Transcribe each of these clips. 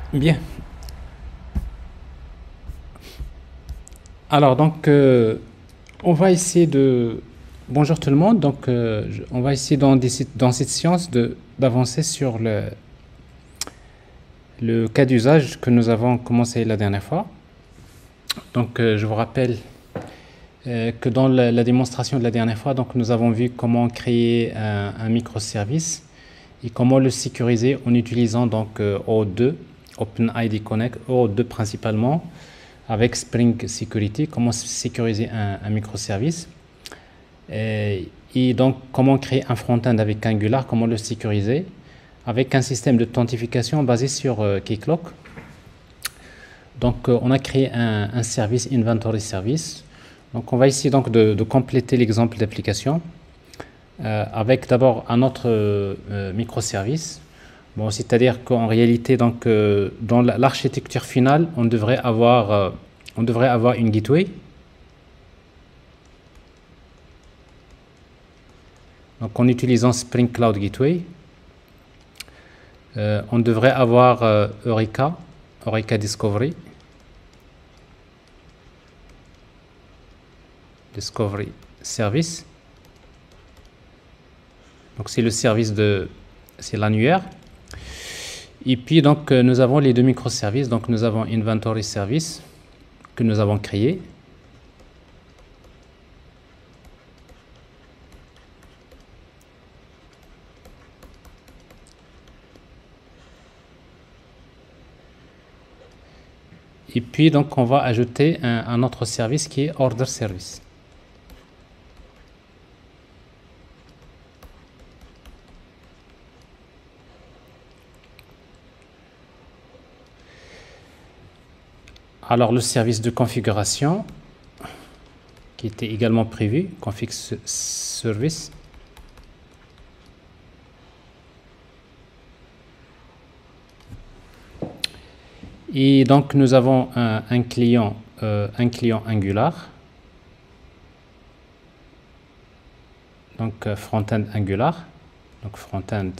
Bien. Alors, on va essayer de... Bonjour tout le monde. On va essayer dans cette séance d'avancer sur le cas d'usage que nous avons commencé la dernière fois. Je vous rappelle que dans la démonstration de la dernière fois, nous avons vu comment créer un microservice et comment le sécuriser en utilisant OAuth2, OpenID Connect, OAuth2 principalement, avec Spring Security, comment sécuriser un microservice. Et donc, comment créer un front-end avec Angular, comment le sécuriser, avec un système d'authentification basé sur Keycloak. On a créé un service, Inventory Service. Donc, on va essayer de compléter l'exemple d'application avec d'abord un autre microservice. Bon, c'est-à-dire qu'en réalité, dans l'architecture finale, on devrait avoir une gateway. Donc, en utilisant Spring Cloud Gateway, on devrait avoir Eureka Discovery Service. Donc, c'est le service c'est l'annuaire. Et puis, nous avons les deux microservices. Donc, nous avons Inventory Service que nous avons créé. Et puis, on va ajouter un autre service qui est Order Service. Alors, le service de configuration, qui était également prévu, config service. Et donc, nous avons un client Angular. Donc, front-end Angular. Donc, front-end.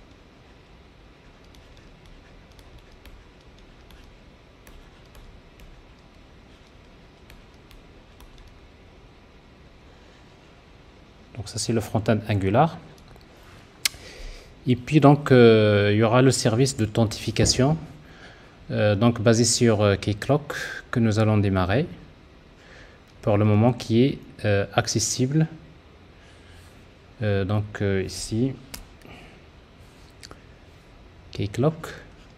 Donc, ça, c'est le front-end Angular. Et puis, il y aura le service d'authentification. Basé sur Keycloak que nous allons démarrer pour le moment, qui est accessible. Ici, Keycloak.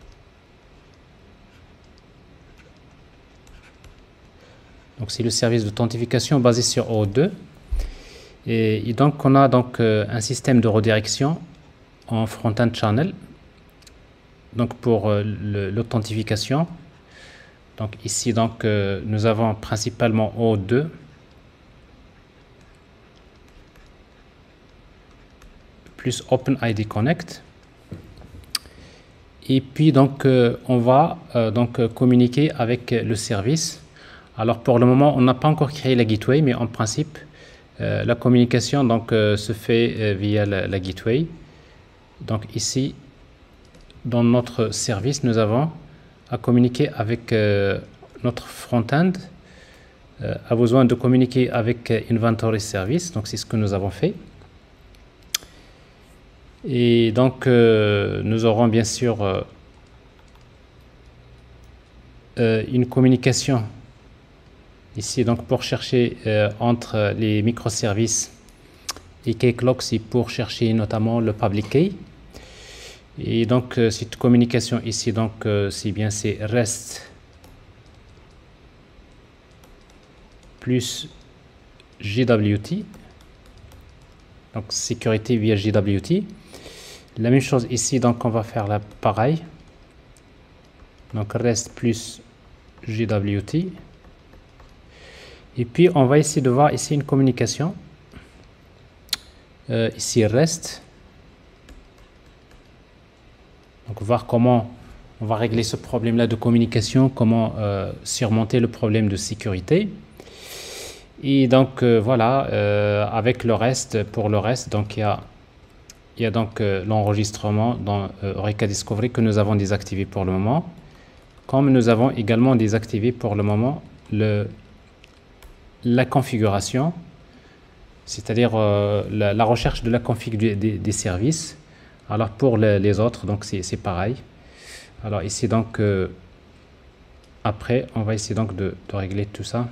Donc, c'est le service d'authentification basé sur OAuth2. Et donc, on a un système de redirection en front-end channel. Donc, pour l'authentification, ici, nous avons principalement OAuth2 plus OpenID Connect. Et puis, on va communiquer avec le service. Alors, pour le moment, on n'a pas encore créé la gateway, mais en principe, la communication se fait via la gateway. Donc, ici, dans notre service, nous avons à communiquer avec notre front-end, a besoin de communiquer avec Inventory Service. Donc, c'est ce que nous avons fait. Et nous aurons bien sûr une communication ici, pour chercher entre les microservices et Keycloak, c'est pour chercher notamment le public key. Et cette communication ici, c'est REST plus JWT. Donc, sécurité via JWT. La même chose ici, on va faire là pareil. Donc, REST plus JWT. Et puis, on va essayer de voir ici une communication. Ici, REST. Donc, voir comment on va régler ce problème-là de communication, comment surmonter le problème de sécurité. Et voilà, avec le reste, pour le reste, il y a l'enregistrement dans Eureka Discovery que nous avons désactivé pour le moment. comme nous avons également désactivé pour le moment la configuration, c'est-à-dire la recherche de la config des services. Alors pour les autres, donc c'est pareil. Alors ici donc après on va essayer donc de régler tout ça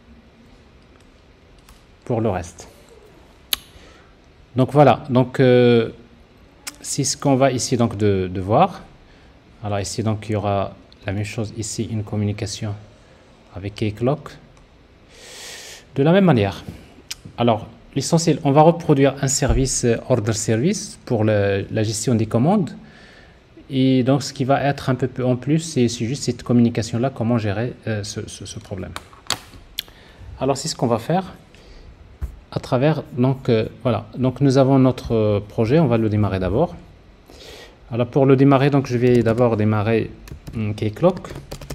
pour le reste. Donc voilà, donc c'est ce qu'on va ici donc de voir. Alors ici donc il y aura la même chose ici, une communication avec Keycloak de la même manière. Alors l'essentiel, on va reproduire un service order service pour la gestion des commandes. Et donc ce qui va être un peu en plus, c'est juste cette communication là, comment gérer ce problème. Alors c'est ce qu'on va faire à travers, donc voilà, donc nous avons notre projet, on va le démarrer d'abord. Alors pour le démarrer, donc je vais d'abord démarrer Keycloak.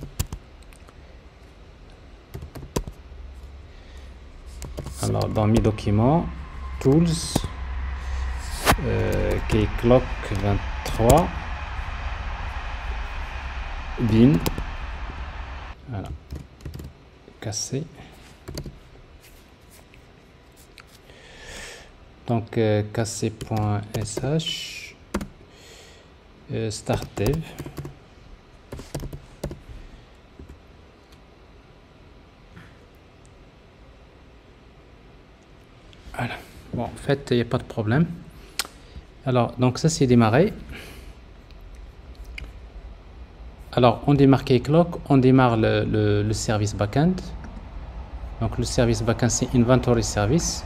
Alors dans mes documents, Tools, Keycloak 23, bin, voilà, cassé. Donc cassé.sh, start dev. Voilà. Bon, en fait, il n'y a pas de problème. Alors, donc ça c'est démarré. Alors, on démarre Keycloak, on démarre le service backend. Donc, le service backend c'est inventory service.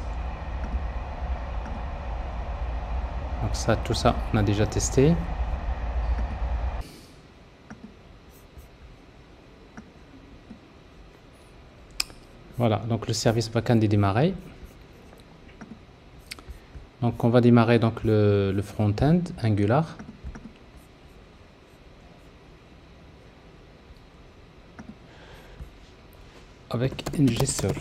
Donc ça, tout ça, on a déjà testé. Voilà, donc le service backend est démarré. Donc on va démarrer donc le front-end Angular. Avec ngServe.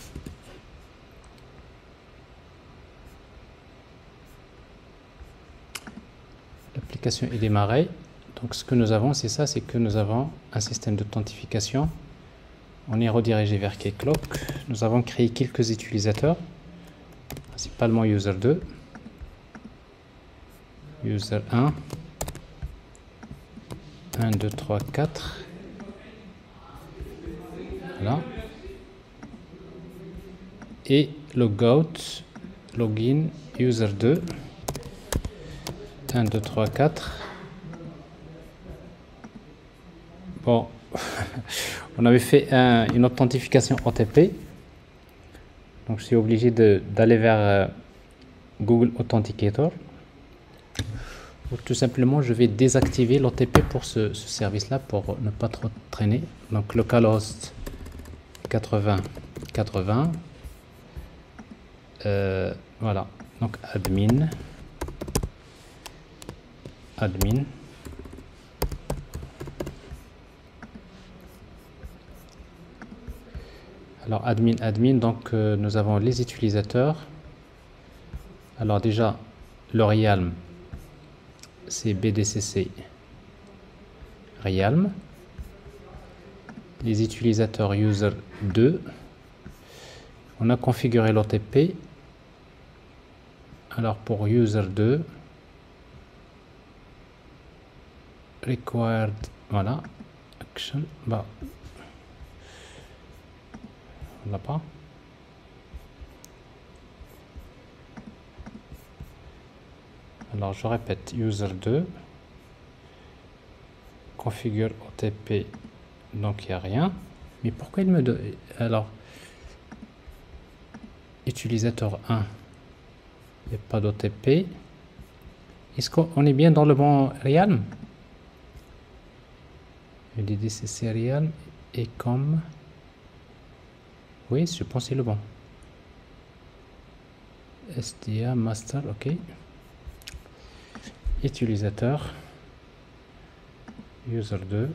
L'application est démarrée. Donc ce que nous avons, c'est ça, c'est que nous avons un système d'authentification. On est redirigé vers Keycloak. Nous avons créé quelques utilisateurs, principalement user 2, user 1, 1, 2, 3, 4. Voilà. Et logout, login, user 2, 1, 2, 3, 4. Bon, on avait fait une authentification OTP. Donc je suis obligé d'aller vers Google Authenticator. Ou tout simplement, je vais désactiver l'OTP pour ce service-là pour ne pas trop traîner. Donc localhost 80 80. Voilà. Donc admin. Alors admin, donc nous avons les utilisateurs. Alors déjà, le Realm, c'est BDCC Realm. Les utilisateurs user 2. On a configuré l'OTP. Alors pour user 2, required, voilà, action, bah, on l'a pas. Alors je répète, user 2, configure OTP, donc il n'y a rien. Mais pourquoi il me donne, alors, utilisateur 1, il n'y a pas d'OTP. Est-ce qu'on est bien dans le bon Realm? DDCC Realm et comme, oui, je pense que c'est le bon. SDA master, ok. Utilisateur user 2.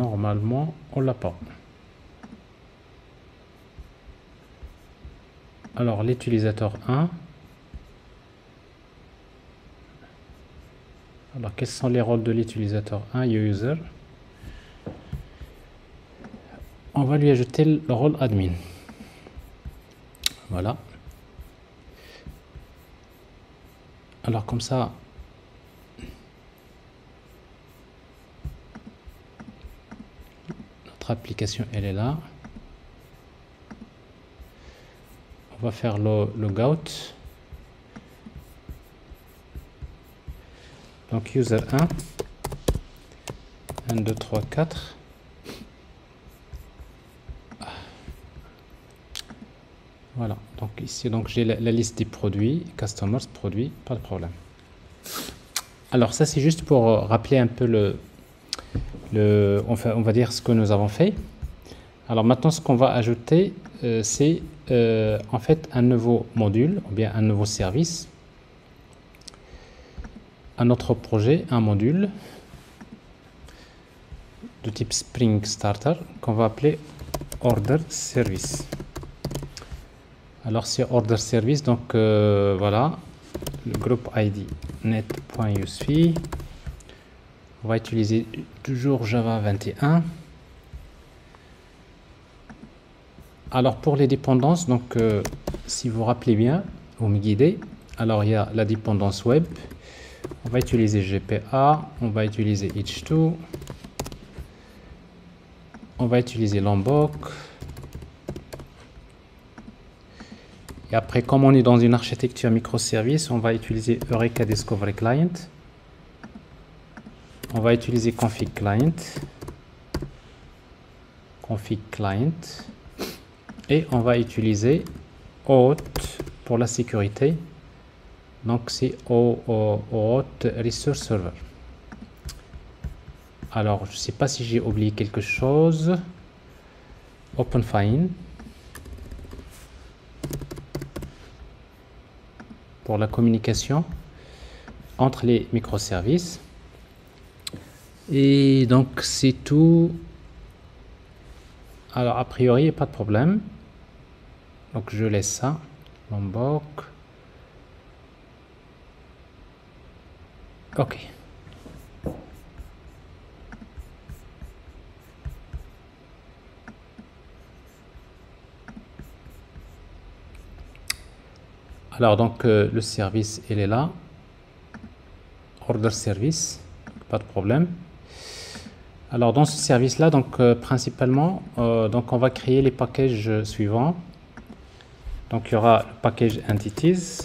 Normalement, on l'a pas. Alors, l'utilisateur 1. Alors, quels sont les rôles de l'utilisateur 1, user? On va lui ajouter le rôle admin. Voilà. Alors, comme ça, notre application, elle est là. On va faire le logout. Donc, user 1. 1, 2, 3, 4. Voilà, donc ici donc j'ai la liste des produits, customers, produits, pas de problème. Alors ça c'est juste pour rappeler un peu on va dire ce que nous avons fait. Alors maintenant ce qu'on va ajouter c'est en fait un nouveau module ou bien un nouveau service à notre projet, un module de type Spring Starter qu'on va appeler Order Service. Alors c'est Order Service, donc voilà, le groupe ID net.usefee. On va utiliser toujours Java 21. Alors pour les dépendances, donc si vous vous rappelez bien, vous me guidez. Alors il y a la dépendance web. On va utiliser GPA, on va utiliser H2, on va utiliser Lombok. Et après, comme on est dans une architecture microservice, on va utiliser Eureka Discovery Client. On va utiliser Config Client. Config Client. Et on va utiliser Auth pour la sécurité. Donc, c'est Auth Resource Server. Alors, je ne sais pas si j'ai oublié quelque chose. OpenFine. Pour la communication entre les microservices. Et donc c'est tout. Alors a priori pas de problème, donc je laisse ça. Lombok. Ok. Alors donc le service il est là, order service, pas de problème. Alors dans ce service là, donc principalement donc on va créer les packages suivants. Donc il y aura le package entities,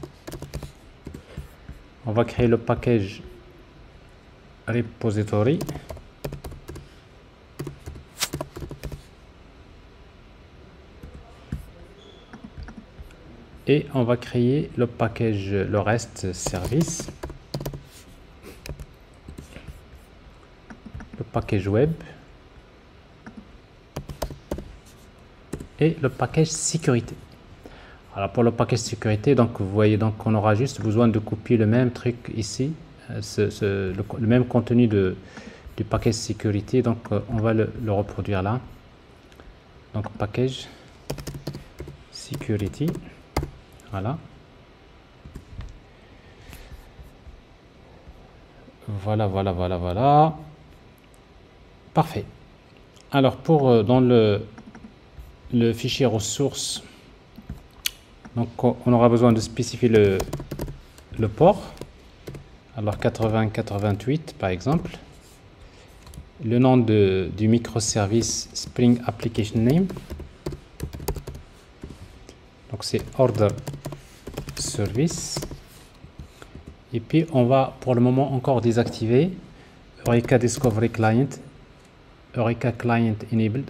on va créer le package repository, et on va créer le package, le reste service, le package web et le package sécurité. Alors pour le package sécurité, donc vous voyez, donc on aura juste besoin de copier le même truc ici, le même contenu du package sécurité, donc on va le reproduire là. Donc package security. Voilà. Voilà. Parfait. Alors pour dans le fichier ressources, donc on aura besoin de spécifier le port. Alors 8088 par exemple. Le nom du microservice Spring Application Name. Donc c'est Order Service. Et puis on va pour le moment encore désactiver Eureka Discovery Client, Eureka Client Enabled,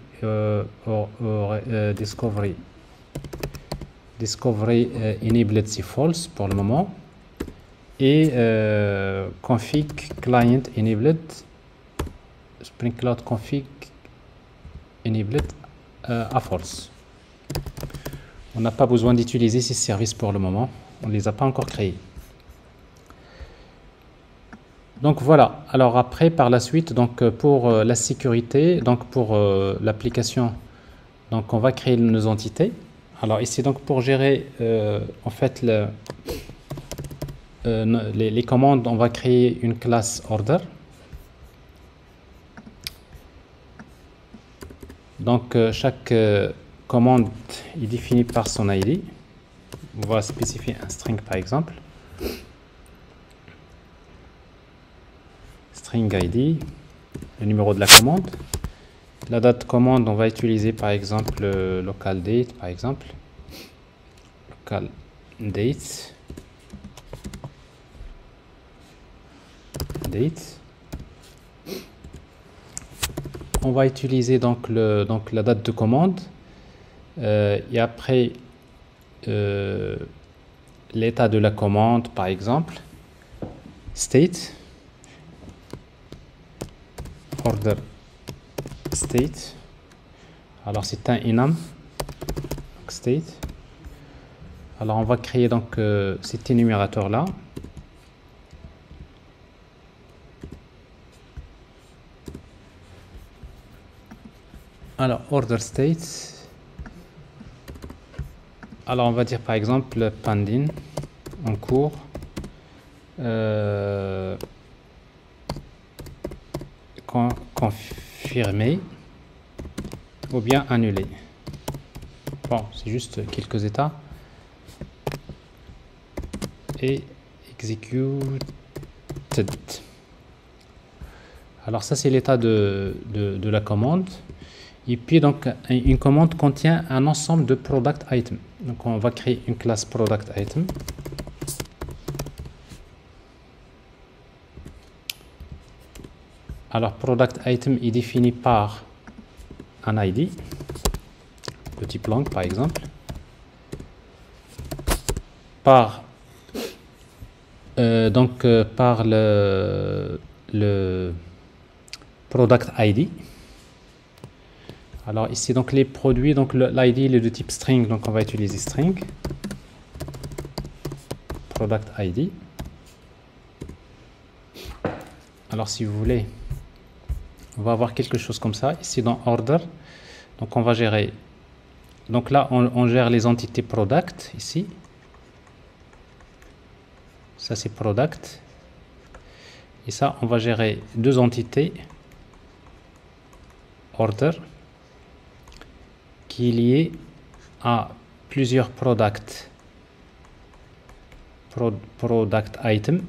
Discovery Enabled c'est false pour le moment. Et Config Client Enabled, Spring Cloud Config Enabled à false. On n'a pas besoin d'utiliser ces services pour le moment, on ne les a pas encore créés. Donc voilà, alors après par la suite, donc pour la sécurité, donc pour l'application, donc on va créer nos entités. Alors ici, donc, pour gérer en fait les commandes, on va créer une classe order. Donc chaque commande est définie par son ID. On va spécifier un string par exemple. String ID, le numéro de la commande. La date commande, on va utiliser par exemple local date par exemple. Local date. On va utiliser donc la date de commande et après l'état de la commande par exemple, state, order state. Alors c'est un enum, state. Alors on va créer donc cet énumérateur là. Alors, order state. Alors, on va dire par exemple pending, en cours. Confirmé ou bien annulé. Bon, c'est juste quelques états. Et executed. Alors, ça, c'est l'état de la commande. Et puis donc une commande contient un ensemble de product item. Donc on va créer une classe product item. Alors product item est défini par un ID, de type long par exemple, par par le product ID. Alors ici, donc les produits, donc l'ID est de type string, donc on va utiliser string, product ID. Alors si vous voulez, on va avoir quelque chose comme ça, ici dans order, donc on va gérer, donc là on gère les entités product, ici, ça c'est product, et ça on va gérer deux entités, order, qui est lié à plusieurs product item.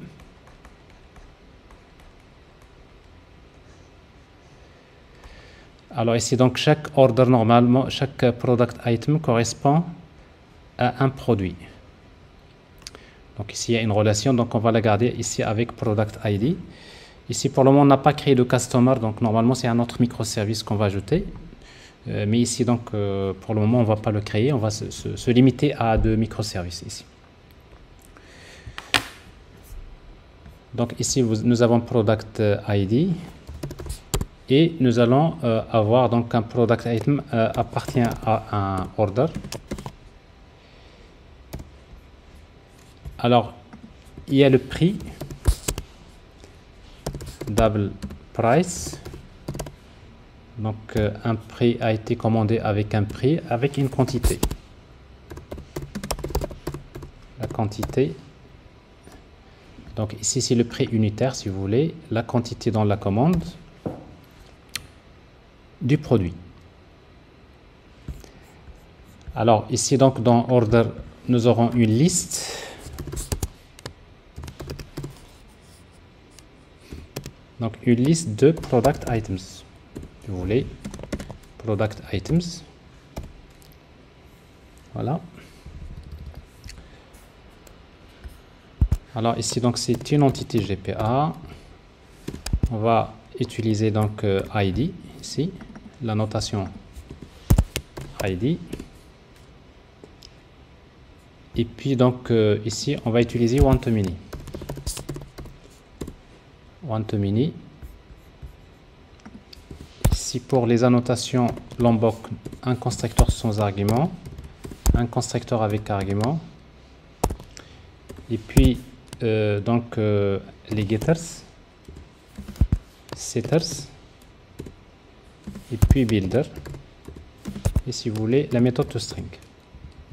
Alors ici donc chaque order normalement, chaque product item correspond à un produit. Donc ici il y a une relation, donc on va la garder ici avec product ID. Ici pour le moment on n'a pas créé de customer, donc normalement c'est un autre microservice qu'on va ajouter. Mais ici, donc, pour le moment, on ne va pas le créer. On va se limiter à deux microservices ici. Donc, ici, nous avons Product ID. Et nous allons avoir donc un Product Item appartient à un Order. Alors, il y a le prix. Double Price. Donc, un prix a été commandé avec un prix, avec une quantité. La quantité. Donc, ici, c'est le prix unitaire, si vous voulez. La quantité dans la commande du produit. Alors, ici, donc, dans Order, nous aurons une liste. Donc, une liste de Product Items. Si vous voulez, product items. Voilà. Alors ici donc c'est une entité GPA. On va utiliser donc ID ici, la notation ID. Et puis donc ici on va utiliser one-to-many. One-to-many. Ici pour les annotations, l'emboc un constructeur sans argument, un constructeur avec argument, et puis donc les getters, setters, et puis builder, et si vous voulez la méthode toString.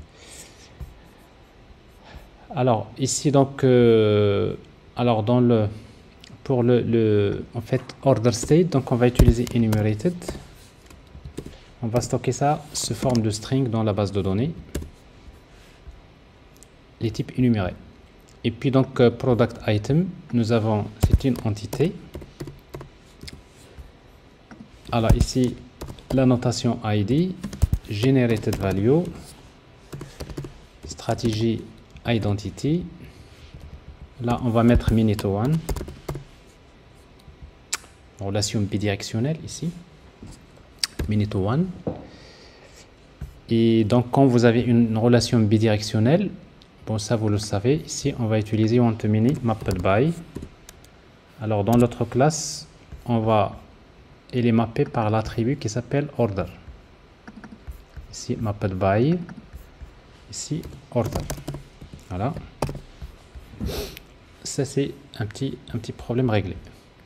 Alors ici donc, alors dans le pour en fait order state, donc on va utiliser enumerated. On va stocker ça sous forme de string dans la base de données, les types énumérés. Et puis donc product item, nous avons, c'est une entité. Alors ici la notation ID, generated value, stratégie identity. Là on va mettre minute one, relation bidirectionnelle ici, minute one. Et donc quand vous avez une relation bidirectionnelle, bon ça vous le savez, ici on va utiliser want_mini mapped by. Alors dans l'autre classe, elle est mappée par l'attribut qui s'appelle order. Ici mapped by, ici order. Voilà. Ça c'est un petit problème réglé.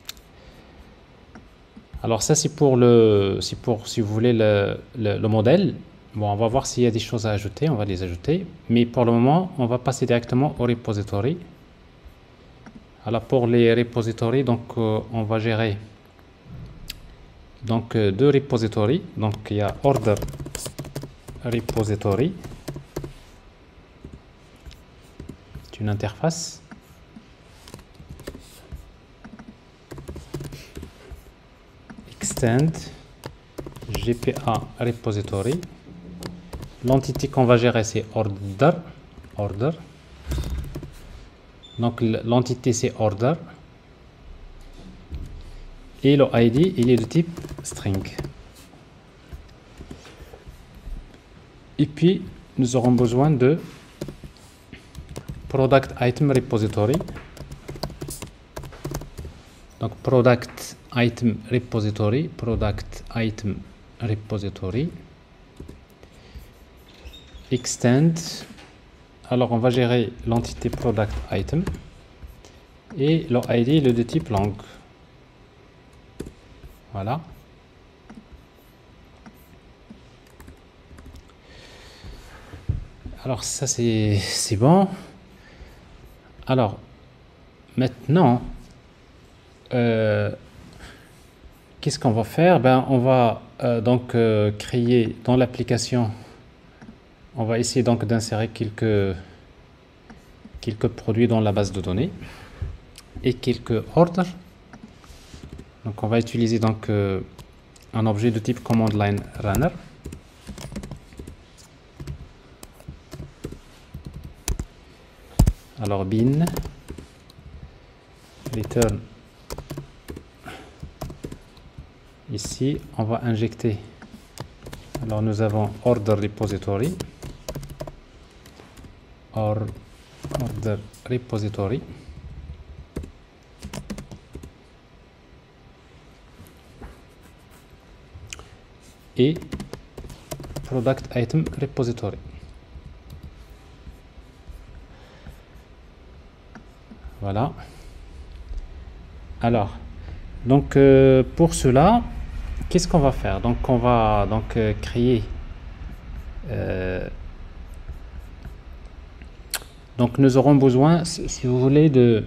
Alors ça c'est pour si vous voulez le modèle. Bon, on va voir s'il y a des choses à ajouter, on va les ajouter. Mais pour le moment, on va passer directement au repository. Alors pour les repositories, donc on va gérer donc deux repositories. Donc il y a order repository, c'est une interface. Extend GPA repository. L'entité qu'on va gérer c'est order. Donc l'entité c'est order. Et le ID il est de type string. Et puis nous aurons besoin de product item repository. Donc product item repository, extend. Alors on va gérer l'entité product item et le ID il est de type long. Voilà. Alors ça c'est bon. Alors maintenant qu'est-ce qu'on va faire? Ben on va donc créer dans l'application, on va essayer donc d'insérer quelques produits dans la base de données et quelques ordres. Donc on va utiliser donc un objet de type command line runner. Alors bin return. Ici on va injecter, alors nous avons order repository, et product item repository. Voilà. Alors donc pour cela, qu'est-ce qu'on va faire? Donc on va donc créer donc nous aurons besoin, si vous voulez, de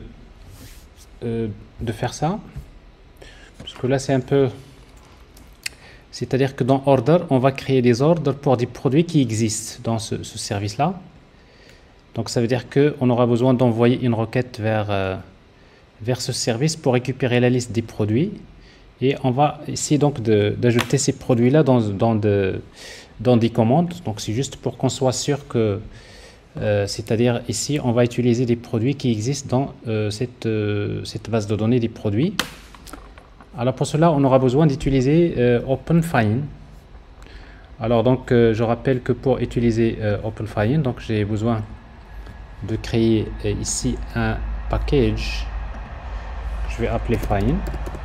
faire ça, parce que là c'est un peu, c'est-à-dire que dans order on va créer des ordres pour des produits qui existent dans ce service là. Donc ça veut dire que on aura besoin d'envoyer une requête vers ce service pour récupérer la liste des produits, et on va essayer donc d'ajouter ces produits là dans des commandes. Donc c'est juste pour qu'on soit sûr que c'est-à-dire ici on va utiliser des produits qui existent dans cette base de données des produits. Alors pour cela on aura besoin d'utiliser OpenFind. Alors donc je rappelle que pour utiliser OpenFind, donc j'ai besoin de créer ici un package. Je vais appeler find.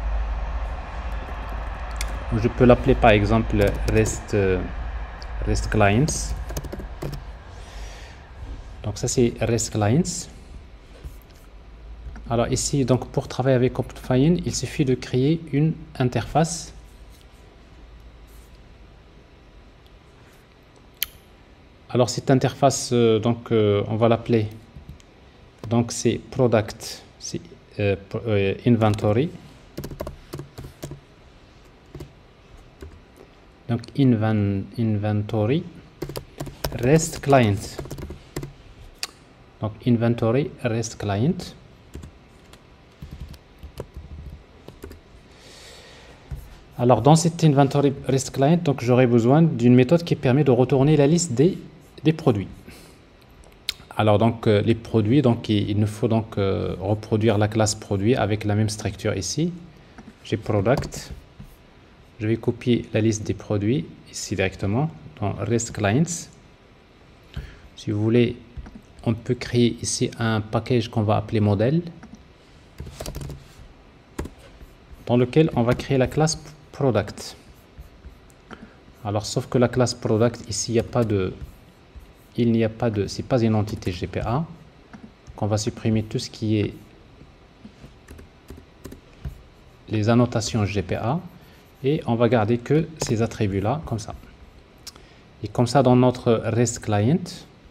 Je peux l'appeler par exemple REST clients. Donc ça c'est REST clients. Alors ici donc pour travailler avec OpenFind, il suffit de créer une interface. Alors cette interface donc on va l'appeler Donc c'est product, c'est inventory. Donc inventory REST client. Donc inventory REST client. Alors dans cet inventory REST client, donc j'aurai besoin d'une méthode qui permet de retourner la liste des produits. Alors donc les produits, donc il nous faut donc reproduire la classe produit avec la même structure ici. J'ai product. Je vais copier la liste des produits ici directement dans REST clients. Si vous voulez, on peut créer ici un package qu'on va appeler modèle, dans lequel on va créer la classe product. Alors sauf que la classe product ici, il n'y a pas de, c'est pas une entité GPA. Donc on va supprimer tout ce qui est les annotations GPA et on va garder que ces attributs là comme ça. Et comme ça dans notre REST client,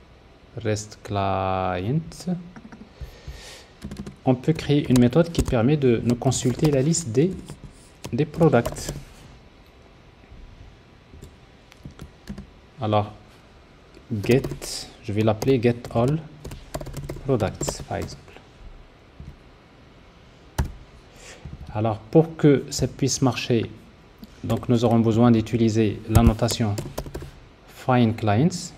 on peut créer une méthode qui permet de nous consulter la liste des products. Alors get, je vais l'appeler get all products par exemple. Alors pour que ça puisse marcher, donc nous aurons besoin d'utiliser la notation find clients,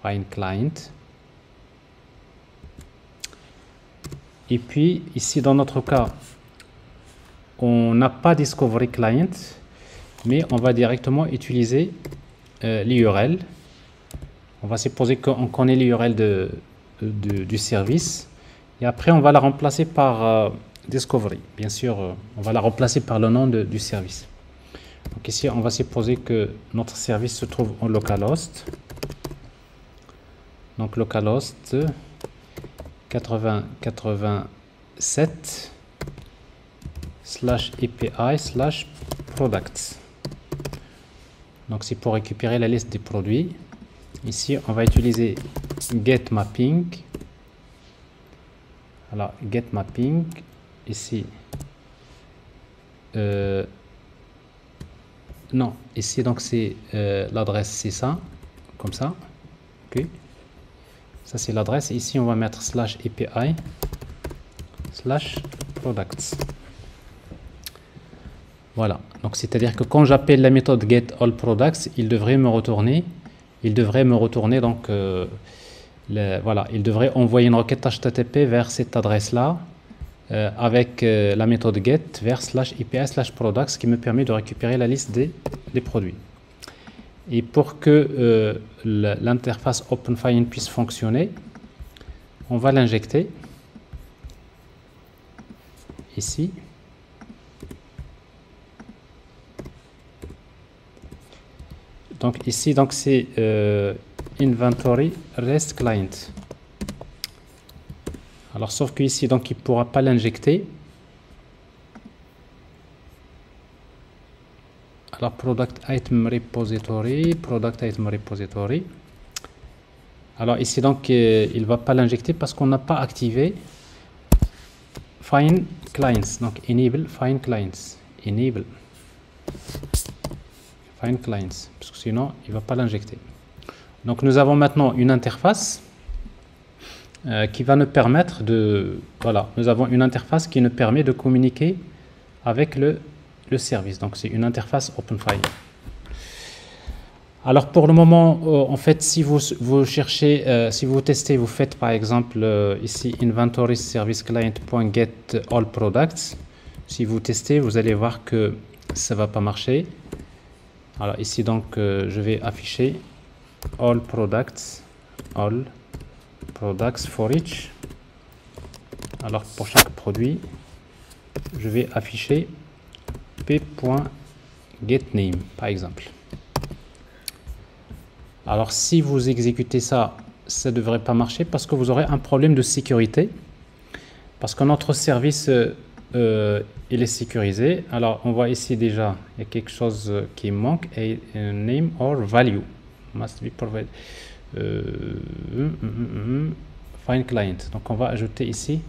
et puis ici dans notre cas on n'a pas discovery client, mais on va directement utiliser l'URL. On va supposer qu'on connaît l'URL du service et après on va la remplacer par discovery. Bien sûr, on va la remplacer par le nom du service. Donc ici, on va supposer que notre service se trouve en localhost. Donc localhost 8087 /API/products. Donc c'est pour récupérer la liste des produits. Ici, on va utiliser get mapping. Alors get mapping ici. Non, ici donc c'est l'adresse, c'est ça, comme ça. Ok. Ça c'est l'adresse. Ici on va mettre /API/products. Voilà. Donc c'est-à-dire que quand j'appelle la méthode getAllProducts, il devrait me retourner donc voilà, il devrait envoyer une requête HTTP vers cette adresse-là. Avec la méthode get vers /API/products qui me permet de récupérer la liste des produits. Et pour que l'interface OpenFind puisse fonctionner, on va l'injecter ici. Donc ici, donc c'est inventory REST client. Alors, sauf qu'ici, donc, il ne pourra pas l'injecter. Alors, product item repository. Alors, ici, donc, il ne va pas l'injecter parce qu'on n'a pas activé find clients. Donc, enable find clients. Enable find clients. Parce que sinon, il ne va pas l'injecter. Donc, nous avons maintenant une interface qui va nous permettre de... Voilà, nous avons une interface qui nous permet de communiquer avec le service. Donc, c'est une interface OpenFind. Alors, pour le moment, en fait, si vous cherchez, si vous testez, vous faites par exemple ici inventory service client.get all products. Si vous testez, vous allez voir que ça ne va pas marcher. Alors, ici, donc, je vais afficher all products for each. Alors pour chaque produit, je vais afficher p.getName par exemple. Alors si vous exécutez ça, ça ne devrait pas marcher parce que vous aurez un problème de sécurité. Parce que notre service, il est sécurisé. Alors on voit ici déjà, il y a quelque chose qui manque, a name or value must be provided. find client. Donc on va ajouter ici,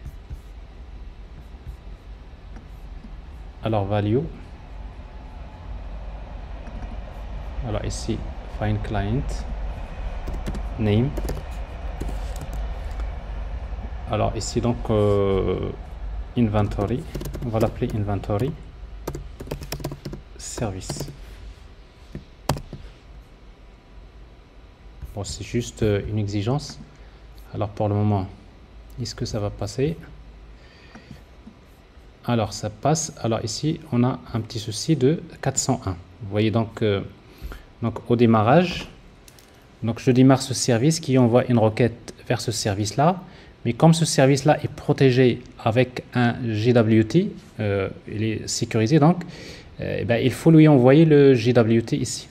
alors value, alors ici find client name, alors ici donc inventory, on va l'appeler inventory service. Bon, c'est juste une exigence. Alors pour le moment, est-ce que ça va passer? Alors ça passe. Alors ici on a un petit souci de 401. Vous voyez donc, au démarrage, donc je démarre ce service qui envoie une requête vers ce service là, mais comme ce service là est protégé avec un JWT, il est sécurisé, donc il faut lui envoyer le JWT ici.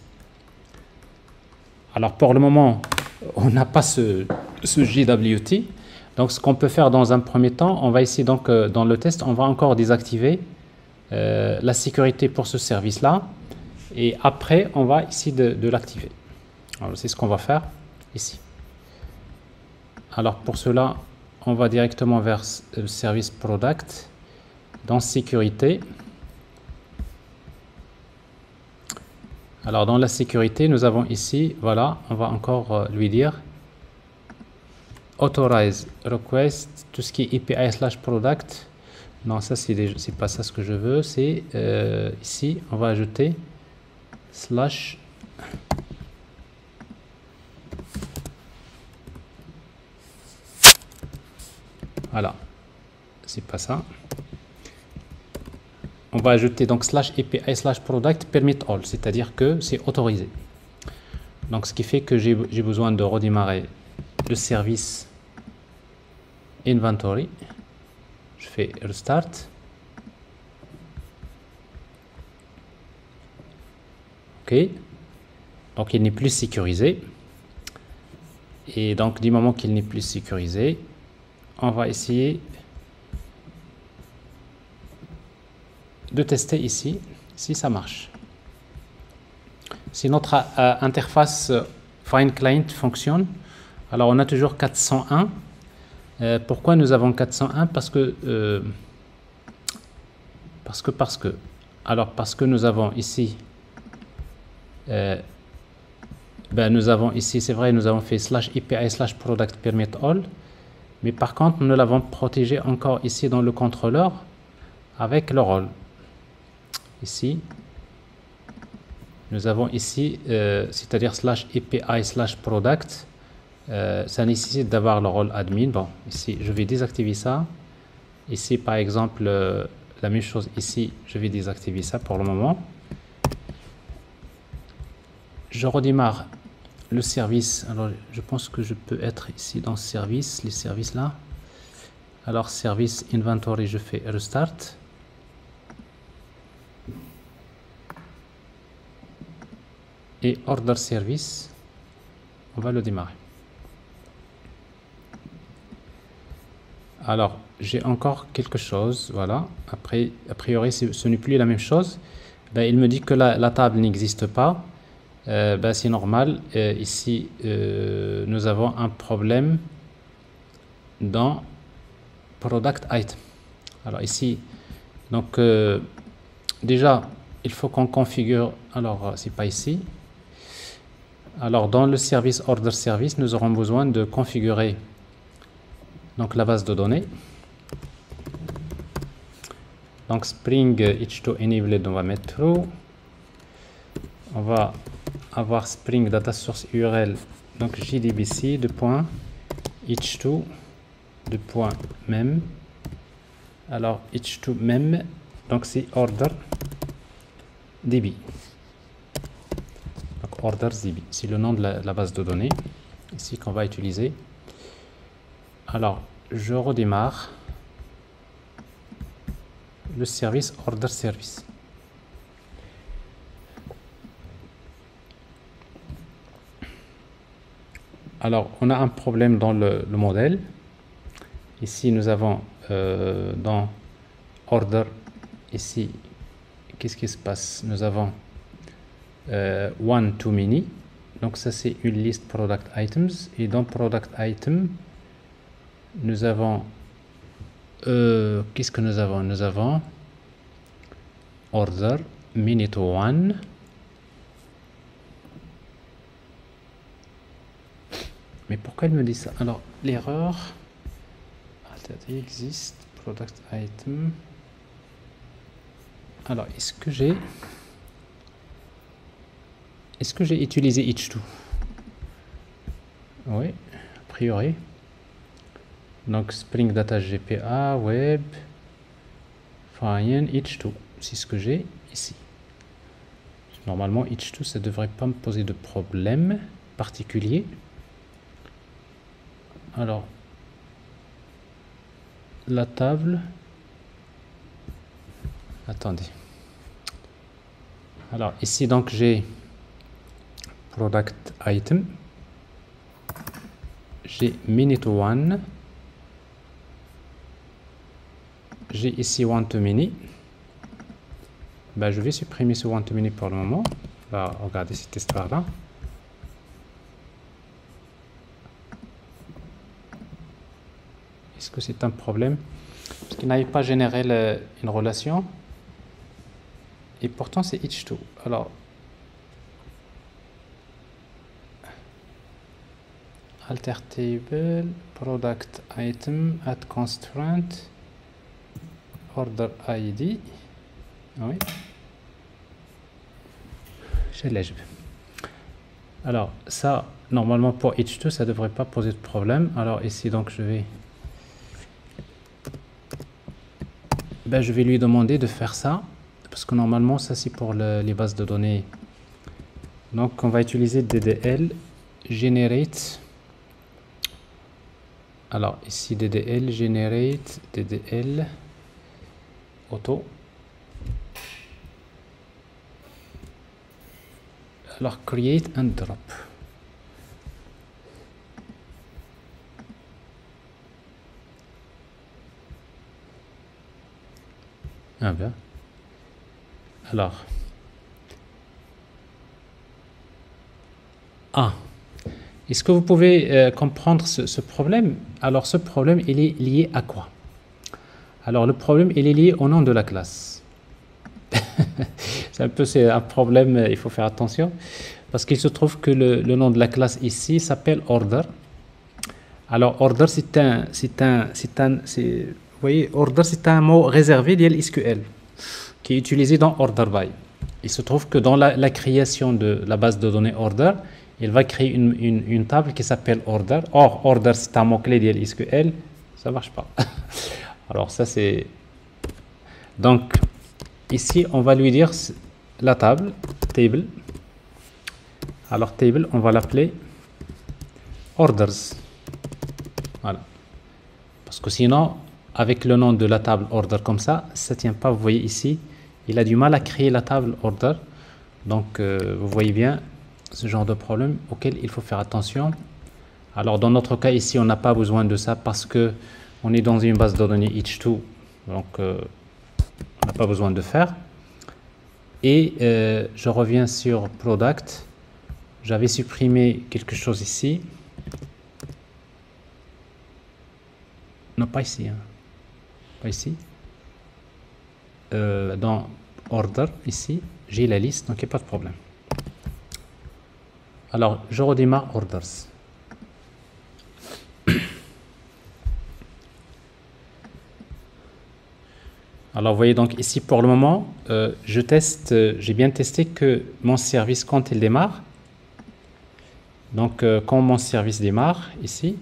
Alors pour le moment on n'a pas ce JWT. Donc ce qu'on peut faire dans un premier temps, on va ici donc dans le test, on va encore désactiver la sécurité pour ce service là, et après on va ici de l'activer. Alors c'est ce qu'on va faire ici. Alors pour cela on va directement vers le service product, dans sécurité. Alors dans la sécurité nous avons ici, voilà, on va encore lui dire authorize request, tout ce qui est API/product. Non, ça c'est pas ça ce que je veux. C'est ici on va ajouter slash voilà, c'est pas ça. On va ajouter donc slash API/product permit all, c'est-à-dire que c'est autorisé. Donc ce qui fait que j'ai besoin de redémarrer le service inventory. Je fais restart. Ok. Donc il n'est plus sécurisé. Et donc du moment qu'il n'est plus sécurisé, on va essayer de tester ici si ça marche. Si notre interface find client fonctionne, alors on a toujours 401. Pourquoi nous avons 401? Parce que nous avons ici c'est vrai, nous avons fait slash API/product permit all, mais par contre nous l'avons protégé encore ici dans le contrôleur avec le rôle. Ici nous avons ici c'est-à-dire slash API/product, ça nécessite d'avoir le rôle admin. Bon, ici je vais désactiver ça. Ici par exemple la même chose ici, je vais désactiver ça pour le moment. Je redémarre le service. Alors je pense que je peux être ici dans service, les services là. Alors service inventory, je fais restart. Et order service, on va le démarrer. Alors j'ai encore quelque chose, voilà. Après, a priori ce n'est plus la même chose. Ben, il me dit que la table n'existe pas. Ben, c'est normal. Ici nous avons un problème dans product item. Alors ici donc déjà il faut qu'on configure, alors c'est pas ici. Alors dans le service order service, nous aurons besoin de configurer donc la base de données. Donc Spring H2 enabled, on va mettre true. On va avoir Spring data source URL, donc JDBC de point H2 de point mem. Alors H2 mem, donc c'est order DB. Donc orders DB, c'est le nom de la base de données ici qu'on va utiliser. Alors je redémarre le service order service. Alors on a un problème dans le modèle. Ici nous avons dans order, ici qu'est-ce qui se passe? Nous avons one to many, donc ça c'est une liste product items, et dans product item nous avons, qu'est-ce que nous avons? Nous avons order minute 1. Mais pourquoi elle me dit ça? Alors, l'erreur existe, product item. Alors, est-ce que j'ai utilisé H2? Oui, a priori. Donc, Spring Data GPA, Web, Fine, H2. C'est ce que j'ai ici. Normalement, H2, ça ne devrait pas me poser de problème particulier. Alors, la table. Attendez. Alors, ici, donc, j'ai product item. J'ai minute 1. J'ai ici one to many. Ben, je vais supprimer ce one to many pour le moment. On va regarder cette histoire-là. Est-ce que c'est un problème? Parce qu'il n'avait pas généré une relation. Et pourtant, c'est H2. Alors, alter table, product item, add constraint, order ID. Oui. Alors, ça, normalement, pour H2, ça ne devrait pas poser de problème. Alors, ici, donc, je vais lui demander de faire ça. Parce que normalement, ça, c'est pour les bases de données. Donc, on va utiliser DDL, generate. Alors, ici, DDL, generate, DDL, auto. Alors, create and drop. Ah bien. Alors. Ah. Est-ce que vous pouvez comprendre ce problème? Alors, ce problème, il est lié à quoi? Alors, le problème, il est lié au nom de la classe. C'est un problème, il faut faire attention. Parce qu'il se trouve que le nom de la classe ici s'appelle order. Alors, order, vous voyez, order, c'est un mot réservé de SQL qui est utilisé dans order by. Il se trouve que dans la création de la base de données order, il va créer une table qui s'appelle order. Or, order, c'est un mot-clé de SQL. Ça ne marche pas. Alors, ça, c'est... Donc, ici, on va lui dire la table, table. Alors, table, on va l'appeler orders. Voilà. Parce que sinon, avec le nom de la table order comme ça ne tient pas. Vous voyez ici, il a du mal à créer la table order. Donc, vous voyez bien ce genre de problème auquel il faut faire attention. Alors, dans notre cas ici, on n'a pas besoin de ça parce que on est dans une base de données H2. Donc, on n'a pas besoin de faire. Et je reviens sur product. J'avais supprimé quelque chose ici. Non, pas ici. Hein. Pas ici. Dans order, ici, j'ai la liste, donc il n'y a pas de problème. Alors, je redémarre orders. Alors, vous voyez donc ici, pour le moment, je teste, j'ai bien testé que mon service, quand il démarre, donc quand mon service démarre, ici,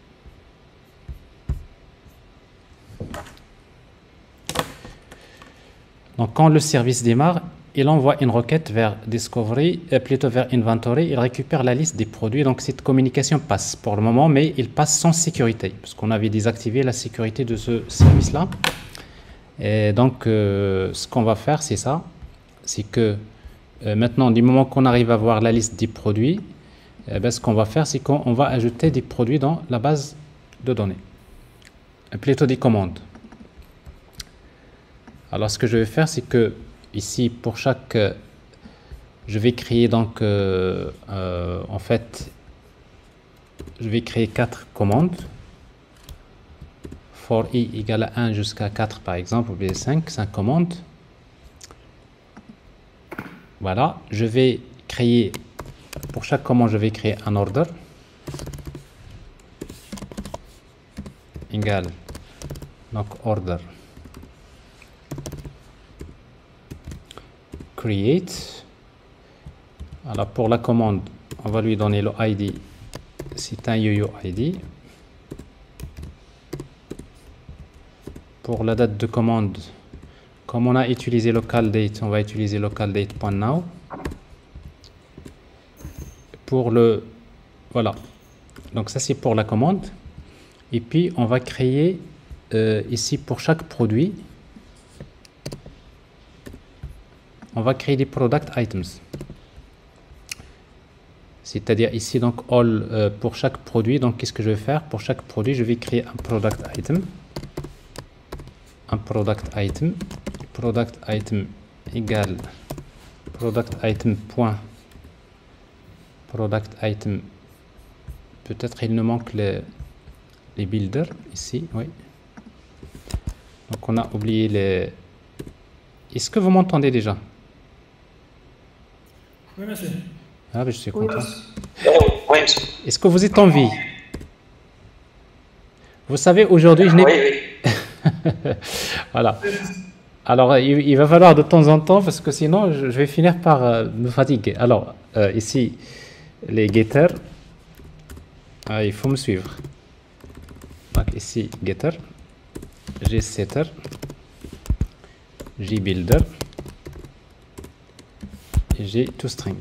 donc quand le service démarre, il envoie une requête vers Discovery, plutôt vers Inventory, il récupère la liste des produits. Donc cette communication passe pour le moment, mais il passe sans sécurité, parce qu'on avait désactivé la sécurité de ce service-là. Et donc ce qu'on va faire, c'est ça, c'est que maintenant, du moment qu'on arrive à voir la liste des produits, ce qu'on va faire, c'est qu'on va ajouter des produits dans la base de données, plutôt des commandes. Alors ce que je vais faire, c'est que ici, pour chaque, je vais créer donc, en fait, je vais créer 4 commandes. for i égale à 1 jusqu'à 4 par exemple, ou bien 5 commandes. Voilà, je vais créer, pour chaque commande, je vais créer un order égale, donc order create. Alors pour la commande, on va lui donner le ID, c'est un UUID. Pour la date de commande, comme on a utilisé local date, on va utiliser local date.now. Pour le, voilà, donc ça c'est pour la commande. Et puis on va créer ici pour chaque produit, on va créer des product items. C'est-à-dire ici donc all pour chaque produit. Donc qu'est-ce que je vais faire? Pour chaque produit, je vais créer un product item. Un product item égale product item point product item. Peut-être il nous manque les builders ici, oui. Donc on a oublié les. Est-ce que vous m'entendez déjà? Oui, monsieur. Ah, ben, je suis content. Oui, monsieur. Est-ce que vous êtes en vie? Vous savez, aujourd'hui, je n'ai. Oui. Voilà. Alors, il va falloir de temps en temps, parce que sinon, je vais finir par me fatiguer. Alors, ici, les getters. Ah, il faut me suivre. Donc, ici, getter, gsetter, gbuilder, et gToString.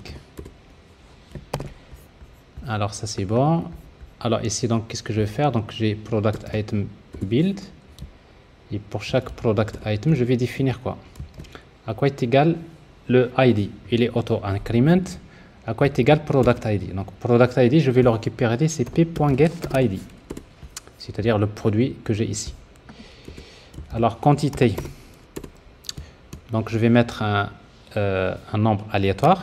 Alors, ça, c'est bon. Alors, ici, donc, qu'est-ce que je vais faire? Donc, j'ai product item build. Et pour chaque product item, je vais définir quoi? À quoi est égal le ID? Il est auto-increment. À quoi est égal product ID? Donc, product ID, je vais le récupérer, c'est p.getID. C'est-à-dire le produit que j'ai ici. Alors, quantité. Donc, je vais mettre un nombre aléatoire.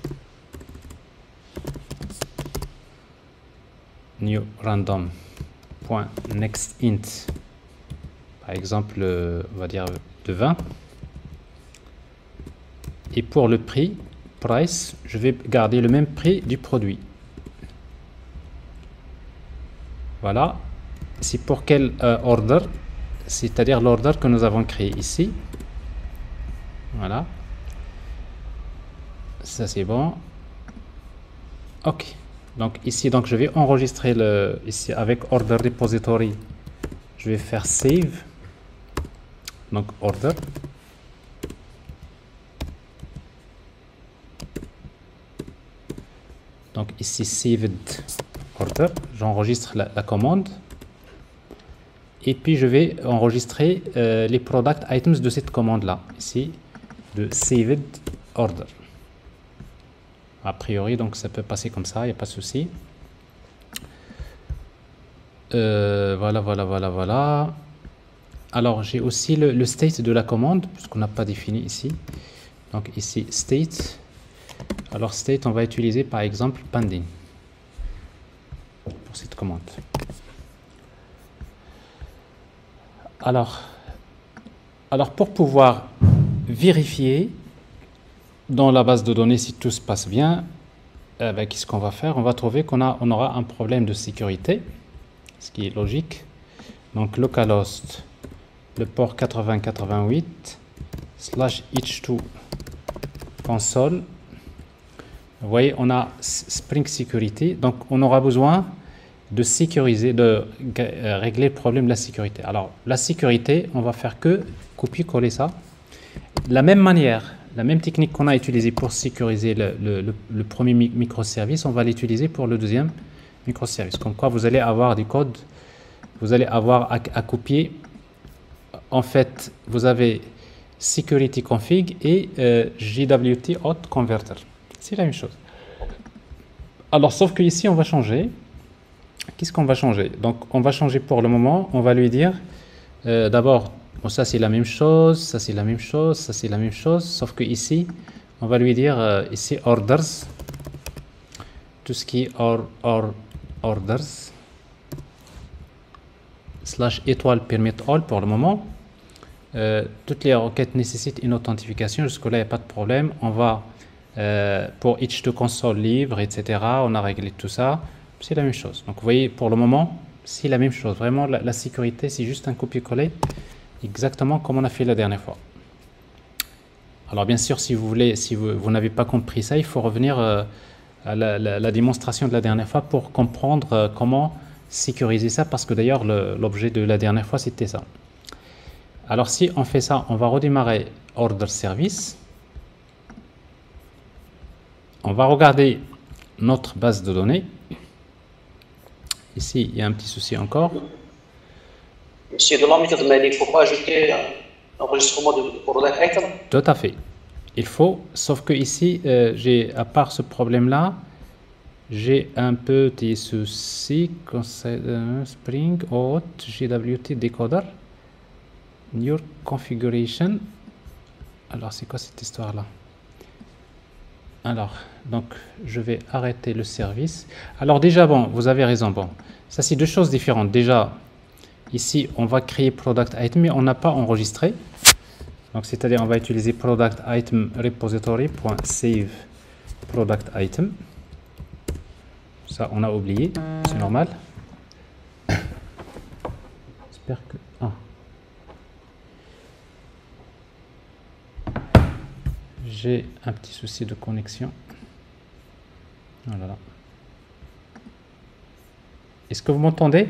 New random.nextInt. Par exemple, on va dire de 20. Et pour le prix, price, je vais garder le même prix du produit. Voilà. C'est pour quel order? C'est-à-dire l'order que nous avons créé ici. Voilà. Ça c'est bon. Ok. Donc ici, donc je vais enregistrer le ici avec order repository. Je vais faire save. Donc order. Donc ici saved order. J'enregistre la commande. Et puis je vais enregistrer les product items de cette commande là. Ici de saved order. A priori, donc ça peut passer comme ça, il n'y a pas de souci. Voilà. Alors, j'ai aussi le state de la commande, puisqu'on n'a pas défini ici. Donc ici, state. Alors, state, on va utiliser par exemple pending pour cette commande. Alors pour pouvoir vérifier dans la base de données si tout se passe bien, qu'est-ce qu'on va faire? On va trouver qu'on aura un problème de sécurité, ce qui est logique. Donc localhost, le port 8088 /h2 console. Vous voyez, on a Spring Security, donc on aura besoin de sécuriser, de régler le problème de la sécurité. Alors la sécurité, on va faire que copier-coller ça. De la même manière, la même technique qu'on a utilisée pour sécuriser le premier microservice, on va l'utiliser pour le deuxième microservice. Comme quoi, vous allez avoir du code, vous allez avoir à copier. En fait, vous avez security config et JWT auth converter. C'est la même chose. Alors, sauf que ici, on va changer. Qu'est-ce qu'on va changer? Donc, on va changer pour le moment. On va lui dire d'abord, bon, ça c'est la même chose, ça c'est la même chose, ça c'est la même chose. Sauf que ici, on va lui dire ici orders. Tout ce qui est orders. étoile permit all pour le moment. Toutes les requêtes nécessitent une authentification. Jusque-là, il n'y a pas de problème. On va, pour each to console libre, etc., on a réglé tout ça. C'est la même chose. Donc, vous voyez, pour le moment, c'est la même chose. Vraiment, la sécurité, c'est juste un copier-coller, exactement comme on a fait la dernière fois. Alors, bien sûr, si vous voulez, si vous n'avez pas compris ça, il faut revenir à la démonstration de la dernière fois pour comprendre comment sécuriser ça, parce que d'ailleurs, l'objet de la dernière fois, c'était ça. Alors, si on fait ça, on va redémarrer Order Service. On va regarder notre base de données. Ici, il y a un petit souci encore. Monsieur, dans la méthode mail, il ne faut pas ajouter un enregistrement de product item. Tout à fait. Il faut, sauf que ici, à part ce problème-là, j'ai un petit souci concernant Spring Hot JWT Decoder. New Configuration. Alors, c'est quoi cette histoire-là? Alors, donc, je vais arrêter le service. Alors, déjà, bon, vous avez raison. Bon, ça, c'est deux choses différentes. Déjà, ici, on va créer Product Item, mais on n'a pas enregistré. Donc, c'est-à-dire, on va utiliser Product Item Repository.save Product Item. Ça, on a oublié. C'est normal. J'espère que... Ah. J'ai un petit souci de connexion. Voilà. Est-ce que vous m'entendez?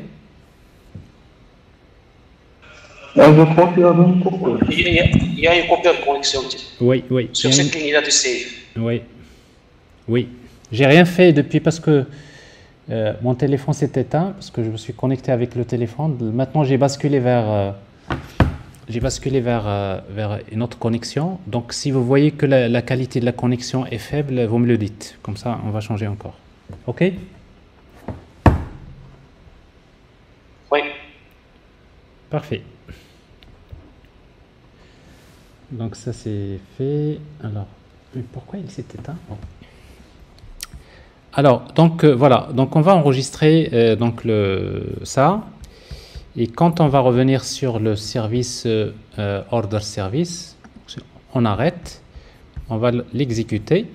Je crois qu'il y a une coupure. Il y a une coupure de connexion. Oui, oui. Sur cette ligne-là de save. Oui. Oui. J'ai rien fait depuis parce que mon téléphone s'est éteint, parce que je me suis connecté avec le téléphone. Maintenant, j'ai basculé vers une autre connexion. Donc, si vous voyez que la qualité de la connexion est faible, vous me le dites. Comme ça, on va changer encore. OK? Oui. Parfait. Donc, ça, c'est fait. Alors, mais pourquoi il s'est éteint? Oh. Alors, donc, voilà. Donc, on va enregistrer donc ça. Et quand on va revenir sur le service Order Service, on arrête, on va l'exécuter.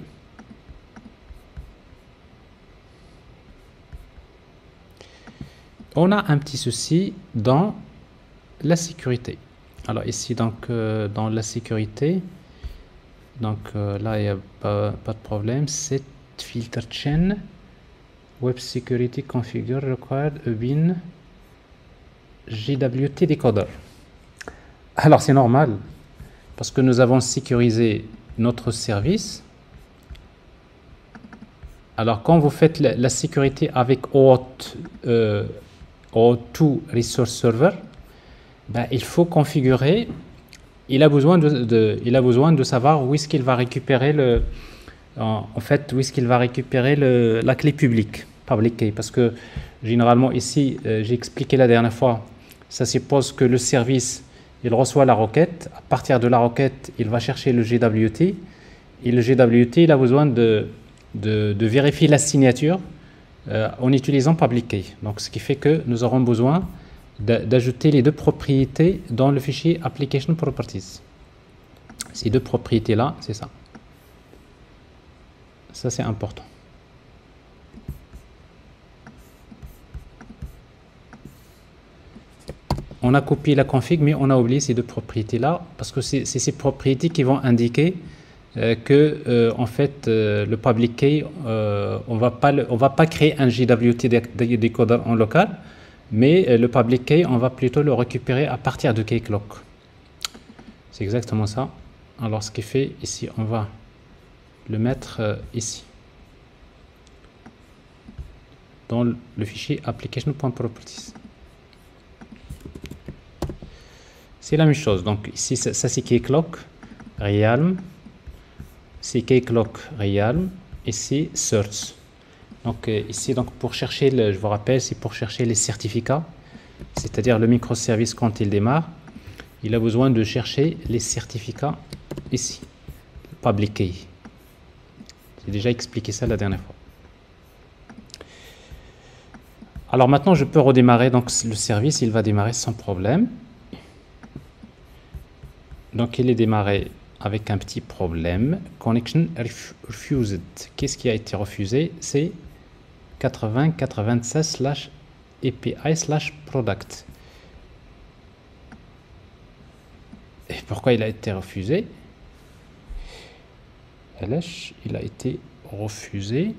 On a un petit souci dans la sécurité. Alors ici, donc, dans la sécurité, donc là, il n'y a pas de problème. Set filter chain, web security configure required a bin JWT decoder. Alors c'est normal parce que nous avons sécurisé notre service. Alors quand vous faites la sécurité avec O2 Resource Server, ben, il faut configurer. Il a besoin de savoir où est-ce qu'il va récupérer la clé publique, public key, parce que généralement ici, j'ai expliqué la dernière fois, ça suppose que le service, il reçoit la requête. À partir de la requête, il va chercher le JWT. Et le JWT, il a besoin de vérifier la signature en utilisant public key. Donc, ce qui fait que nous aurons besoin d'ajouter les deux propriétés dans le fichier application properties. Ces deux propriétés-là, c'est ça. Ça, c'est important. On a copié la config, mais on a oublié ces deux propriétés-là, parce que c'est ces propriétés qui vont indiquer que, en fait, le public key, on va pas créer un JWT decoder en local, mais le public key, on va plutôt le récupérer à partir de keycloak. C'est exactement ça. Alors, ce qui fait ici, on va le mettre ici, dans le fichier application.properties. C'est la même chose. Donc ici, ça c'est keycloak, realm. C'est keycloak, realm. Ici, search. Donc ici, donc, pour chercher, je vous rappelle, c'est pour chercher les certificats. C'est-à-dire le microservice, quand il démarre, il a besoin de chercher les certificats ici. Public key. J'ai déjà expliqué ça la dernière fois. Alors maintenant, je peux redémarrer. Donc le service, il va démarrer sans problème. Donc il est démarré avec un petit problème. Connection refused. Qu'est-ce qui a été refusé? C'est 8096/API/product. Et pourquoi il a été refusé? Il a été refusé.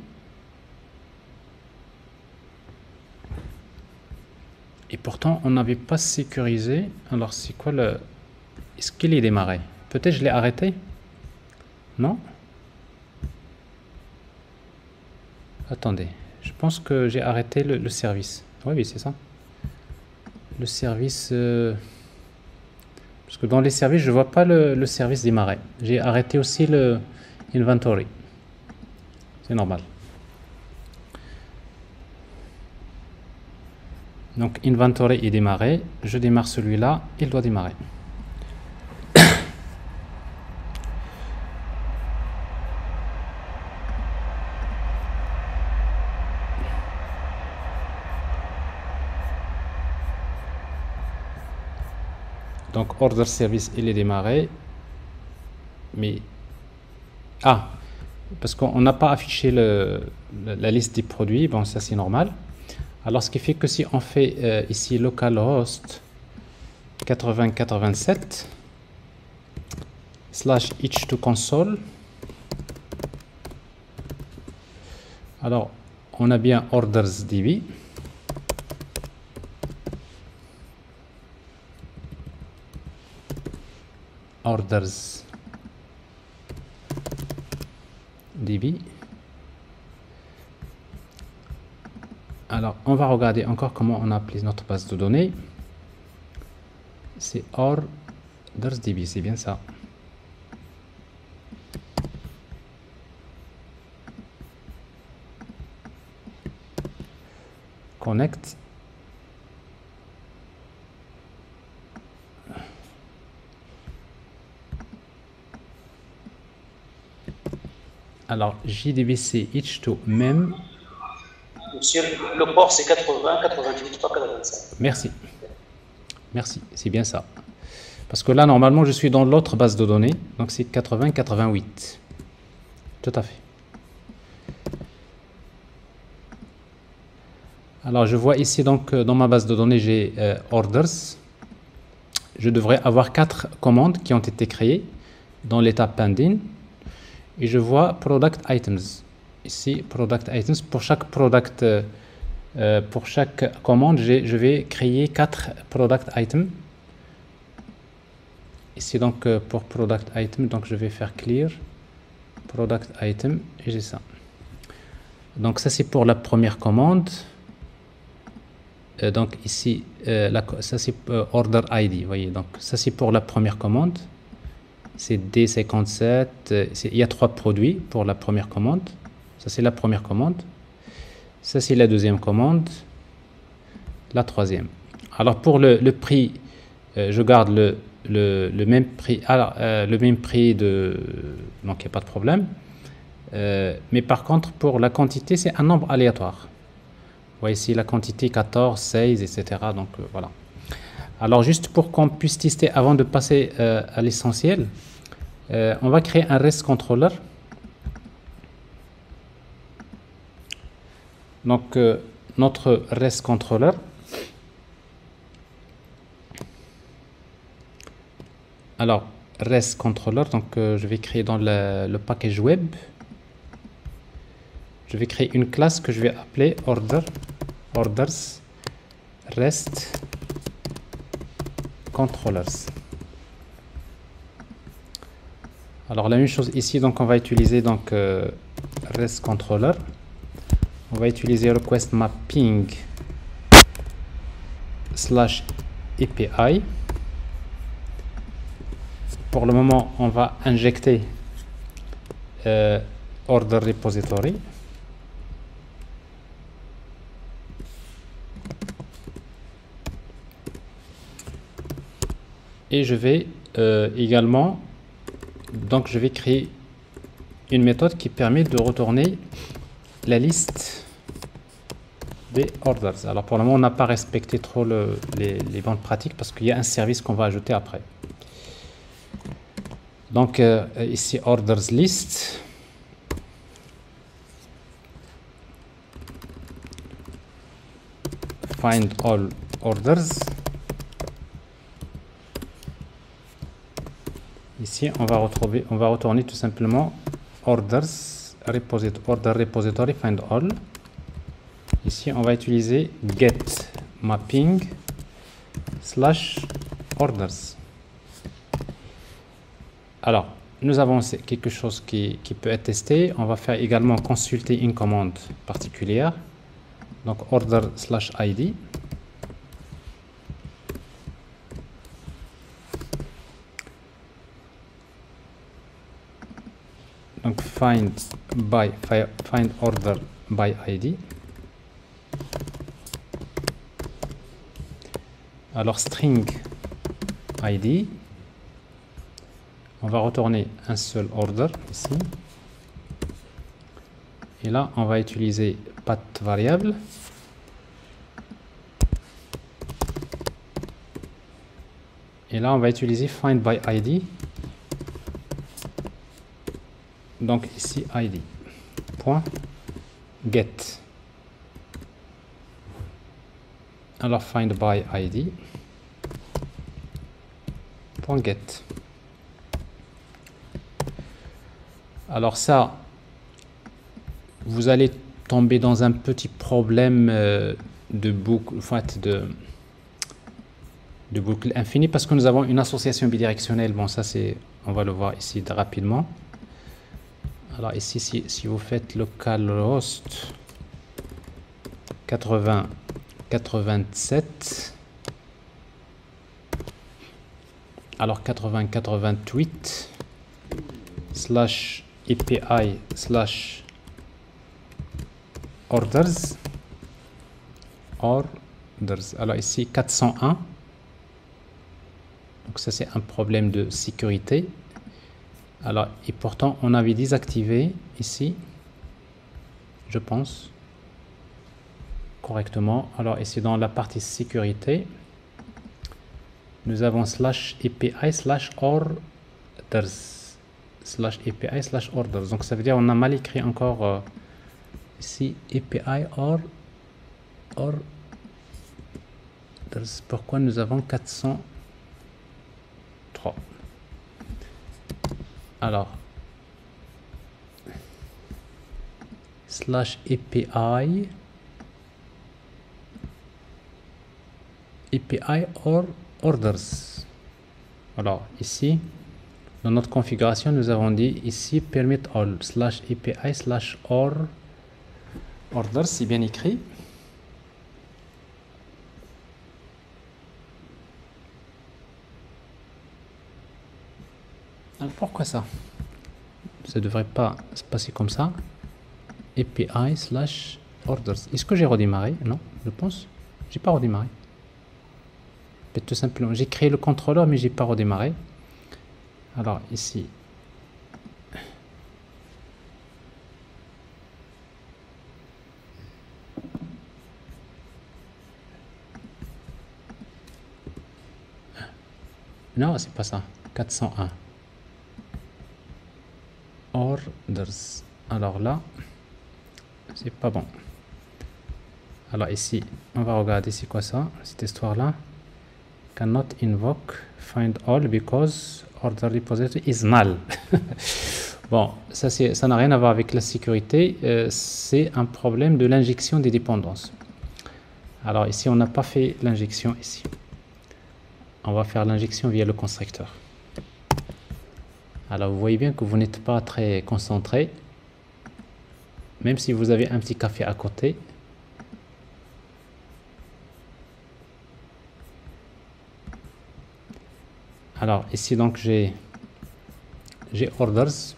Et pourtant, on n'avait pas sécurisé. Alors, c'est quoi le... Est-ce qu'il est démarré? Peut-être je l'ai arrêté? Non? Attendez. Je pense que j'ai arrêté le service. Oui, c'est ça. Le service... Parce que dans les services, je ne vois pas le service démarrer. J'ai arrêté aussi le inventory. C'est normal. Donc, inventory est démarré. Je démarre celui-là. Il doit démarrer. Donc, order service, il est démarré. Mais... Ah, parce qu'on n'a pas affiché la liste des produits. Bon, ça, c'est normal. Alors, ce qui fait que si on fait ici localhost 8087 /h2console, alors, on a bien ordersDB. ordersDB. Alors, on va regarder encore comment on a appelé notre base de données. C'est ordersDB, c'est bien ça. Connect. Alors, JDBC H2 même. Monsieur, le port c'est 80, 98, pas 85. Merci. Merci, c'est bien ça. Parce que là, normalement, je suis dans l'autre base de données. Donc, c'est 80, 88. Tout à fait. Alors, je vois ici, donc, dans ma base de données, j'ai orders. Je devrais avoir 4 commandes qui ont été créées dans l'étape pending. Et je vois product items. Ici, product items. Pour chaque product, pour chaque commande, je vais créer 4 product items. Ici, donc, pour product item, donc je vais faire clear product item et j'ai ça. Donc, ça, c'est pour la première commande. Donc, ici, ça, c'est order ID. Voyez, donc, ça, c'est pour la première commande. C'est D57. Il y a 3 produits pour la première commande. Ça, c'est la première commande. Ça, c'est la deuxième commande. La troisième. Alors, pour le prix, je garde le même prix. Alors, le même prix de... Donc, il n'y a pas de problème. Mais par contre, pour la quantité, c'est un nombre aléatoire. Vous voyez ici la quantité 14, 16, etc. Donc, voilà. Alors, juste pour qu'on puisse tester avant de passer à l'essentiel, on va créer un REST controller. Donc, notre REST controller, alors, REST controller, donc je vais créer dans le package web, je vais créer une classe que je vais appeler orders REST controllers. Alors, la même chose ici, donc on va utiliser donc REST controller. On va utiliser request mapping /API. Pour le moment, on va injecter order repository. Et je vais également, donc je vais créer une méthode qui permet de retourner la liste des orders. Alors pour le moment, on n'a pas respecté trop les bandes pratiques parce qu'il y a un service qu'on va ajouter après. Donc ici, orders list. Find all orders. Ici, on va retourner tout simplement orders, order repository, find all. Ici, on va utiliser get mapping / orders. Alors, nous avons quelque chose qui peut être testé. On va faire également consulter une commande particulière. Donc, order / id. Donc, find order by id. Alors, string id. On va retourner un seul order ici. Et là, on va utiliser path variable. Et là, on va utiliser find by id. Donc ici, id. Point get. Alors, find by id. Point get. Alors ça, vous allez tomber dans un petit problème de boucle, en fait, de boucle infinie parce que nous avons une association bidirectionnelle. Bon, ça c'est, on va le voir ici rapidement. Alors ici, si vous faites localhost 80 87, alors 80 88 / API / orders. Alors ici 401. Donc ça c'est un problème de sécurité. Alors et pourtant on avait désactivé ici, je pense, correctement. Alors ici dans la partie sécurité, nous avons /API / orders. /API / orders. Donc ça veut dire on a mal écrit encore ici API orders. Pourquoi nous avons 403? Alors /API or orders. Alors ici dans notre configuration, nous avons dit ici permit all /API / orders, c'est bien écrit. Alors pourquoi ça? Ça ne devrait pas se passer comme ça. API / orders. Est-ce que j'ai redémarré? Non, je pense. J'ai pas redémarré. Peut-être tout simplement. J'ai créé le contrôleur, mais j'ai pas redémarré. Alors ici, non, c'est pas ça. 401 orders. Alors là, c'est pas bon. Alors ici, on va regarder c'est quoi ça, cette histoire là. Cannot invoke find all because order repository is null. Bon, ça n'a rien à voir avec la sécurité, c'est un problème de l'injection des dépendances. Alors ici, on n'a pas fait l'injection ici. On va faire l'injection via le constructeur. Alors vous voyez bien que vous n'êtes pas très concentré, même si vous avez un petit café à côté. Alors ici donc j'ai orders.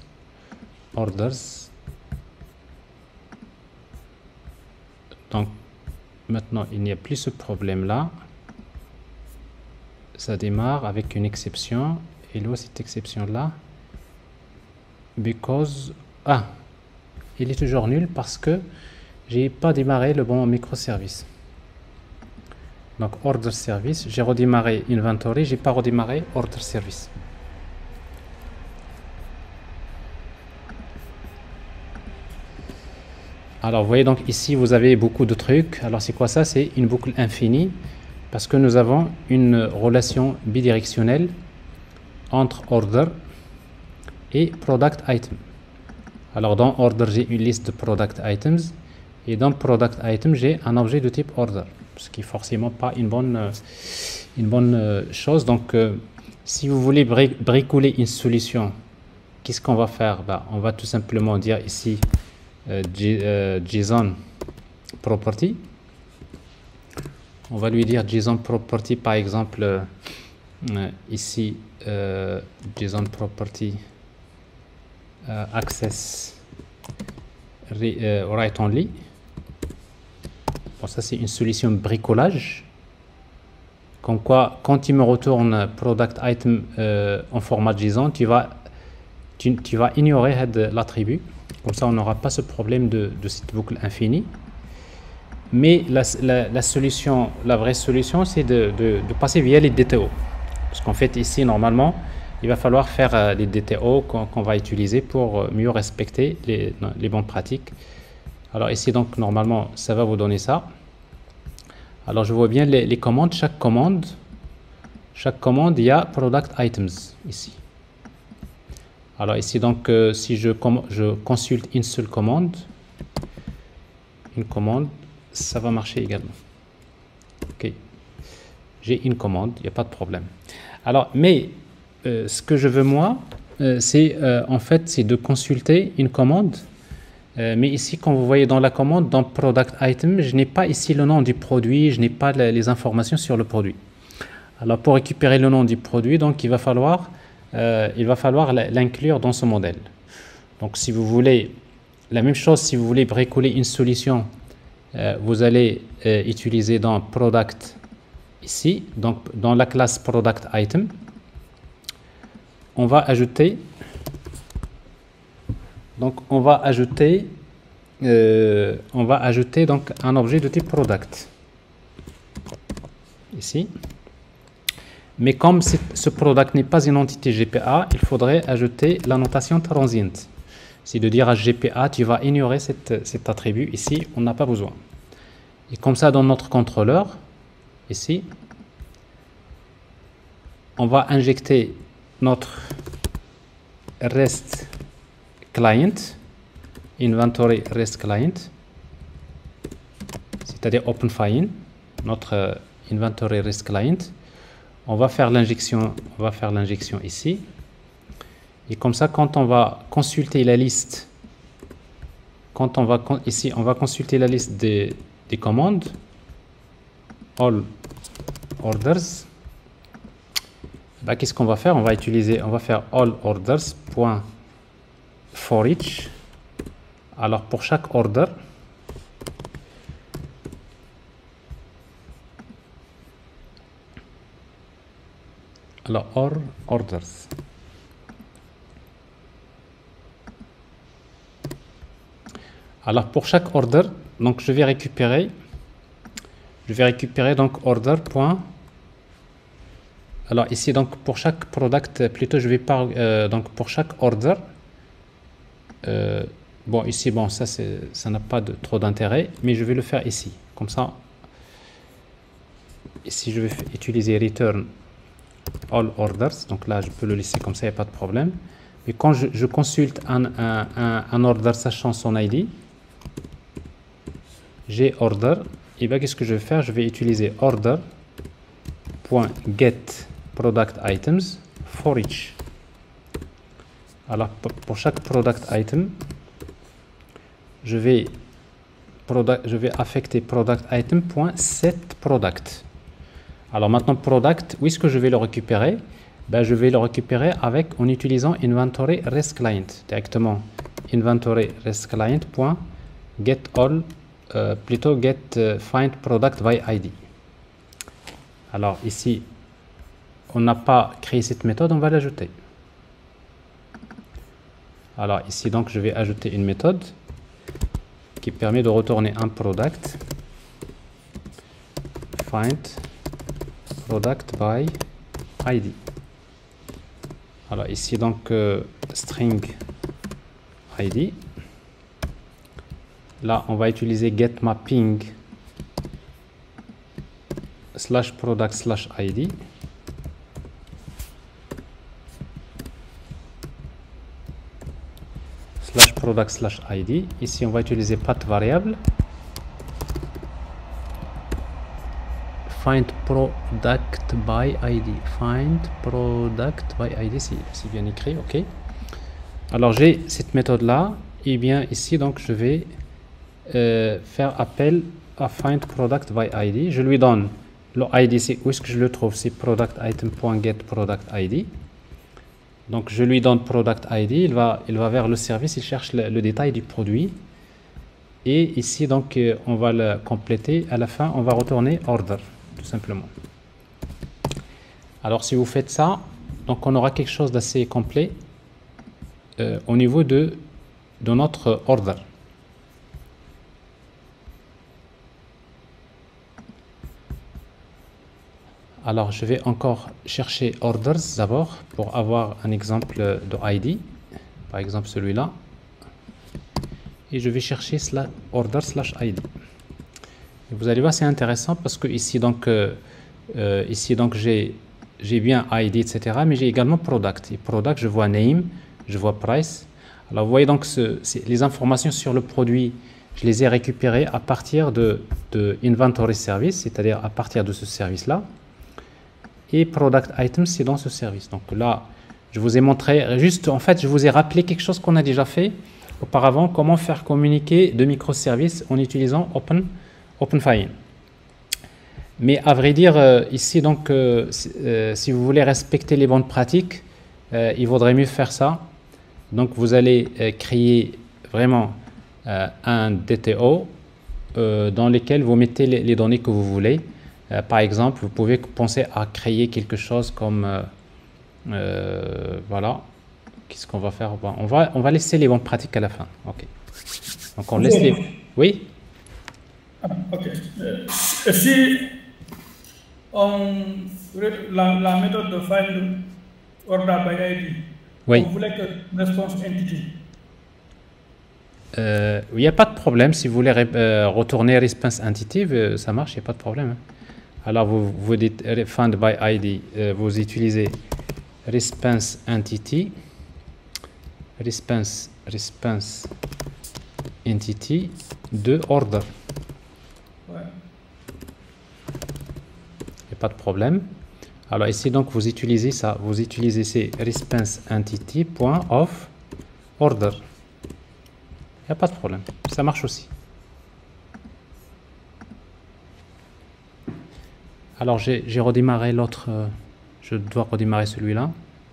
Donc maintenant il n'y a plus ce problème là. Ça démarre avec une exception et là cette exception là because il est toujours nul parce que j'ai pas démarré le bon microservice. Donc order service, j'ai redémarré inventory, j'ai pas redémarré order service. Alors vous voyez, donc ici vous avez beaucoup de trucs. Alors c'est quoi ça? C'est une boucle infinie parce que nous avons une relation bidirectionnelle entre order et product item. Alors dans order, j'ai une liste de product items et dans product item, j'ai un objet de type order, ce qui est forcément pas une bonne chose. Donc si vous voulez bricoler une solution, qu'est-ce qu'on va faire? On va tout simplement dire ici JSON property. On va lui dire JSON property, par exemple ici JSON property access write only. Bon, ça c'est une solution bricolage, comme quoi quand il me retourne product item en format JSON, tu vas ignorer l'attribut. Comme ça, on n'aura pas ce problème de cette boucle infinie. Mais la solution, la vraie solution, c'est de passer via les DTO. Parce qu'en fait, ici, normalement, il va falloir faire les DTO qu'on va utiliser pour mieux respecter les bonnes pratiques. Alors ici, donc, normalement, ça va vous donner ça. Alors, je vois bien les commandes. Chaque commande, il y a product items ici. Alors ici, donc, si je consulte une seule commande, ça va marcher également. Ok, j'ai une commande, il n'y a pas de problème. Alors, mais ce que je veux moi, c'est en fait, c'est de consulter une commande. Mais ici, quand vous voyez dans la commande, dans product item, je n'ai pas ici le nom du produit, je n'ai pas les informations sur le produit. Alors, pour récupérer le nom du produit, donc il va falloir l'inclure dans ce modèle. Donc si vous voulez, la même chose, si vous voulez bricoler une solution, vous allez utiliser dans product ici, donc dans la classe product item, on va ajouter donc un objet de type product ici. Mais comme ce product n'est pas une entité GPA, il faudrait ajouter la notation transient. C'est de dire à GPA, tu vas ignorer cet attribut. Ici, on n'a pas besoin. Et comme ça, dans notre contrôleur, ici, on va injecter notre REST client, inventory REST client, c'est-à-dire OpenFine, notre inventory REST client. On va faire l'injection ici. Et comme ça, quand on va consulter la liste, ici, on va consulter la liste des commandes, all orders. Qu'est-ce qu'on va faire? On va faire all orders .for each. Alors pour chaque order, alors orders. Alors pour chaque order, donc je vais récupérer donc order. Alors ici donc pour chaque product, plutôt je vais pas donc pour chaque order. Bon ici bon ça n'a pas trop d'intérêt, mais je vais le faire ici. Comme ça, ici je vais utiliser return all orders, donc là je peux le laisser comme ça, il n'y a pas de problème. Mais quand je consulte un order sachant son ID, j'ai order, et bien qu'est-ce que je vais faire? Je vais utiliser order.get product items for each. Alors pour chaque product item, je vais affecter product item.setProduct. Alors maintenant, product, où est-ce que je vais le récupérer? Je vais le récupérer en utilisant inventory REST client directement. Inventory REST client.get all, get find product by ID. Alors ici, on n'a pas créé cette méthode, on va l'ajouter. Alors ici, donc, je vais ajouter une méthode. qui permet de retourner un product. Find product by ID. Alors ici donc string ID. Là on va utiliser get mapping slash product slash ID. Slash product slash ID. Ici on va utiliser path variable. Find product by ID. Find product by ID, c'est bien écrit, ok. Alors j'ai cette méthode là, et bien ici donc je vais faire appel à find product by ID. Je lui donne le ID, c'est où est-ce que je le trouve, c'est product item.get product ID. Donc je lui donne product ID, il va vers le service, il cherche le détail du produit. Et ici donc on va le compléter. À la fin on va retourner order, tout simplement. Alors si vous faites ça, donc on aura quelque chose d'assez complet au niveau de notre order. Alors je vais encore chercher orders d'abord pour avoir un exemple de ID, par exemple celui-là, et je vais chercher order slash ID. Et vous allez voir, c'est intéressant parce que ici donc j'ai bien ID, etc., mais j'ai également product. Et product, je vois name, je vois price. Alors vous voyez donc les informations sur le produit, je les ai récupérées à partir de inventory service, c'est-à-dire à partir de ce service-là. Et product item, c'est dans ce service. Donc là, je vous ai montré, juste en fait, je vous ai rappelé quelque chose qu'on a déjà fait auparavant, comment faire communiquer deux microservices en utilisant OpenFine. Mais à vrai dire, ici, donc, si vous voulez respecter les bonnes pratiques, il vaudrait mieux faire ça. Donc, vous allez créer vraiment un DTO dans lequel vous mettez les données que vous voulez. Par exemple, vous pouvez penser à créer quelque chose comme voilà. Qu'est-ce qu'on va faire? Bon, on va laisser les bonnes pratiques à la fin. Ok. Donc on laisse les. Oui. Ok. Si la méthode de find order by ID, oui. on voulait que response entity. Il n'y a pas de problème. Si vous voulez retourner response entity, ça marche, il n'y a pas de problème. Hein. Alors vous dites find by ID, vous utilisez response entity, response entity de order. Ouais. Il n'y a pas de problème. Alors ici donc vous utilisez ça, vous utilisez ces response entity point of order. Il n'y a pas de problème, ça marche aussi. Alors j'ai redémarré l'autre, je dois redémarrer celui-là.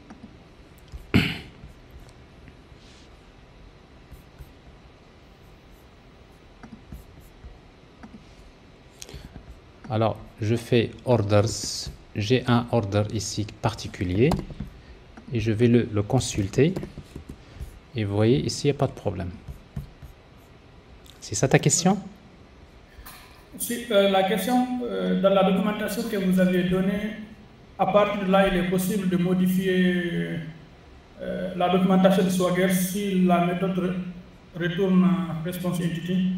Alors je fais orders, j'ai un order ici particulier et je vais le consulter et vous voyez ici il n'y a pas de problème. C'est ça ta question? Si, la question, dans la documentation que vous avez donnée, à partir de là, il est possible de modifier la documentation de Swagger si la méthode retourne response entity?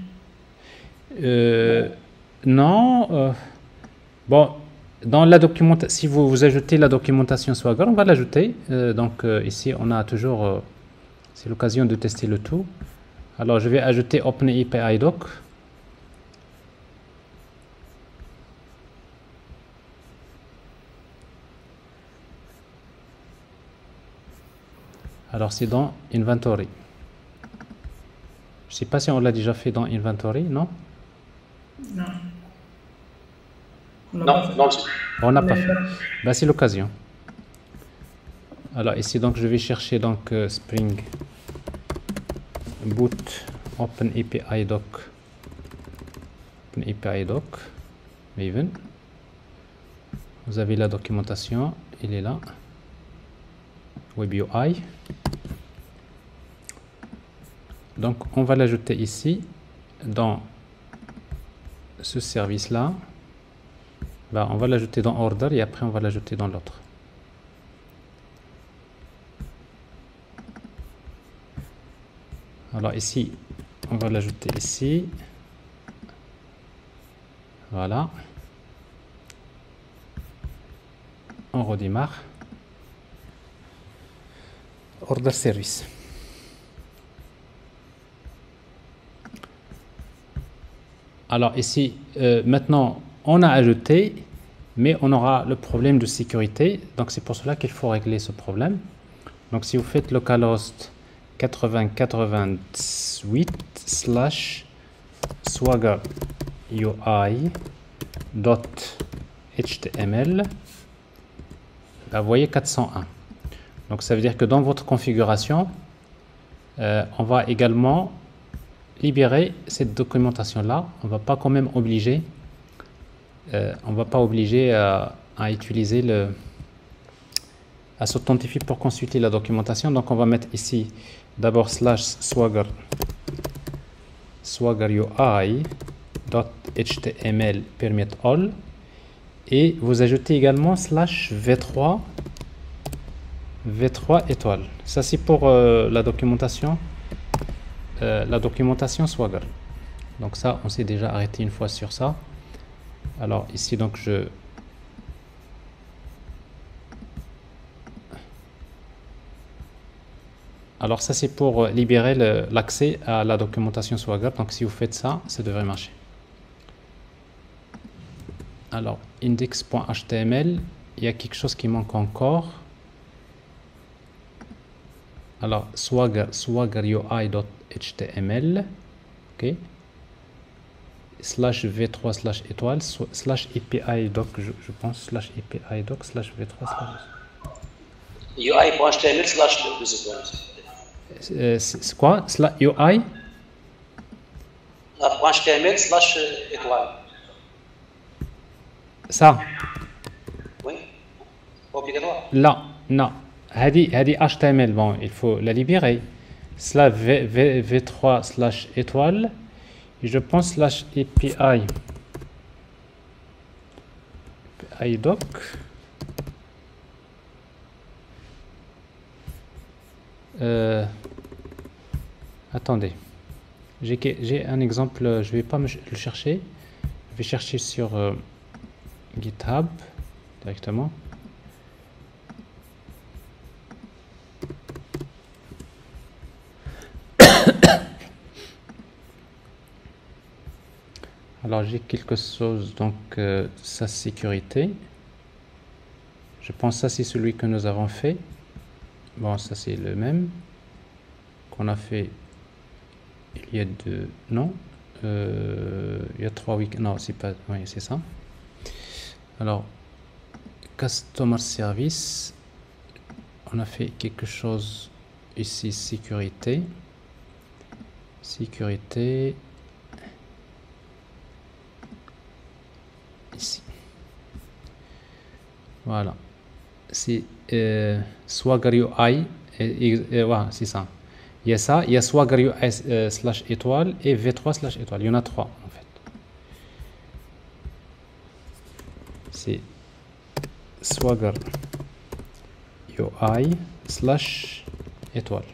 Non. Bon, dans la documentation, si vous ajoutez la documentation Swagger, on va l'ajouter. Donc ici, on a toujours, c'est l'occasion de tester le tout. Alors, je vais ajouter OpenAPI-Doc. Alors, c'est dans Inventory. Je ne sais pas si on l'a déjà fait dans Inventory, non? Non. Non, on n'a pas fait. Ben, c'est l'occasion. Alors, ici, donc, je vais chercher donc Spring Boot OpenAPI-Doc. OpenAPI-Doc. Maven. Vous avez la documentation, il est là. WebUI. Donc on va l'ajouter ici. dans ce service-là, bah, on va l'ajouter dans order et après on va l'ajouter dans l'autre. Alors ici, on va l'ajouter ici. Voilà. On redémarre. Order service. Alors ici, maintenant, on a ajouté, mais on aura le problème de sécurité. Donc c'est pour cela qu'il faut régler ce problème. Donc si vous faites localhost 8088/swagger UI.html, vous voyez 401. Donc ça veut dire que dans votre configuration, on va également libérer cette documentation là. On va pas quand même obliger, on va pas obliger à utiliser à s'authentifier pour consulter la documentation. Donc on va mettre ici d'abord /swagger UI.html permit all, et vous ajoutez également /v3 étoile. Ça c'est pour la documentation Swagger. Donc ça, on s'est déjà arrêté une fois sur ça. Alors ici, donc alors ça c'est pour libérer l'accès à la documentation Swagger. Donc si vous faites ça, ça devrait marcher. Alors index.html, il y a quelque chose qui manque encore. Alors swagger UI.html, ok, /v3 étoile /API doc, je pense /API doc /v3 UI.html c'est quoi UI .html étoile. Ça Oui, obligatoire. Là, non. هذه HTML, bon, il faut la libérer. v3 étoile, et je pense /API doc. Attendez, j'ai un exemple, je vais pas le chercher, je vais chercher sur GitHub directement. Alors j'ai quelque chose, donc sa sécurité, je pense que ça c'est celui que nous avons fait. Bon, ça c'est le même qu'on a fait il y a deux, non, il y a 3 week-ends, non c'est pas, oui c'est ça. Alors customer service, on a fait quelque chose ici, sécurité, ici, voilà, c'est Swagger UI, voilà, c'est ça. Il y a ça, il y a Swagger UI /étoile et v3 étoile. Il y en a 3 en fait. C'est Swagger UI /étoile.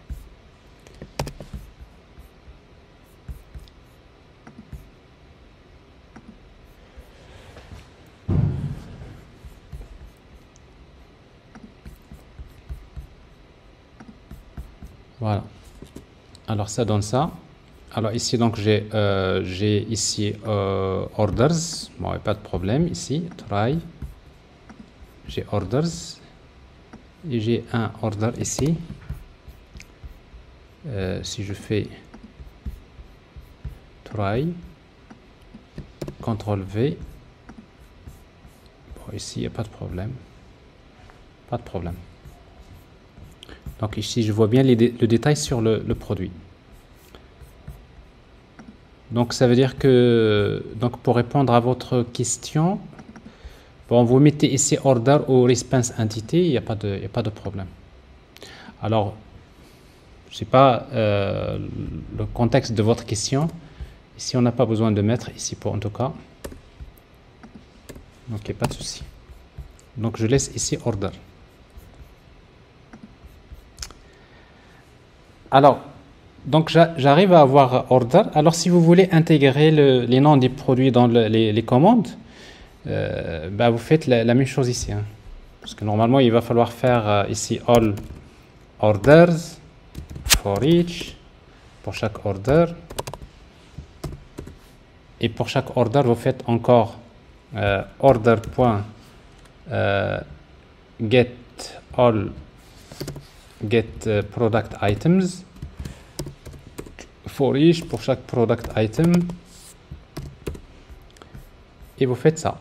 Voilà. Alors ça donne ça. Alors ici donc j'ai ici orders. Bon, pas de problème ici. Try. J'ai orders et j'ai un order ici. Si je fais try, CTRL V. Bon, ici il n'y a pas de problème. Pas de problème. Donc ici, je vois bien le détail sur le produit. Donc ça veut dire que, donc pour répondre à votre question, bon, vous mettez ici order ou response entity, il n'y a pas de problème. Alors, je ne sais pas le contexte de votre question. Ici, on n'a pas besoin de mettre, ici pour en tout cas. Donc, il n'y a pas de souci. Donc, je laisse ici order. Alors, donc j'arrive à avoir order. Alors, si vous voulez intégrer les noms des produits dans les commandes, bah, vous faites la même chose ici. Hein. Parce que normalement, il va falloir faire ici all orders for each, pour chaque order. Et pour chaque order, vous faites encore order.get all get product items for each pour chaque product item. Et vous faites ça.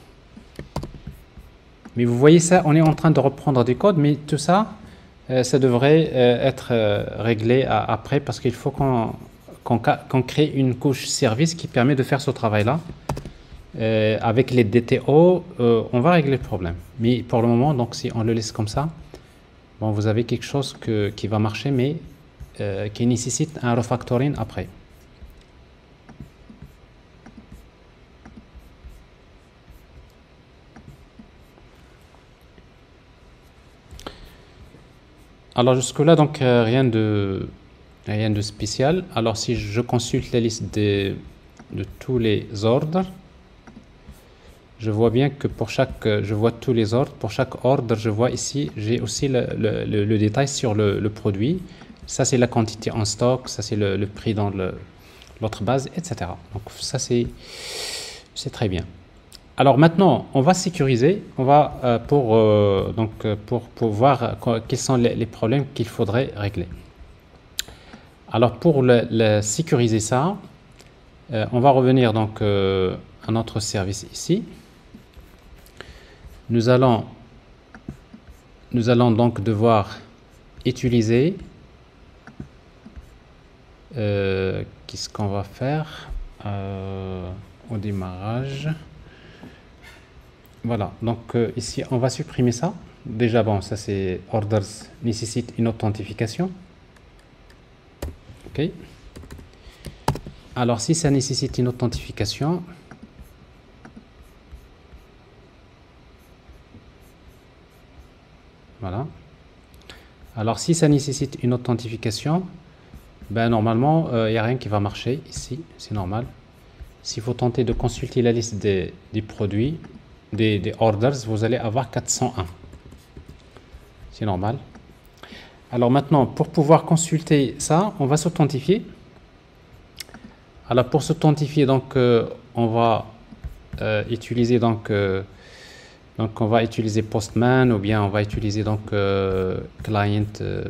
Mais vous voyez ça, on est en train de reprendre du code, mais tout ça, ça devrait être réglé après parce qu'il faut qu'on crée une couche service qui permet de faire ce travail-là. Avec les DTO, on va régler le problème. Mais pour le moment, donc si on le laisse comme ça, bon, vous avez quelque chose qui va marcher, mais qui nécessite un refactoring après. Alors jusque-là, donc rien de spécial. Alors si je consulte la liste de tous les ordres, je vois bien que pour chaque, je vois tous les ordres. Pour chaque ordre, je vois ici, j'ai aussi le détail sur le produit. Ça, c'est la quantité en stock. Ça, c'est le prix dans l'autre base, etc. Donc ça, c'est très bien. Alors maintenant, on va sécuriser. On va pour voir quels sont les problèmes qu'il faudrait régler. Alors pour sécuriser ça, on va revenir donc à notre service ici. Nous allons donc devoir utiliser qu'est-ce qu'on va faire au démarrage. Voilà, donc ici on va supprimer ça. Déjà bon, ça c'est orders nécessite une authentification. Ok. Alors si ça nécessite une authentification, voilà. Alors si ça nécessite une authentification, ben normalement il n'y a rien qui va marcher ici, c'est normal. S'il faut tenter de consulter la liste des produits, des orders, vous allez avoir 401. C'est normal. Alors maintenant, pour pouvoir consulter ça, on va s'authentifier. Alors pour s'authentifier, donc on va utiliser donc on va utiliser Postman ou bien on va utiliser donc Client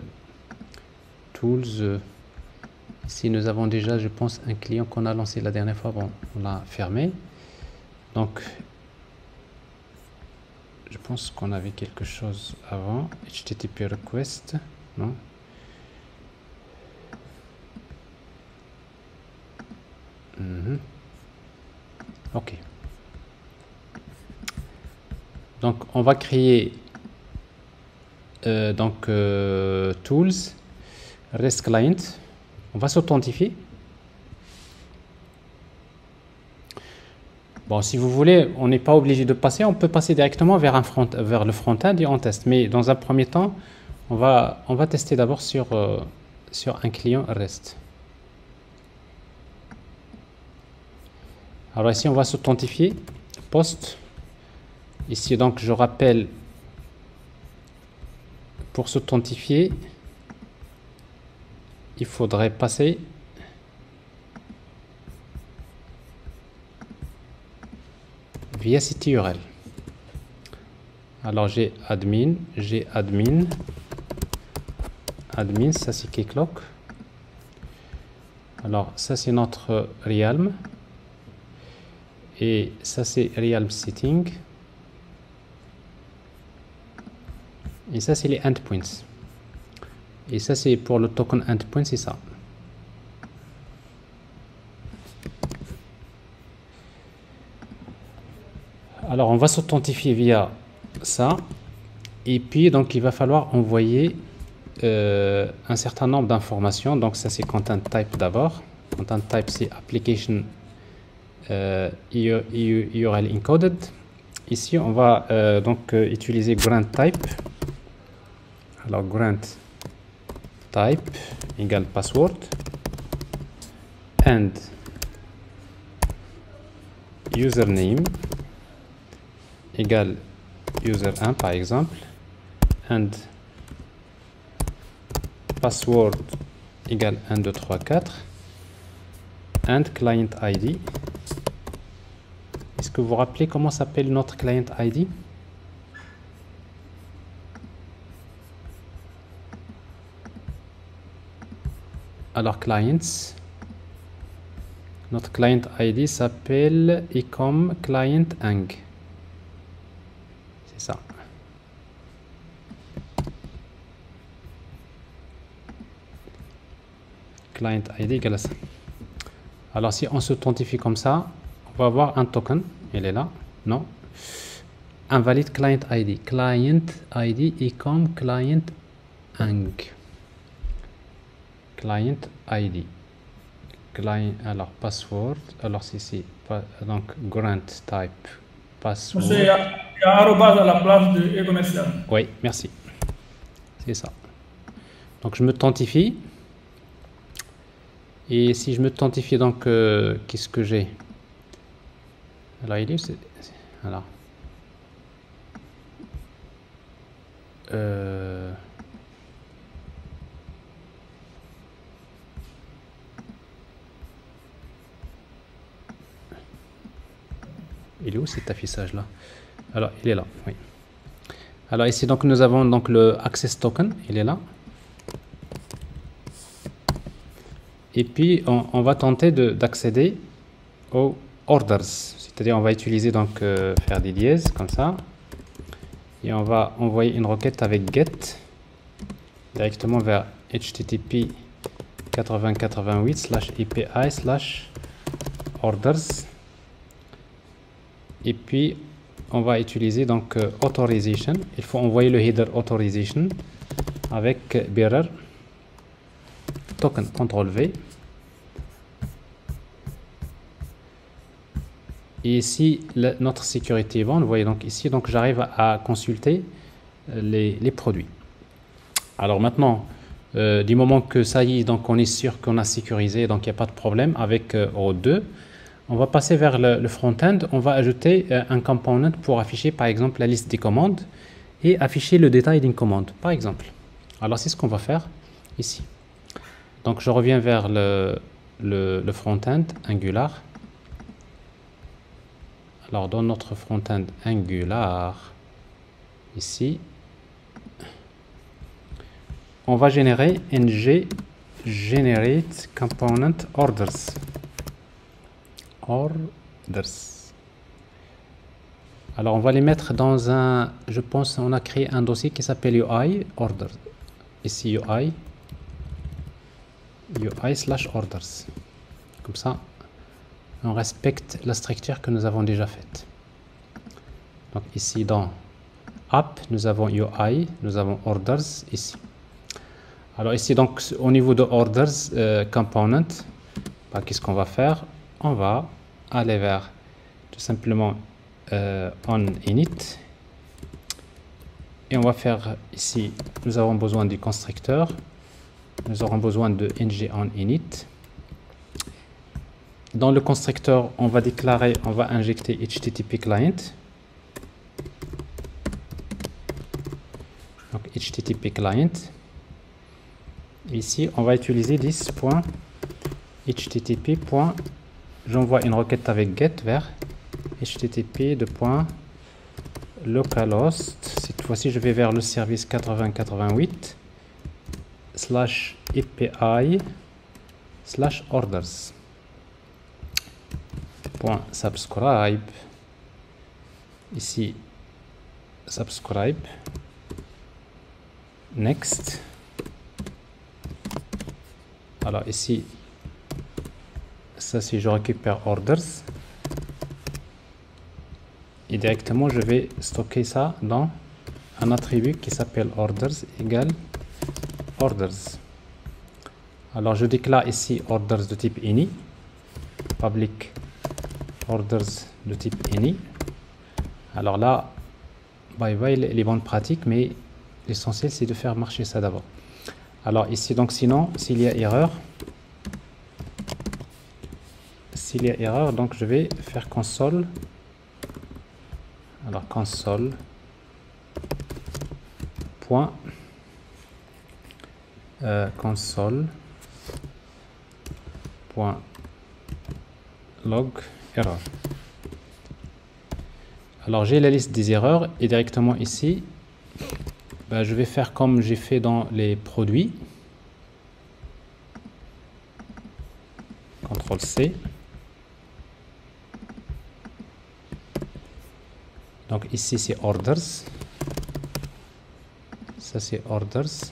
Tools. Ici nous avons déjà, je pense, un client qu'on a lancé la dernière fois. Bon, on l'a fermé. Donc je pense qu'on avait quelque chose avant. HTTP request, non? Ok. Donc on va créer Tools, REST Client. On va s'authentifier. Bon, si vous voulez, on n'est pas obligé de passer. On peut passer directement vers le front-end et on teste. Mais dans un premier temps, on va tester d'abord sur un client REST. Alors ici, on va s'authentifier. Post. Ici, donc, je rappelle, pour s'authentifier, il faudrait passer via site URL. Alors j'ai admin, ça c'est Keycloak. Alors ça c'est notre Realm. Et ça c'est Realm Setting. Et ça c'est les endpoints. Et ça c'est pour le token endpoint, c'est ça. Alors on va s'authentifier via ça. Et puis donc il va falloir envoyer un certain nombre d'informations. Donc ça c'est content type d'abord. content type c'est application URL encoded. Ici on va donc utiliser grant type. Alors grant type égale password and username égale user1 par exemple, and password égale 1 2 3 4 and client ID. Est-ce que vous vous rappelez comment s'appelle notre client ID? Alors clients, notre client ID s'appelle ecom client ang. C'est ça. Client ID égale à ça. Alors si on s'authentifie comme ça, on va avoir un token. Il est là. Non. Invalide client ID. Client ID ecom client ang. Client ID. Client, alors password. Alors c'est donc grant type password. Il y a arrobase à la place de e-commercial. Oui, merci. C'est ça. Donc je m'authentifie. Et si je m'authentifie, donc qu'est-ce que j'ai? Alors il est alors. Il est où cet affichage là? Alors il est là, oui. Alors ici donc nous avons donc le access token, il est là. Et puis on va tenter d'accéder aux orders, c'est-à-dire on va utiliser donc faire des dièses comme ça, et on va envoyer une requête avec get directement vers http 8088/api/orders. Et puis on va utiliser donc authorization. Il faut envoyer le header authorization avec bearer token CTRL V. Et ici notre sécurité est bonne. Vous voyez donc ici, donc j'arrive à consulter les produits. Alors maintenant, du moment que ça y est, donc on est sûr qu'on a sécurisé, donc il n'y a pas de problème avec O2. On va passer vers le front-end. On va ajouter un component pour afficher par exemple la liste des commandes et afficher le détail d'une commande par exemple. Alors c'est ce qu'on va faire ici. Donc je reviens vers le front-end Angular. Alors dans notre front-end Angular, ici, on va générer ng generate component orders. Alors on va les mettre dans un, je pense on a créé un dossier qui s'appelle UI orders. Ici UI /orders. Comme ça on respecte la structure que nous avons déjà faite. Donc ici dans app nous avons UI, nous avons orders ici. Alors ici donc au niveau de orders component, qu'est-ce qu'on va faire? On va aller vers tout simplement on init et on va faire ici, nous avons besoin du constructeur, nous aurons besoin de ng on init. Dans le constructeur, on va déclarer, on va injecter HTTP client. Donc HTTP client. Ici, on va utiliser this.http. J'envoie une requête avec get vers http://localhost. Cette fois-ci, je vais vers le service 8088/API/orders. .subscribe, ici subscribe, next. Alors ici, ça si je récupère orders, et directement je vais stocker ça dans un attribut qui s'appelle orders égale orders. Alors je déclare ici orders de type any, public orders de type any. Alors là, bye bye les bonnes pratiques, mais l'essentiel c'est de faire marcher ça d'abord. Alors ici donc sinon s'il y a erreur, donc je vais faire console. Alors console point console point log erreur. Alors j'ai la liste des erreurs et directement ici je vais faire comme j'ai fait dans les produits. CTRL C. Donc ici c'est orders. Ça c'est orders.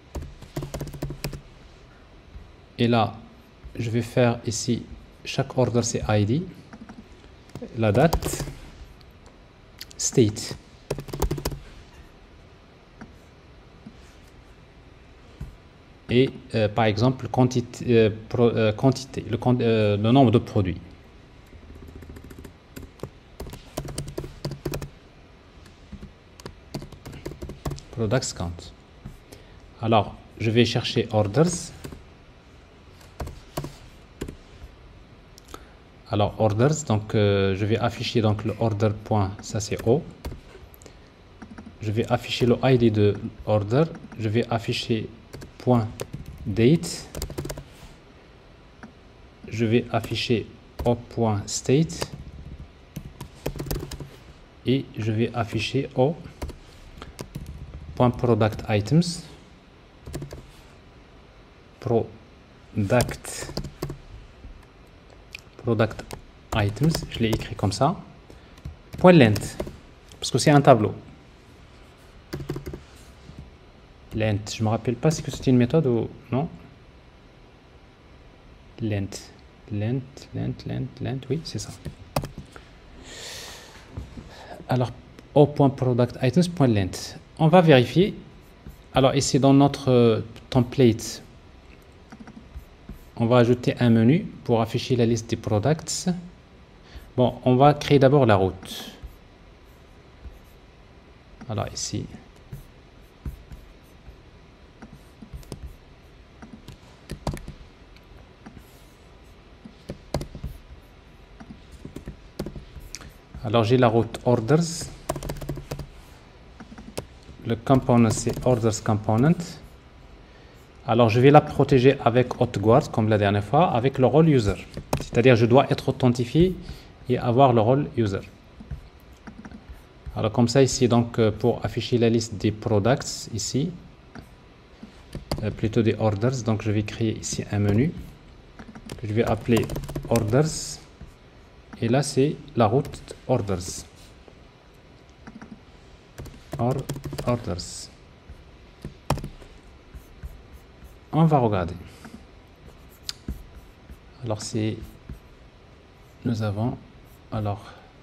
Et là, je vais faire ici, chaque order c'est ID, la date, state. Et par exemple, quantité, le nombre de produits. Products count. Alors, je vais chercher orders. Alors, orders, donc je vais afficher donc le order point, ça c'est O. Je vais afficher le ID de order. Je vais afficher point date. Je vais afficher O point state. Et je vais afficher O point product items. Product items, je l'ai écrit comme ça. Point length, parce que c'est un tableau. Length, je me rappelle pas si c'était une méthode ou non. Length, oui, c'est ça. Alors, au point product items, point length. On va vérifier. Alors ici dans notre template, on va ajouter un menu pour afficher la liste des products. Bon, on va créer d'abord la route. Alors ici. Alors j'ai la route orders. Le component c'est orders component. Alors je vais la protéger avec hotguard comme la dernière fois, avec le rôle user. C'est-à-dire je dois être authentifié et avoir le rôle user. Alors comme ça ici, donc pour afficher la liste des products ici, plutôt des orders, donc je vais créer ici un menu que je vais appeler orders. Et là c'est la route orders. Orders. On va regarder. Alors c'est, nous avons alors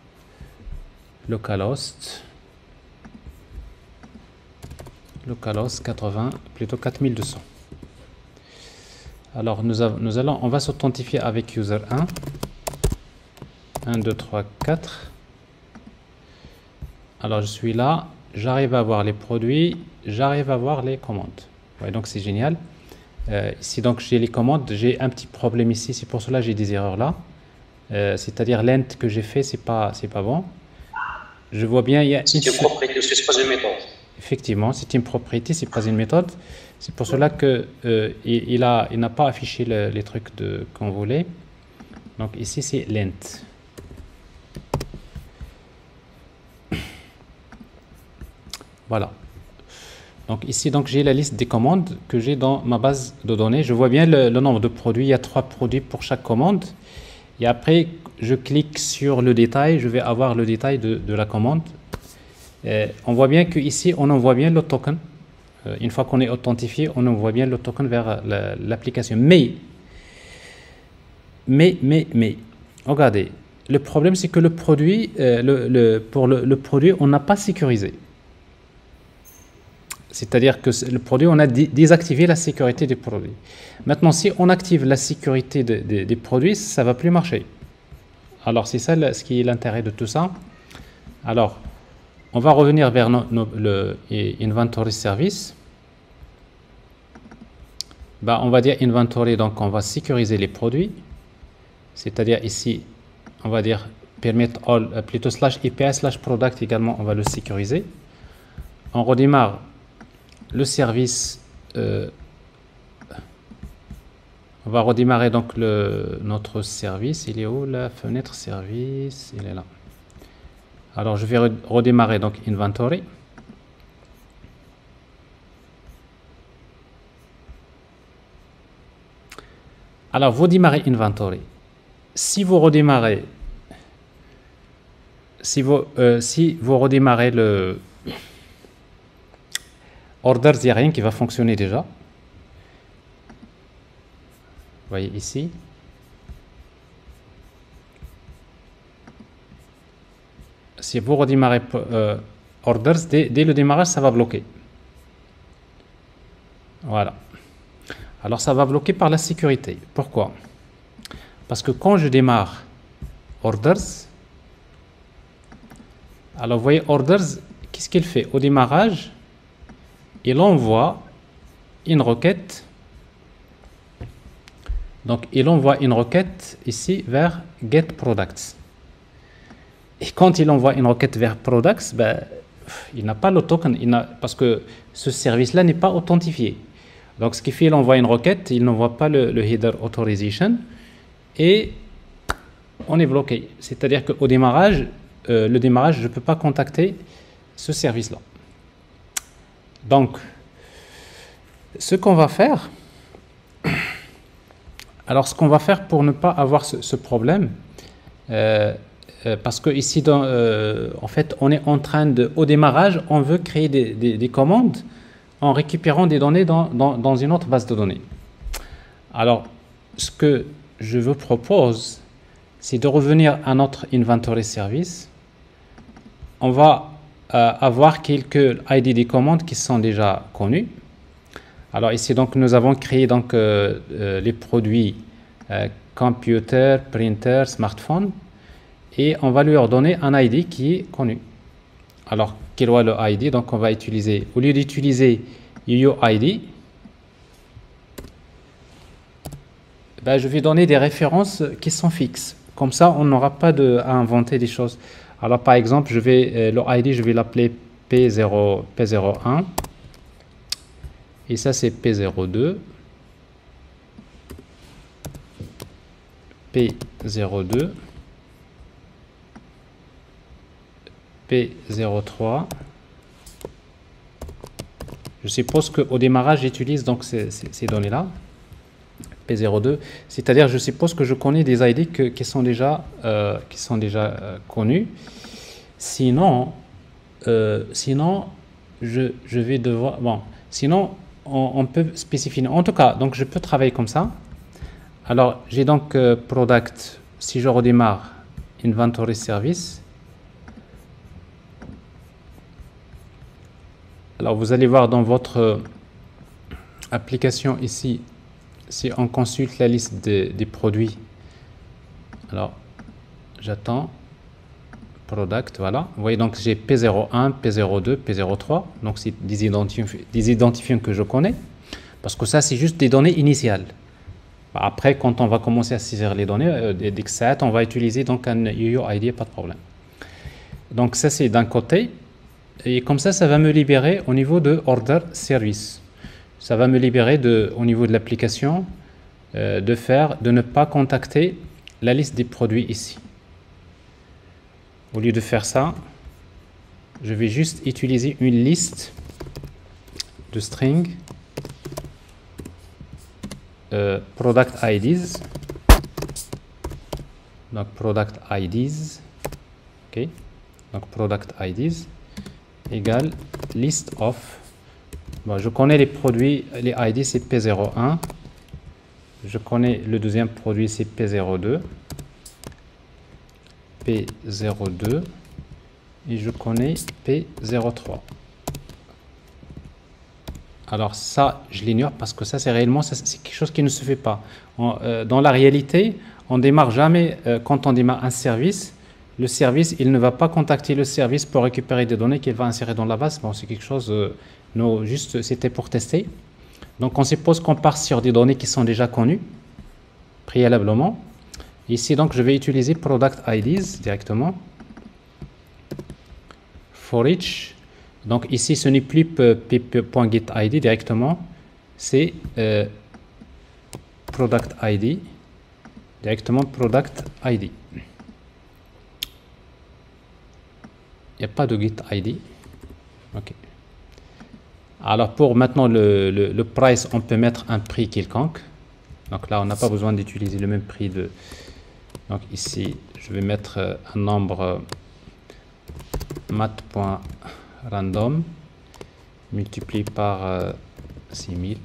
localhost 80, plutôt 4200. Alors on va s'authentifier avec user 1, 2, 3, 4. Alors je suis là, j'arrive à voir les produits, j'arrive à voir les commandes. Ouais, donc c'est génial. Ici donc j'ai les commandes, j'ai un petit problème ici, c'est pour cela que j'ai des erreurs là. C'est-à-dire l'int que j'ai fait, c'est pas bon. Je vois bien il y a c'est une propriété, c'est pas une méthode. Effectivement, c'est une propriété, c'est pas une méthode. C'est pour cela que il n'a pas affiché les trucs qu'on voulait. Donc ici c'est l'int. Voilà. Donc ici, donc j'ai la liste des commandes que j'ai dans ma base de données. Je vois bien le nombre de produits. Il y a 3 produits pour chaque commande. Et après, je clique sur le détail. Je vais avoir le détail de la commande. On voit bien qu'ici, on envoie bien le token. Une fois qu'on est authentifié, on envoie bien le token vers l'application. Mais, regardez, le problème, c'est que le produit, pour le produit, on n'a pas sécurisé. C'est-à-dire que le produit, on a désactivé la sécurité des produits. Maintenant, si on active la sécurité des produits, ça ne va plus marcher. Alors, c'est ça ce qui est l'intérêt de tout ça. Alors, on va revenir vers le inventory service. Ben, on va dire inventory, donc on va sécuriser les produits. C'est-à-dire ici, on va dire permit all, plutôt /API/product également, on va le sécuriser. On redémarre le service. On va redémarrer donc notre service. Il est où la fenêtre service? Il est là. Alors je vais redémarrer donc inventory. Alors vous démarrez inventory. Si vous redémarrez, si vous redémarrez le orders, il n'y a rien qui va fonctionner déjà. Vous voyez ici. Si vous redémarrez orders, dès le démarrage, ça va bloquer. Voilà. Alors ça va bloquer par la sécurité. Pourquoi? Parce que quand je démarre orders, alors vous voyez orders, qu'est-ce qu'il fait? Au démarrage, il envoie une requête. Donc il envoie une requête ici vers get products. Et quand il envoie une requête vers products, ben, il n'a pas le token, parce que ce service-là n'est pas authentifié. Donc ce qui fait, il envoie une requête, il n'envoie pas le header authorization et on est bloqué. C'est-à-dire qu'au démarrage, le démarrage, je ne peux pas contacter ce service-là. Donc, ce qu'on va faire, alors ce qu'on va faire pour ne pas avoir ce problème, parce que ici, en fait, on est en train de, au démarrage, on veut créer des commandes en récupérant des données dans une autre base de données. Alors, ce que je vous propose, c'est de revenir à notre inventory service. On va avoir quelques ID des commandes qui sont déjà connues. Alors ici, donc, nous avons créé donc, les produits computer, printer, smartphone, et on va lui ordonner un ID qui est connu. Alors, quel est le ID? Donc, on va utiliser, au lieu d'utiliser UUID, ben, je vais donner des références qui sont fixes. Comme ça, on n'aura pas à inventer des choses. Alors, par exemple, le ID, je vais l'appeler P01. Et ça, c'est P02. P02. P03. Je suppose qu'au démarrage, j'utilise donc ces données-là. P02. C'est-à-dire, je suppose que je connais des ID qui sont déjà connus. Sinon, je vais devoir... Bon, sinon, on peut spécifier. En tout cas, donc je peux travailler comme ça. Alors, j'ai donc product. Si je redémarre inventory service, alors vous allez voir dans votre application ici, si on consulte la liste des produits, alors j'attends product, voilà. Vous voyez donc j'ai P01, P02, P03, donc c'est des identifiants que je connais, parce que ça c'est juste des données initiales. Après, quand on va commencer à saisir les données d'X7, on va utiliser donc un UUID, pas de problème. Donc ça c'est d'un côté. Et comme ça, ça va me libérer au niveau de order service. Ça va me libérer au niveau de l'application de ne pas contacter la liste des produits ici. Au lieu de faire ça, je vais juste utiliser une liste de string product IDs. Donc product IDs. OK. Donc product IDs égale list of. Bon, je connais les produits, les ID c'est P01. Je connais le deuxième produit c'est P02. P02. Et je connais P03. Alors ça, je l'ignore parce que ça, c'est réellement, c'est quelque chose qui ne se fait pas. Dans la réalité, on démarre jamais, quand on démarre un service, le service, il ne va pas contacter le service pour récupérer des données qu'il va insérer dans la base. Bon, c'est quelque chose, juste, c'était pour tester. Donc, on suppose qu'on part sur des données qui sont déjà connues, préalablement. Ici, donc, je vais utiliser product IDs directement. For each. Donc ici, ce n'est plus pip.getID directement, c'est product ID, directement product ID. Il n'y a pas de getID. OK. Alors pour maintenant le price, on peut mettre un prix quelconque. Donc là, on n'a pas besoin d'utiliser le même prix de... Donc ici, je vais mettre un nombre mat.random multiplié par 6000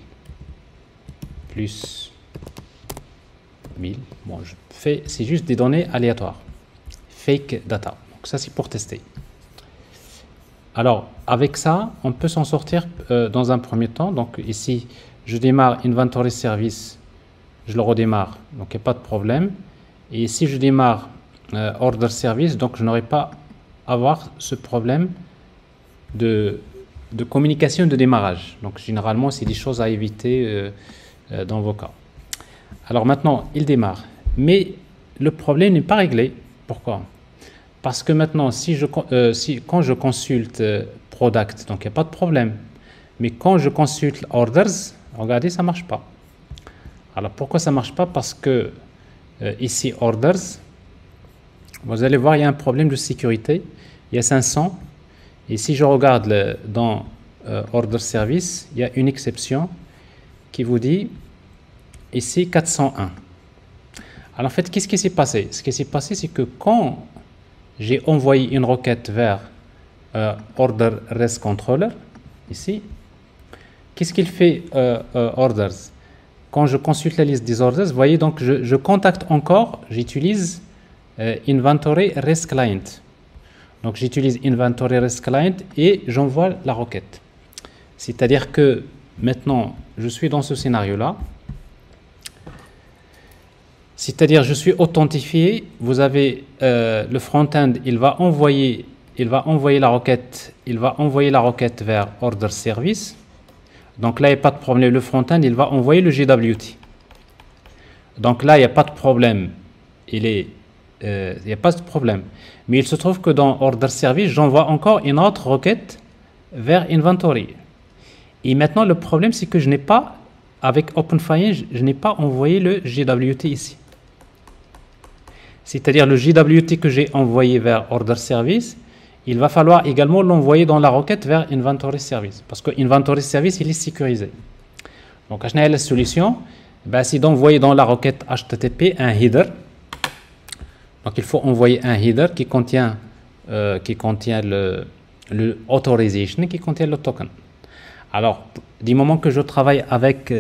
plus 1000. Bon, c'est juste des données aléatoires. Fake data. Donc ça, c'est pour tester. Alors, avec ça, on peut s'en sortir dans un premier temps. Donc ici, je démarre inventory service, je le redémarre, donc il n'y a pas de problème. Et si je démarre order service, donc je n'aurai pas à avoir ce problème de communication de démarrage. Donc généralement, c'est des choses à éviter dans vos cas. Alors maintenant, il démarre. Mais le problème n'est pas réglé. Pourquoi? Parce que maintenant, quand je consulte product, donc il n'y a pas de problème. Mais quand je consulte orders, regardez, ça ne marche pas. Alors pourquoi ça ne marche pas? Parce que ici, orders, vous allez voir, il y a un problème de sécurité. Il y a 500. Et si je regarde dans order service, il y a une exception qui vous dit ici 401. Alors en fait, qu'est-ce qui s'est passé? Ce qui s'est passé, c'est que quand j'ai envoyé une requête vers order rest controller, ici, qu'est-ce qu'il fait orders? Quand je consulte la liste des orders, vous voyez, donc je contacte encore, j'utilise inventory rest client. Donc j'utilise inventory rest client et j'envoie la requête. C'est-à-dire que maintenant, je suis dans ce scénario-là. C'est-à-dire je suis authentifié. Vous avez le front-end, il va envoyer la requête, vers order service. Donc là, il n'y a pas de problème. Le front-end, il va envoyer le JWT. Donc là, il n'y a pas de problème. Il n'y a pas de problème. Mais il se trouve que dans order service, j'envoie encore une autre requête vers inventory. Et maintenant, le problème, c'est que je n'ai pas, avec OpenFIN, je n'ai pas envoyé le JWT ici. C'est-à-dire le JWT que j'ai envoyé vers order service, il va falloir également l'envoyer dans la requête vers inventory service. Parce que inventory service, il est sécurisé. Donc, la solution, c'est d'envoyer dans la requête HTTP un header. Donc, il faut envoyer un header qui contient le authorization, qui contient le token. Alors, du moment que je travaille avec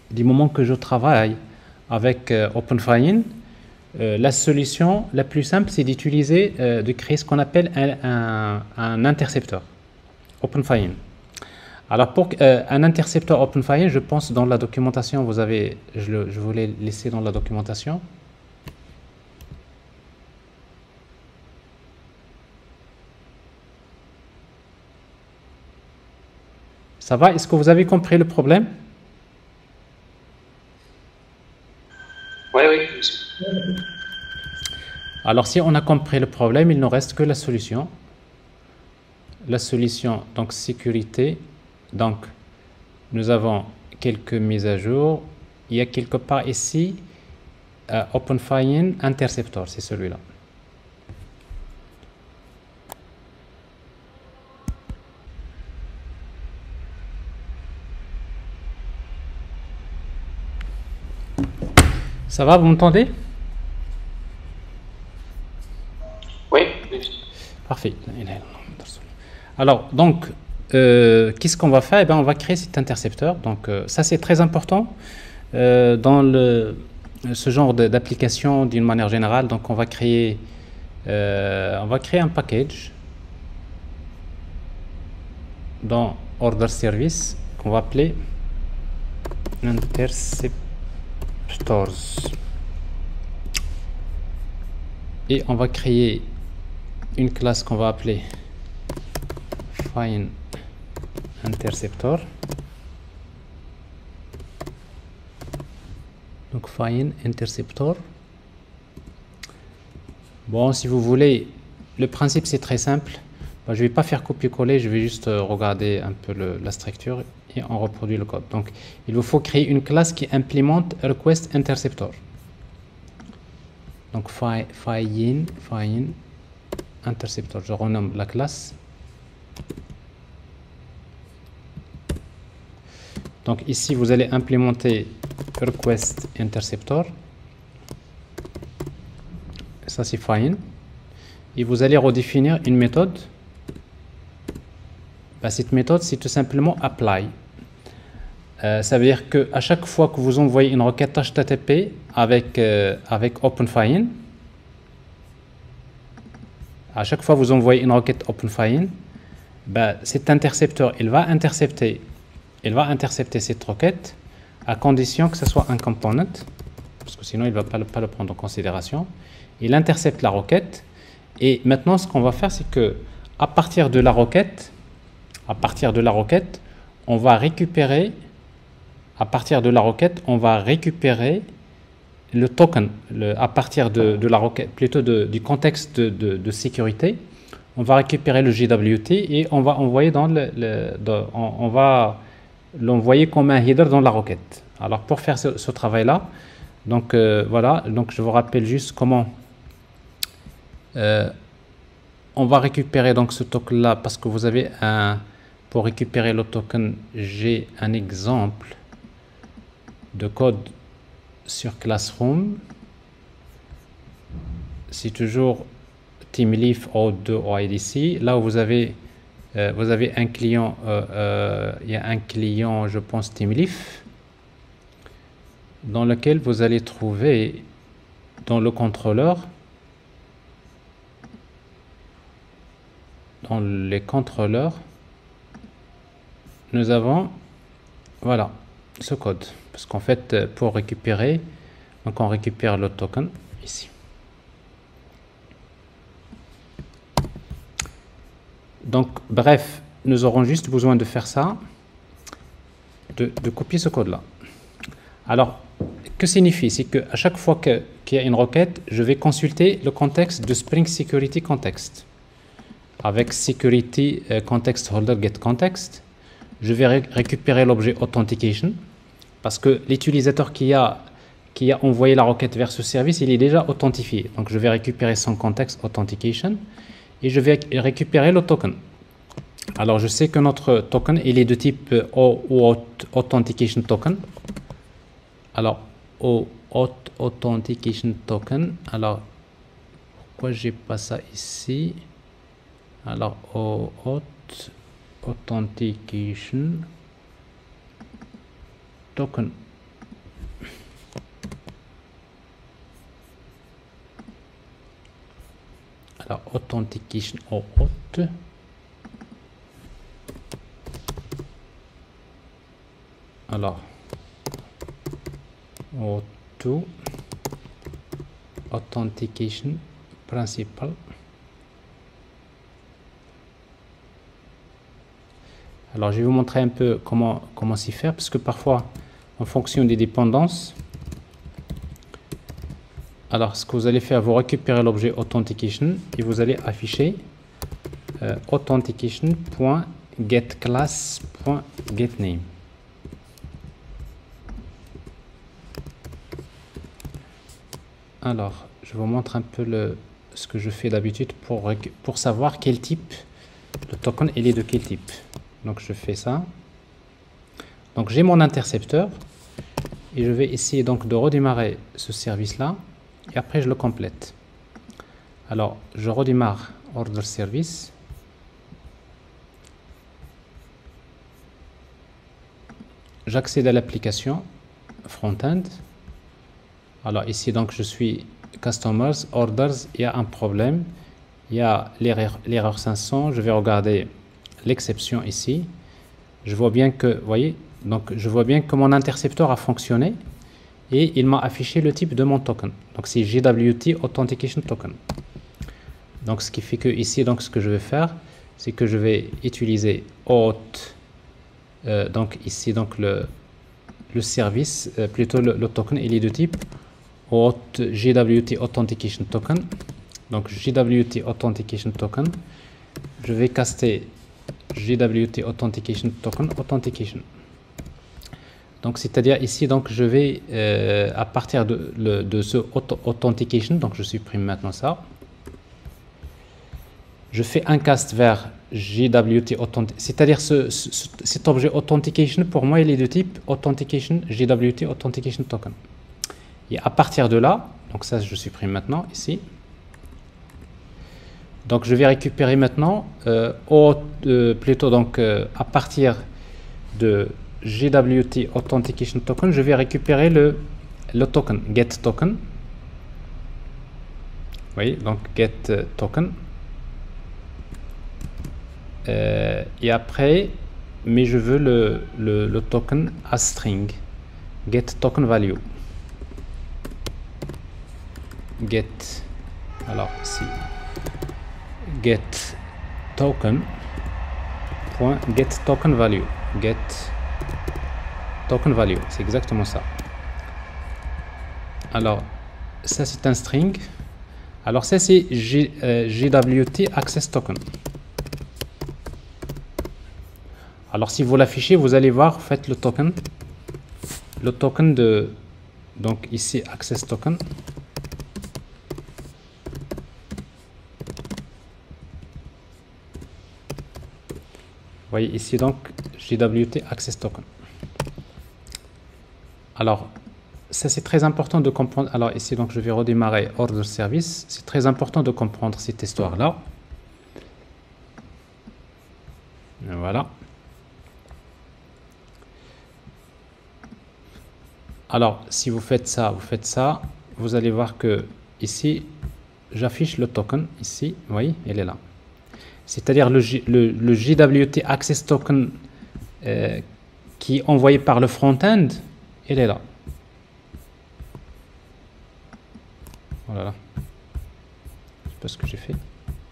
OpenFIN, la solution la plus simple, c'est d'utiliser, de créer ce qu'on appelle un intercepteur OpenFIN. Alors, pour un intercepteur OpenFIN, je pense dans la documentation, je vous l'ai laissé dans la documentation. Ça va? Est-ce que vous avez compris le problème? Oui. Alors, si on a compris le problème, il ne reste que la solution. La solution, donc sécurité. Donc, nous avons quelques mises à jour. Il y a quelque part ici, OpenFIN Interceptor, c'est celui-là. Ça va, vous m'entendez? Oui. Parfait. Alors, donc, qu'est-ce qu'on va faire? On va créer cet intercepteur. Donc, ça, c'est très important dans ce genre d'application d'une manière générale. Donc, on va créer un package dans order service qu'on va appeler interceptors. Et on va créer une classe qu'on va appeler find interceptor. Donc find interceptor. Bon, si vous voulez, le principe c'est très simple. Je ne vais pas faire copier-coller, je vais juste regarder un peu la structure et on reproduit le code. Donc il vous faut créer une classe qui implémente request interceptor. Donc find interceptor, je renomme la classe. Donc ici vous allez implémenter request interceptor. Ça c'est find. Et vous allez redéfinir une méthode. Cette méthode c'est tout simplement apply. Ça veut dire que à chaque fois que vous envoyez une requête HTTP avec OpenFind, à chaque fois que vous envoyez une requête OpenFind, cet intercepteur il va intercepter cette requête à condition que ce soit un component, parce que sinon il ne va pas le prendre en considération. Il intercepte la requête et maintenant ce qu'on va faire c'est que à partir de la requête on va récupérer le token à partir de la requête, plutôt du contexte de sécurité. On va récupérer le JWT et on va envoyer on va l'envoyer comme un header dans la requête. Alors pour faire ce travail là, donc voilà, donc je vous rappelle juste comment on va récupérer donc ce token là, parce que vous avez pour récupérer le token, j'ai un exemple de code sur Classroom. C'est toujours TeamLeaf O2 OIDC. Là où vous avez un client, il y a un client, je pense TeamLeaf, dans lequel vous allez trouver dans le contrôleur, dans les contrôleurs, nous avons voilà ce code, parce qu'en fait pour récupérer, donc on récupère le token ici. Donc bref, nous aurons juste besoin de faire ça, de copier ce code là. Alors que signifie, c'est que à chaque fois qu'il y a une requête, je vais consulter le contexte de Spring Security Context avec Security Context Holder Get Context. Je vais récupérer l'objet Authentication, parce que l'utilisateur qui a envoyé la requête vers ce service, il est déjà authentifié. Donc je vais récupérer son contexte Authentication et je vais récupérer le token. Alors je sais que notre token il est de type Authentication Token. Alors Authentication Token. Alors pourquoi j'ai pas ça ici? Alors Authentication Token. Alors Authentication auth. Alors auth Authentication Principal. Alors je vais vous montrer un peu comment s'y faire, parce que parfois en fonction des dépendances, alors ce que vous allez faire, vous récupérez l'objet Authentication et vous allez afficher authentication.getClass.getName. Alors je vous montre un peu ce que je fais d'habitude pour savoir quel type le token il est de quel type. Donc je fais ça. Donc j'ai mon intercepteur et je vais essayer donc de redémarrer ce service là et après je le complète. Alors je redémarre order service. J'accède à l'application front-end. Alors ici donc je suis customers, orders, il y a un problème, il y a l'erreur 500, je vais regarder l'exception ici. je vois bien que, vous voyez, donc je vois bien que mon intercepteur a fonctionné et il m'a affiché le type de mon token. Donc c'est JWT Authentication Token. Donc ce qui fait que ici, donc ce que je vais faire, c'est que je vais utiliser auth, donc ici donc le service, plutôt le token, il est de type auth JWT Authentication Token. Donc JWT Authentication Token, je vais caster JWT Authentication Token Authentication. Donc c'est-à-dire ici, donc je vais à partir de ce Authentication, donc je supprime maintenant ça. Je fais un cast vers JWT Authentication, c'est-à-dire cet objet Authentication, pour moi, il est de type Authentication, JWT Authentication Token. Et à partir de là, donc ça, je supprime maintenant, ici. Donc, je vais récupérer maintenant, plutôt donc à partir de JWT Authentication Token, je vais récupérer le token, get token. Vous voyez, donc get token. Et après, mais je veux le token as string, get token value, get, alors ici, get token point get token value, get token value, c'est exactement ça. Alors ça c'est un string, alors ça c'est JWT access token. Alors si vous l'affichez, vous allez voir, faites le token de, donc ici access token. Vous voyez ici donc JWT access token. Alors ça c'est très important de comprendre. Alors ici donc je vais redémarrer order service. C'est très important de comprendre cette histoire là. Voilà. Alors, si vous faites ça, vous allez voir que ici, j'affiche le token, ici, vous voyez, il est là. C'est-à-dire le JWT Access Token qui est envoyé par le front-end, il est là. Voilà. Je sais pas ce que j'ai fait.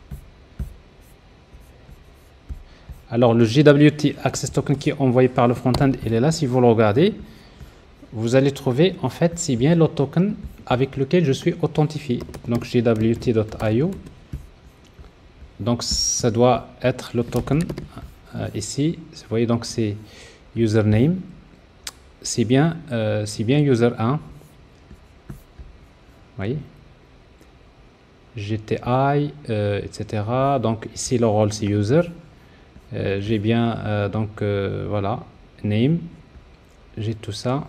Alors, le JWT Access Token qui est envoyé par le front-end, il est là. Si vous le regardez, vous allez trouver, en fait, c'est bien le token avec lequel je suis authentifié. Donc, jwt.io. Donc, ça doit être le token ici. Vous voyez, donc, c'est username. C'est bien user1. Vous voyez. GTI, etc. Donc, ici, le rôle, c'est user. J'ai bien, donc, voilà, name. J'ai tout ça.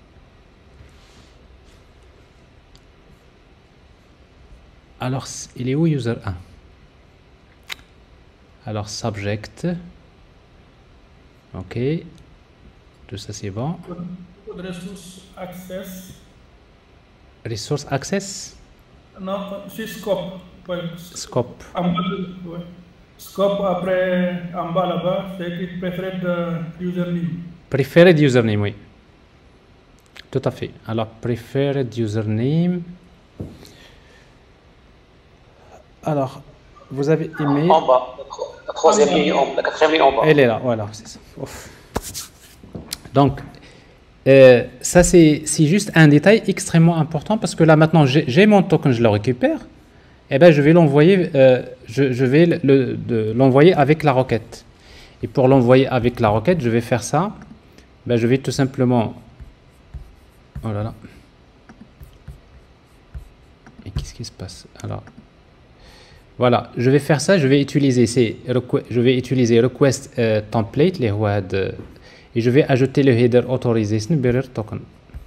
Alors, il est où user 1? Alors, subject. OK. Tout ça, c'est bon. Resource access. Resource access? Non, c'est scope. Ouais. Scope. En bas, ouais. Scope, après, en bas là-bas, c'est écrit preferred username. Preferred username, oui. Tout à fait. Alors, preferred username. Alors, vous avez email. En bas, la troisième ligne, la quatrième ligne en bas. Elle est là, voilà, c'est ça. Ouf. Donc, ça c'est juste un détail extrêmement important parce que là maintenant j'ai mon token, je le récupère. Et ben je vais l'envoyer, je vais l'envoyer avec la requête. Et pour l'envoyer avec la requête, je vais faire ça. Ben je vais tout simplement. Oh là là. Et qu'est-ce qui se passe? Alors. Voilà, je vais faire ça, je vais utiliser request template les et je vais ajouter le header authorization bearer token.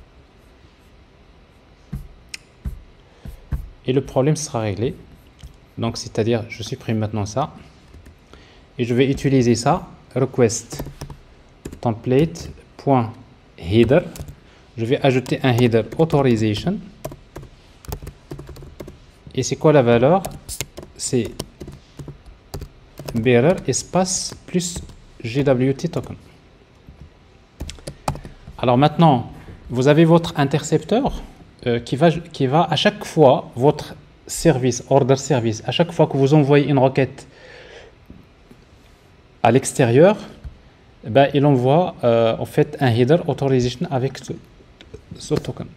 Et le problème sera réglé. Donc c'est-à-dire je supprime maintenant ça et je vais utiliser ça request template.header. Je vais ajouter un header authorization. Et c'est quoi la valeur? C'est bearer espace plus JWT token. Alors maintenant, vous avez votre intercepteur qui va à chaque fois, votre service, order service, à chaque fois que vous envoyez une requête à l'extérieur, ben, il envoie en fait un header authorization avec ce token.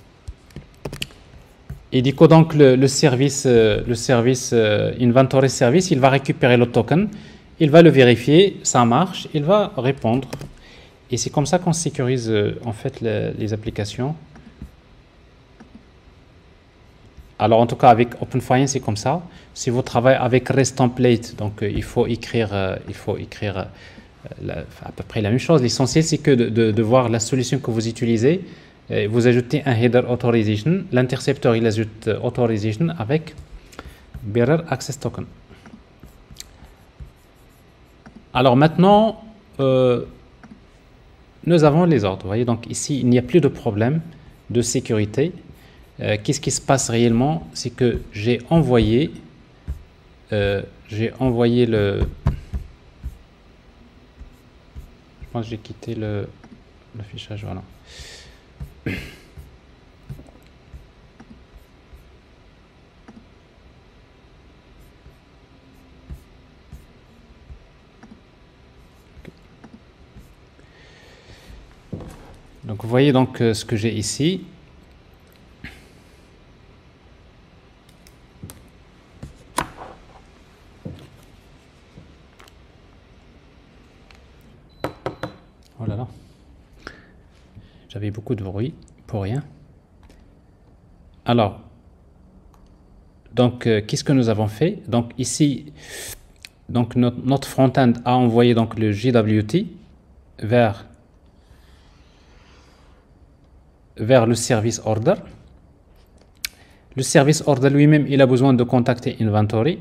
Et du coup, donc, le service inventory service, il va récupérer le token, il va le vérifier, ça marche, il va répondre. Et c'est comme ça qu'on sécurise en fait les applications. Alors en tout cas avec OpenFind c'est comme ça. Si vous travaillez avec REST template, donc il faut écrire à peu près la même chose. L'essentiel c'est que de voir la solution que vous utilisez. Vous ajoutez un header authorization, l'intercepteur il ajoute authorization avec bearer access token. Alors maintenant, nous avons les ordres. Vous voyez, donc ici il n'y a plus de problème de sécurité. Qu'est-ce qui se passe réellement? C'est que j'ai envoyé le... Je pense que j'ai quitté l'affichage, voilà. Donc vous voyez donc ce que j'ai ici. Oh là là. J'avais beaucoup de bruit pour rien. Alors, donc qu'est-ce que nous avons fait? Donc ici, donc notre front-end a envoyé donc le JWT vers le service order. Le service order lui-même, il a besoin de contacter inventory.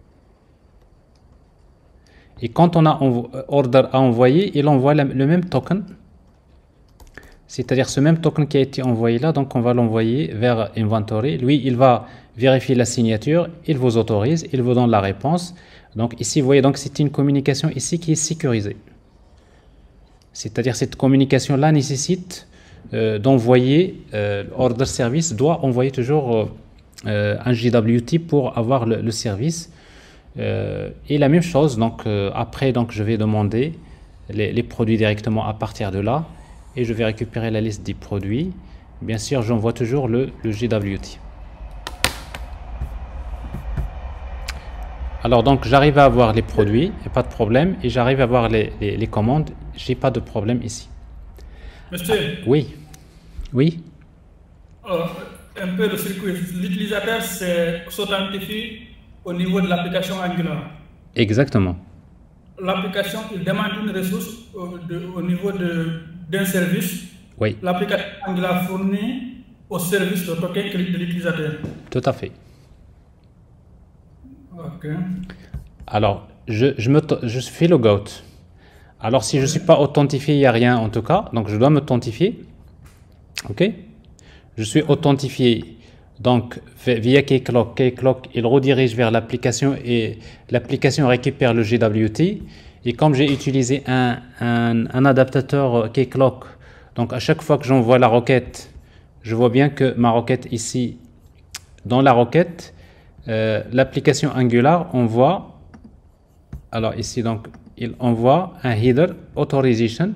Et quand on a order à envoyer, il envoie le même token. C'est-à-dire ce même token qui a été envoyé là, donc on va l'envoyer vers inventory. Lui, il va vérifier la signature, il vous autorise, il vous donne la réponse. Donc ici, vous voyez, donc c'est une communication ici qui est sécurisée. C'est-à-dire cette communication-là nécessite d'envoyer, order service doit envoyer toujours un JWT pour avoir le service. Et la même chose, donc après, donc je vais demander les produits directement à partir de là. Et je vais récupérer la liste des produits. Bien sûr, j'envoie toujours le JWT. Alors donc, j'arrive à avoir les produits, et pas de problème. Et j'arrive à avoir les commandes. J'ai pas de problème ici. Monsieur. Oui. Oui. Un peu le circuit. L'utilisateur s'authentifie au niveau de l'application Angular. Exactement. L'application, il demande une ressource au niveau d'un service. Oui. L'application Angular fournit au service le token de l'utilisateur. Tout à fait. Ok. Alors, je fais logout. Alors, si je ne suis pas authentifié, il n'y a rien en tout cas. Donc, je dois m'authentifier. OK? Je suis authentifié. Donc, via Keycloak. Keycloak, il redirige vers l'application et l'application récupère le JWT. Et comme j'ai utilisé un adaptateur Keycloak, donc à chaque fois que j'envoie la requête, je vois bien que ma requête ici, dans la requête, l'application Angular envoie, alors ici donc, il envoie un header authorization.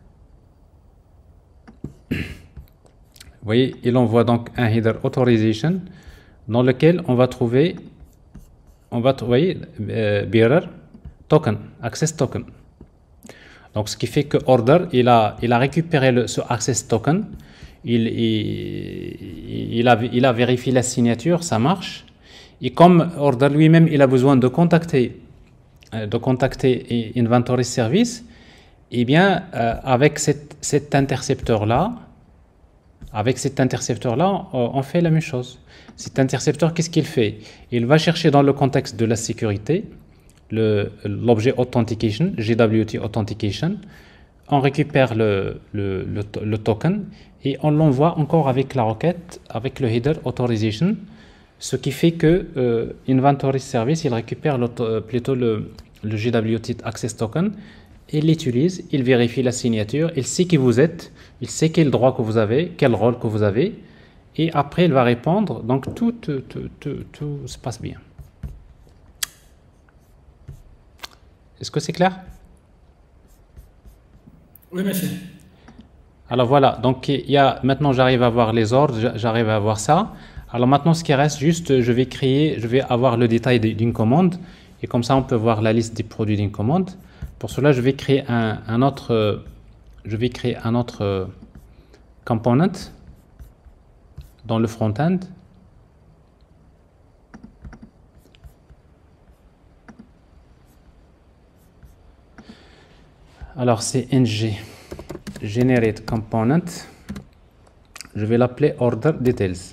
Vous voyez, il envoie donc un header authorization dans lequel on va trouver, voyez, bearer token, access token. Donc ce qui fait que order, il a récupéré ce access token, il a vérifié la signature, ça marche. Et comme order lui-même, il a besoin de contacter inventory service, et bien avec cet intercepteur-là, on fait la même chose. Cet intercepteur, qu'est-ce qu'il fait? Il va chercher dans le contexte de la sécurité l'objet authentication, JWT authentication. On récupère le token et on l'envoie encore avec la requête, avec le header authorization, ce qui fait que inventory service, il récupère plutôt le JWT access token il l'utilise, il vérifie la signature, il sait qui vous êtes, il sait quel droit que vous avez, quel rôle que vous avez, et après il va répondre, donc tout se passe bien. Est-ce que c'est clair? Oui, monsieur. Alors voilà, donc il y a, maintenant j'arrive à voir les ordres, j'arrive à voir ça. Alors maintenant ce qui reste juste, je vais avoir le détail d'une commande, et comme ça on peut voir la liste des produits d'une commande. Pour cela je vais créer un autre component dans le front-end. Alors c'est ng generate component, je vais l'appeler order details.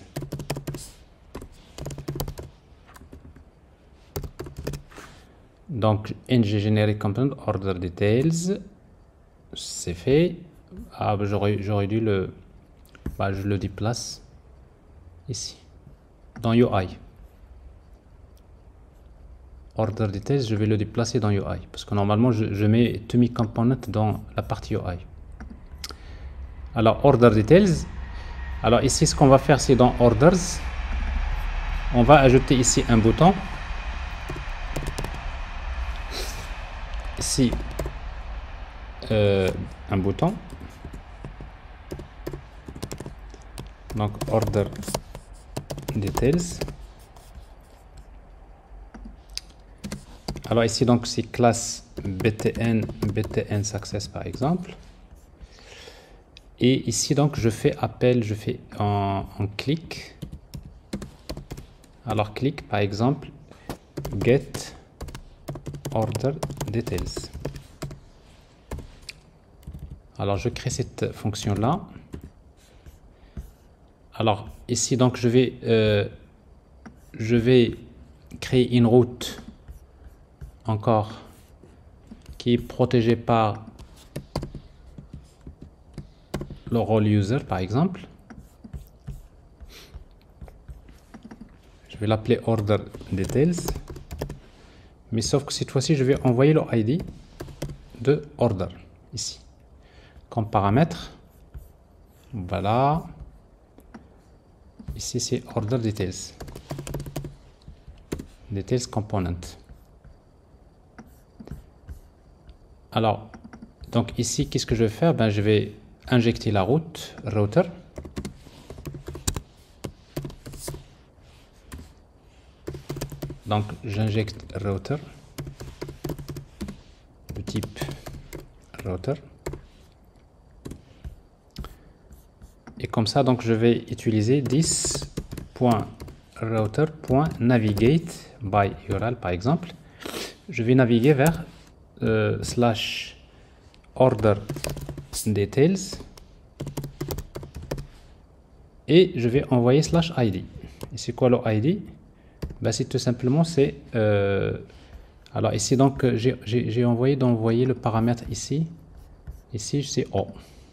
Donc ng generate component order details, c'est fait. Ah, j'aurais dû le, je le déplace ici dans UI. Order details, je vais le déplacer dans UI parce que normalement je mets tous mes components dans la partie UI. Alors order details, alors ici ce qu'on va faire c'est dans orders, on va ajouter ici un bouton, ici un bouton, donc order details. Alors ici donc c'est classe btn success par exemple, et ici donc je fais appel, je fais en click. Alors click par exemple get order details. Alors je crée cette fonction là. Alors ici donc je vais créer une route encore qui est protégée par le role user par exemple. Je vais l'appeler order details, mais sauf que cette fois-ci je vais envoyer le ID de order ici comme paramètre. Voilà, ici c'est order details component. Alors donc ici qu'est-ce que je vais faire? Je vais injecter la route router. Donc j'injecte router de type router, et comme ça donc je vais utiliser this.router.navigate by URL par exemple. Je vais naviguer vers slash order details et je vais envoyer slash id. Et c'est quoi le id? C'est tout simplement c'est alors ici donc j'ai envoyé d'envoyer le paramètre ici c'est O,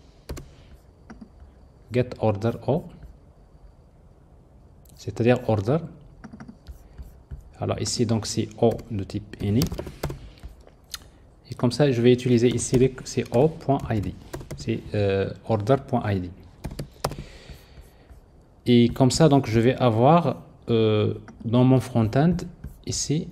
get order O, c'est-à-dire order. Alors ici donc c'est O de type any, et comme ça je vais utiliser ici c'est O.id, c'est order.id, et comme ça donc je vais avoir dans mon front-end ici,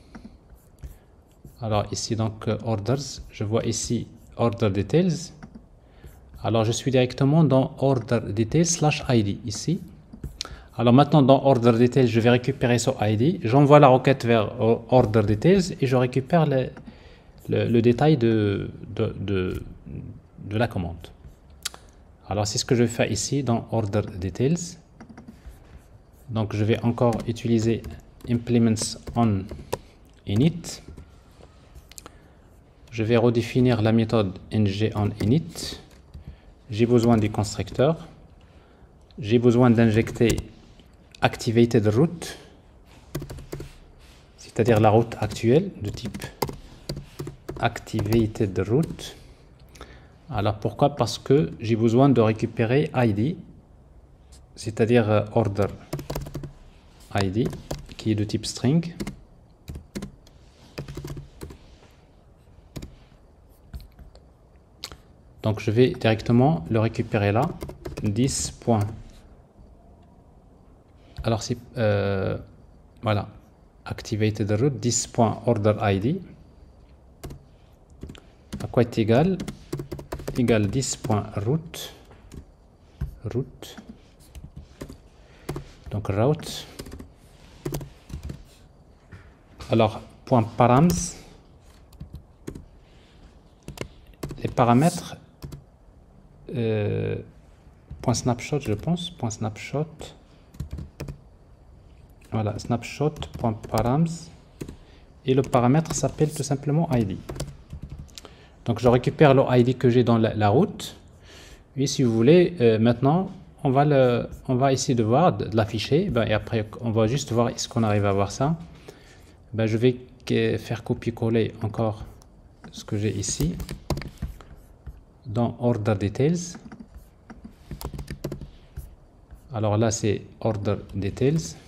alors ici donc orders, je vois ici order details. Alors je suis directement dans order details slash id ici. Alors maintenant dans order details je vais récupérer ce id, j'envoie la requête vers order details et je récupère le détail de la commande. Alors c'est ce que je vais faire ici dans order details. Donc je vais encore utiliser implements on init. Je vais redéfinir la méthode ng on init. J'ai besoin du constructeur. J'ai besoin d'injecter activated route, c'est-à-dire la route actuelle de type activated route. Alors pourquoi? Parce que j'ai besoin de récupérer id, c'est-à-dire order id qui est de type string. Donc je vais directement le récupérer là. 10 points. Alors c'est voilà, activated root 10.order_id. À quoi est égal? Égal 10.root. Root. Donc route. Alors point params. Les paramètres. Point snapshot, je pense. Point snapshot. Voilà, snapshot.params. Et le paramètre s'appelle tout simplement ID. Donc je récupère le ID que j'ai dans la route. Et si vous voulez, maintenant, on va essayer de voir, de l'afficher. Et après, on va juste voir est-ce qu'on arrive à voir ça. Je vais faire copier-coller encore ce que j'ai ici. Dans Order Details. Alors là, c'est Order Details.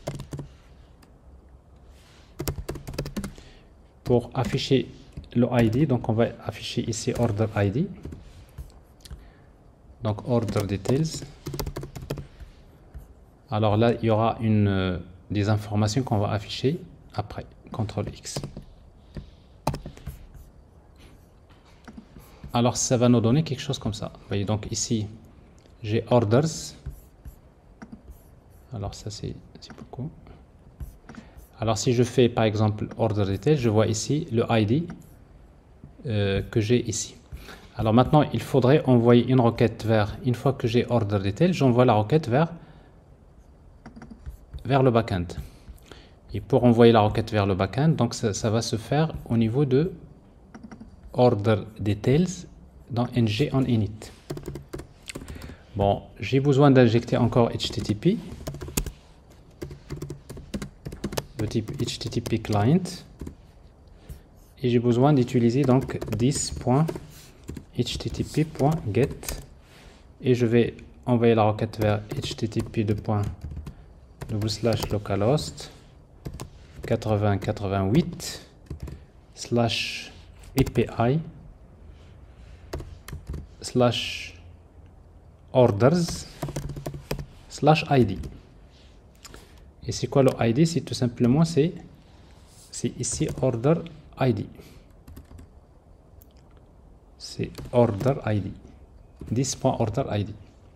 Pour afficher le ID, donc on va afficher ici Order ID. Donc Order Details. Alors là, il y aura des informations qu'on va afficher après. CTRL X. Alors ça va nous donner quelque chose comme ça. Vous voyez, donc ici, j'ai Orders. Alors ça, c'est beaucoup. Alors si je fais par exemple Order Detail, je vois ici le ID que j'ai ici. Alors maintenant, il faudrait envoyer une requête vers, une fois que j'ai Order Detail, j'envoie la requête vers le backend. Et pour envoyer la requête vers le backend, donc ça va se faire au niveau de Order Details dans ng on init. Bon, j'ai besoin d'injecter encore HTTP. Le type HTTP client. Et j'ai besoin d'utiliser donc 10.http.get. Et je vais envoyer la requête vers http://localhost 8088 /API /orders /ID. Et c'est quoi le ID? C'est tout simplement, c'est ici Order ID. C'est Order ID. 10.order ID.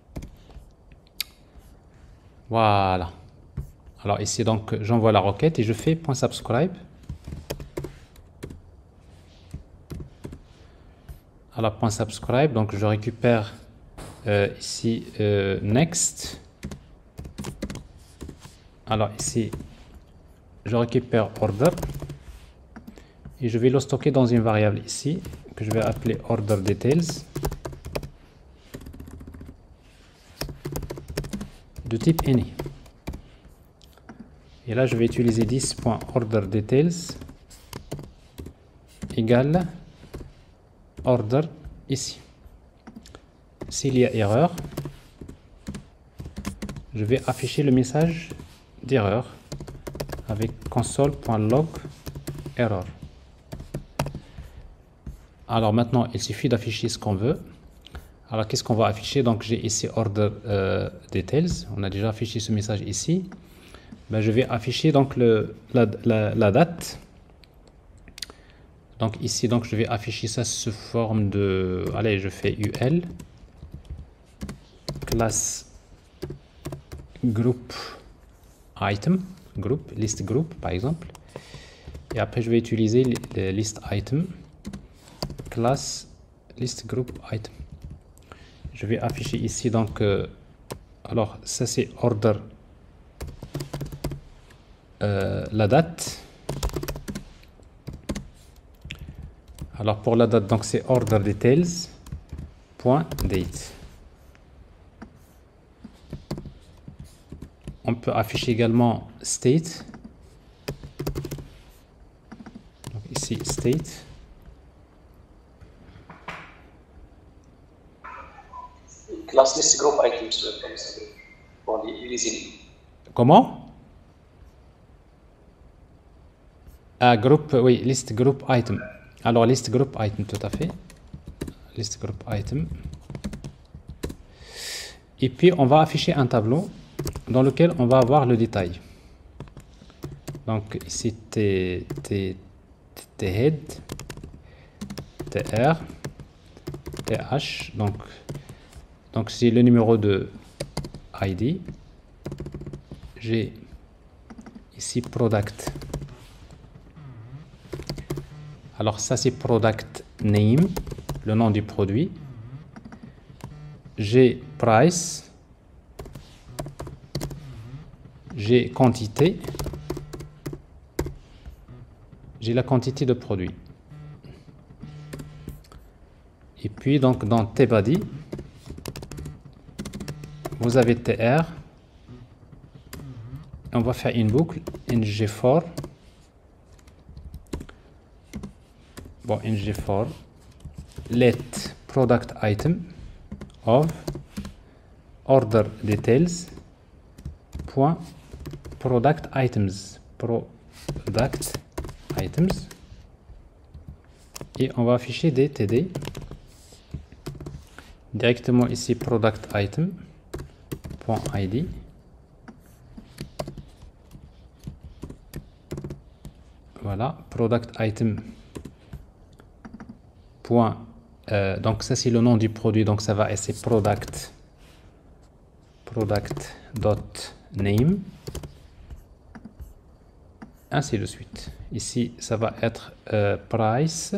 Voilà. Alors ici, donc, j'envoie la requête et je fais .subscribe. Alors, .subscribe, donc je récupère ici next. Alors ici, je récupère order et je vais le stocker dans une variable ici que je vais appeler order details de type any. Et là, je vais utiliser 10.order_details égale order ici. S'il y a erreur, je vais afficher le message d'erreur avec console.log error. Alors maintenant, il suffit d'afficher ce qu'on veut. Alors qu'est-ce qu'on va afficher? Donc j'ai ici order details. On a déjà affiché ce message ici. Je vais afficher donc la date. Donc ici, donc je vais afficher ça sous forme de, allez, je fais ul classe group item, group, list group par exemple. Et après je vais utiliser les list item classe list group item. Je vais afficher ici donc alors ça c'est order la date. Alors pour la date, donc c'est order details point date. On peut afficher également state. Donc ici state. Class list group items pour les. Comment? Ah, group, oui, list group item. Alors, list group item, tout à fait. list group item. Et puis on va afficher un tableau dans lequel on va avoir le détail. Donc ici head, tr, th, donc c'est le numéro de ID. J'ai ici product. Alors ça c'est product name, le nom du produit. J'ai price, j'ai quantité, j'ai la quantité de produit. Et puis donc dans tbody, vous avez tr. On va faire une boucle ng4. Bon, ng4 let product item of order details point product items et on va afficher des td directement ici product item point id. Voilà, product item point, donc ça c'est le nom du produit, donc ça va être product dot name, ainsi de suite. Ici ça va être price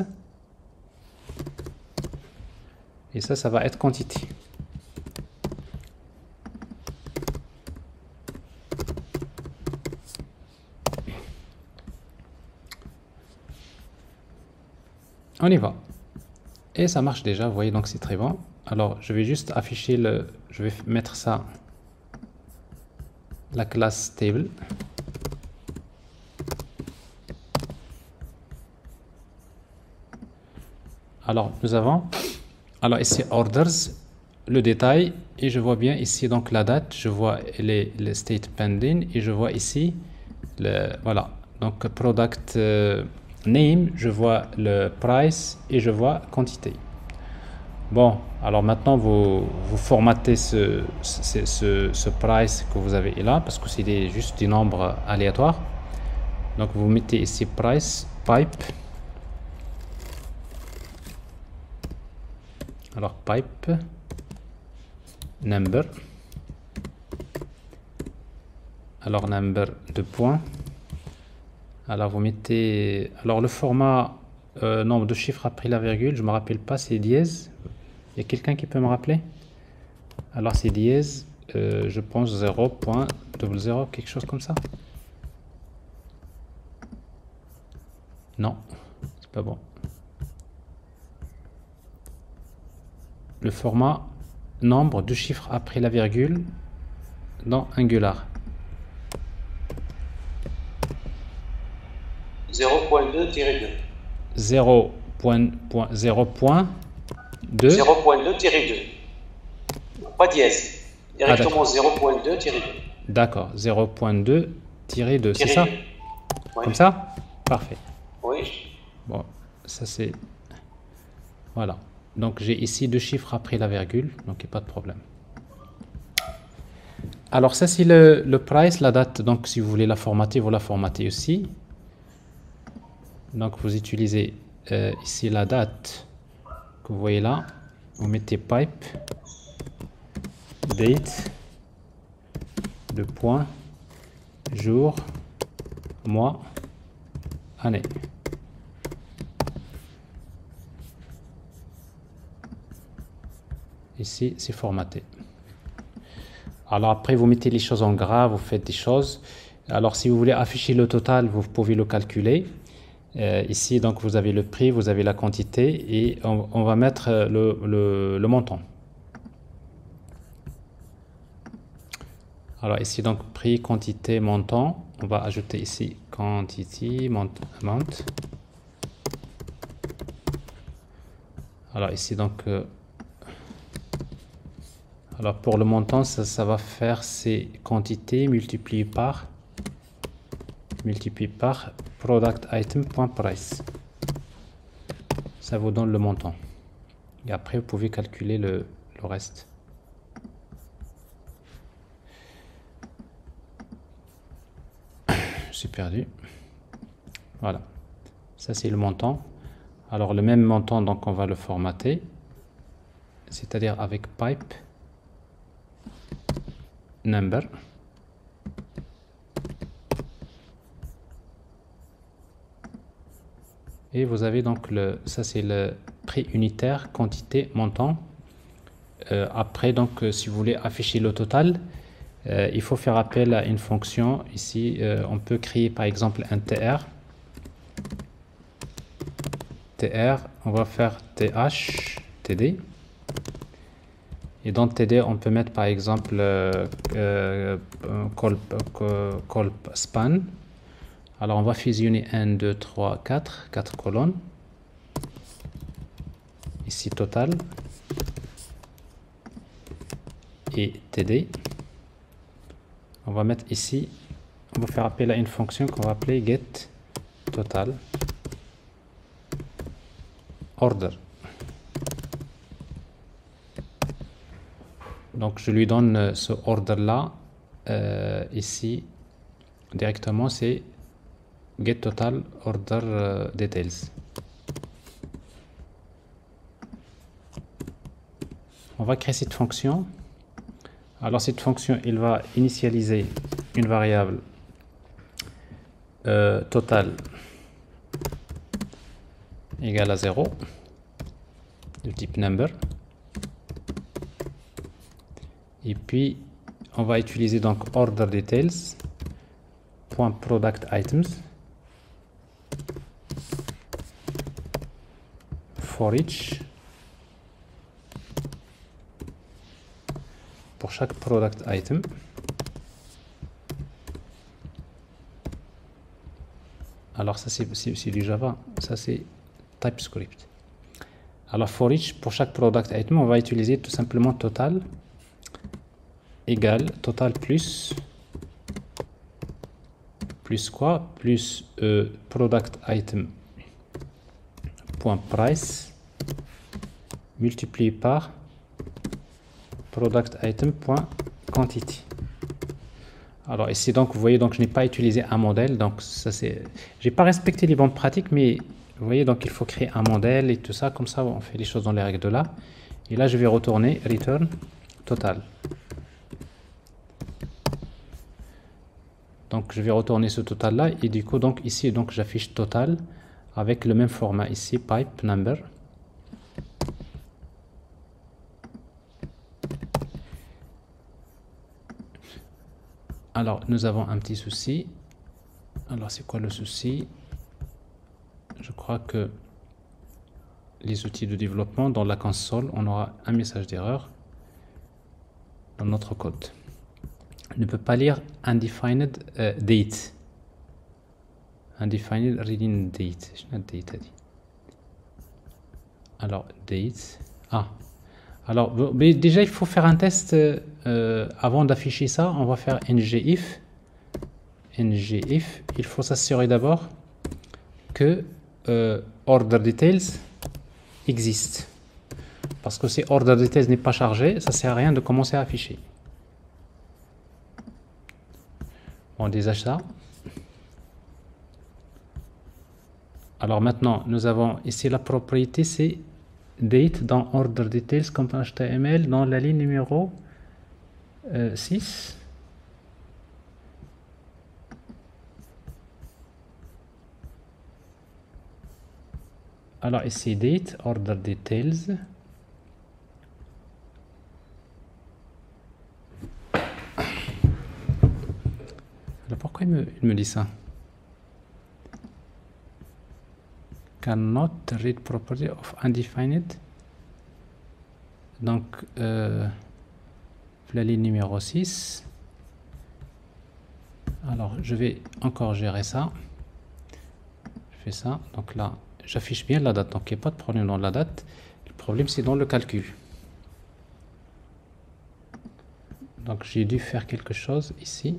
et ça va être quantité. On y va. Et ça marche déjà, vous voyez, donc c'est très bon. Alors, je vais juste afficher je vais mettre ça, la classe table. Alors, nous avons, alors ici, orders, le détail, et je vois bien ici, donc la date, je vois les state pending, et je vois ici, voilà, donc product name, je vois le price et je vois quantité. Bon, alors maintenant vous formatez ce price que vous avez là parce que c'est juste des nombres aléatoires. Donc vous mettez ici price pipe. Alors pipe number. Alors number de points. Alors vous mettez, alors le format nombre de chiffres après la virgule, je me rappelle pas, c'est dièse. Il y a quelqu'un qui peut me rappeler? Alors c'est dièse, je pense 0.00, quelque chose comme ça. Non, c'est pas bon. Le format nombre de chiffres après la virgule dans Angular. 0.2-2. 0.2-2. Pas dièse. Directement 0.2-2. D'accord, 0.2-2, c'est ça? Oui. Comme ça? Parfait. Oui. Bon, ça c'est... Voilà. Donc j'ai ici deux chiffres après la virgule, donc il n'y a pas de problème. Alors ça c'est le price, la date. Donc si vous voulez la formater, vous la formatez aussi. Donc vous utilisez ici la date que vous voyez là, vous mettez pipe date, le point, jour, mois, année. Ici c'est formaté. Alors après vous mettez les choses en gras, vous faites des choses. Alors si vous voulez afficher le total, vous pouvez le calculer. Ici, donc, vous avez le prix, vous avez la quantité et on va mettre le montant. Alors ici, donc, prix, quantité, montant. On va ajouter ici quantity, amount. Alors ici, donc, alors pour le montant, ça va faire ces quantités multipliées par product item.price. Ça vous donne le montant. Et après, vous pouvez calculer le reste. Je suis perdu. Voilà. Ça, c'est le montant. Alors, le même montant, donc, on va le formater. C'est-à-dire avec pipe number. Et vous avez donc ça c'est le prix unitaire, quantité, montant. Après, donc, si vous voulez afficher le total, il faut faire appel à une fonction. Ici, on peut créer par exemple un TR. TR, on va faire TH, TD. Et dans TD, on peut mettre par exemple call span. Alors, on va fusionner 1, 2, 3, 4 colonnes. Ici, total. Et TD. On va mettre ici, on va faire appel à une fonction qu'on va appeler get total order. Donc, je lui donne ce order-là. Ici, directement, c'est get total order details. On va créer cette fonction. Alors cette fonction, il va initialiser une variable total égale à 0 de type number. Et puis on va utiliser donc order details point product items for each pour chaque product item. Alors ça c'est du Java, ça c'est TypeScript. Alors for each, pour chaque product item, on va utiliser tout simplement total égale total plus quoi, plus product item point price multiplié par product item point quantity. Alors ici donc vous voyez, donc je n'ai pas utilisé un modèle, donc ça c'est, j'ai pas respecté les bonnes pratiques, mais vous voyez, donc il faut créer un modèle et tout ça, comme ça on fait les choses dans les règles de l'art. Et là je vais retourner return total. Donc je vais retourner ce total là, et du coup donc ici donc j'affiche total avec le même format ici, pipe number. Alors nous avons un petit souci. Alors c'est quoi le souci? Je crois que les outils de développement, dans la console, on aura un message d'erreur dans notre code. On ne peut pas lire undefined date. Undefined reading date. Alors date. Ah. Alors mais déjà il faut faire un test avant d'afficher ça. On va faire ngIf. Il faut s'assurer d'abord que order details existe. Parce que si order details n'est pas chargé, ça sert à rien de commencer à afficher. On désachète ça. Alors maintenant, nous avons ici la propriété, c'est date dans order details comme HTML dans la ligne numéro 6. Alors ici date order details. Alors pourquoi il me dit ça? Cannot read property of undefined. Donc la ligne numéro 6. Alors je vais encore gérer ça. Je fais ça. Donc là j'affiche bien la date, donc il n'y a pas de problème dans la date. Le problème c'est dans le calcul. Donc j'ai dû faire quelque chose ici.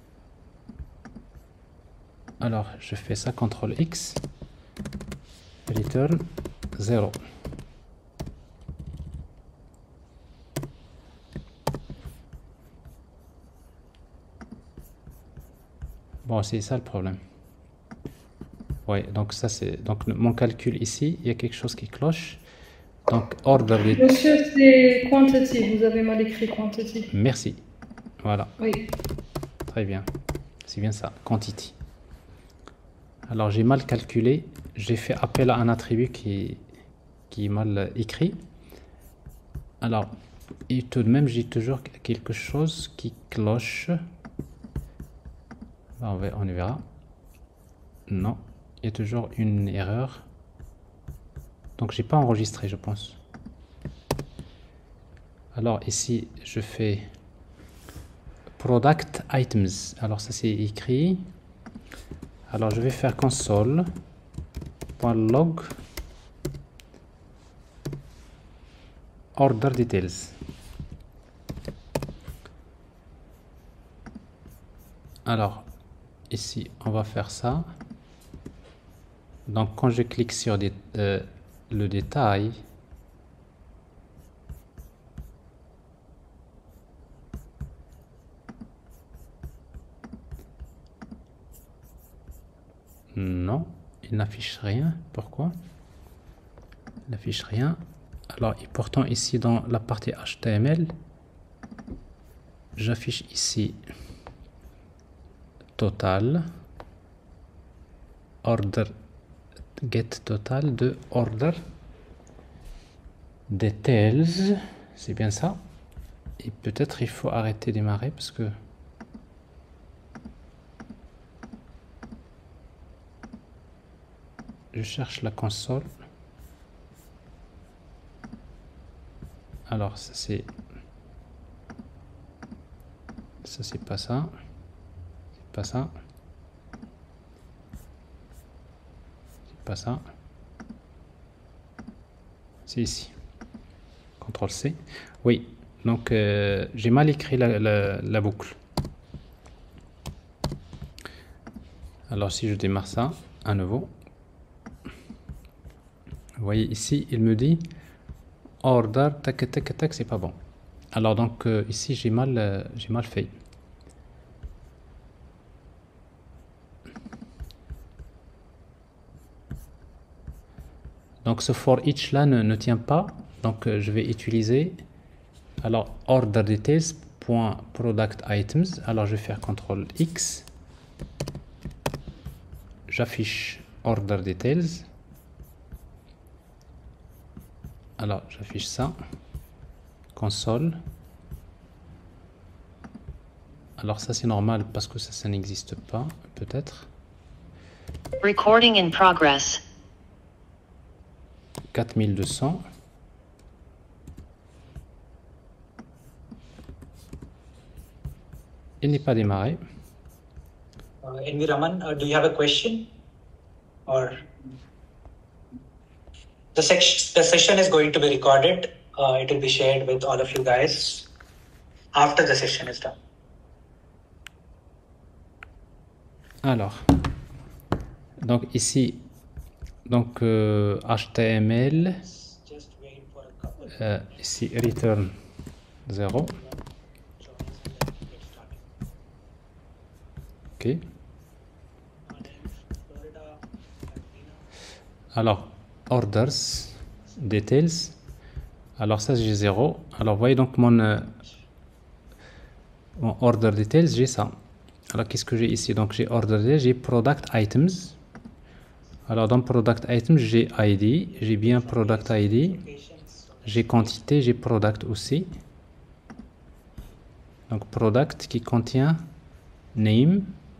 Alors je fais ça, CTRL X. return 0. Bon, c'est ça le problème. Oui, donc ça c'est donc mon calcul ici, il y a quelque chose qui cloche. Donc order. Monsieur, c'est quantity. Vous avez mal écrit quantity. Merci. Voilà. Oui. Très bien. C'est bien ça, quantity. Alors j'ai mal calculé, j'ai fait appel à un attribut qui est mal écrit. Alors, et tout de même, j'ai toujours quelque chose qui cloche. On verra. Non, il y a toujours une erreur. Donc j'ai pas enregistré, je pense. Alors ici, je fais product items. Alors ça c'est écrit. Alors je vais faire console.log order details. Alors ici on va faire ça. Donc quand je clique sur le détail, non, il n'affiche rien. Pourquoi? Il n'affiche rien. Alors, et pourtant ici dans la partie HTML, j'affiche ici total, order, get total de order details, c'est bien ça. Et peut-être il faut arrêter de démarrer parce que je cherche la console. Alors ça c'est pas ça, c'est pas ça, c'est pas ça, c'est ici. CTRL C. Oui, donc j'ai mal écrit la boucle. Alors si je démarre ça à nouveau, vous voyez ici il me dit order tac tac tac, c'est pas bon. Alors donc ici j'ai mal fait. Donc ce for each là ne tient pas, donc je vais utiliser alors order details.product items. Alors je vais faire CTRL X, j'affiche order details. Alors j'affiche ça, console. Alors ça c'est normal parce que ça n'existe pas, peut-être. Recording in progress. 4200. Il n'est pas démarré. Enviraman, do you have a question? Or the session is going to be recorded. It will be shared with all of you guys after the session is done. Alors, donc ici, donc HTML, ici return 0. Ok. Alors, orders, details. Alors ça j'ai 0. Alors vous voyez donc mon order details, j'ai ça. Alors qu'est-ce que j'ai ici? Donc j'ai order details, j'ai product items. Alors dans product items, j'ai ID, j'ai bien product ID, j'ai quantité, j'ai product aussi. Donc product qui contient name,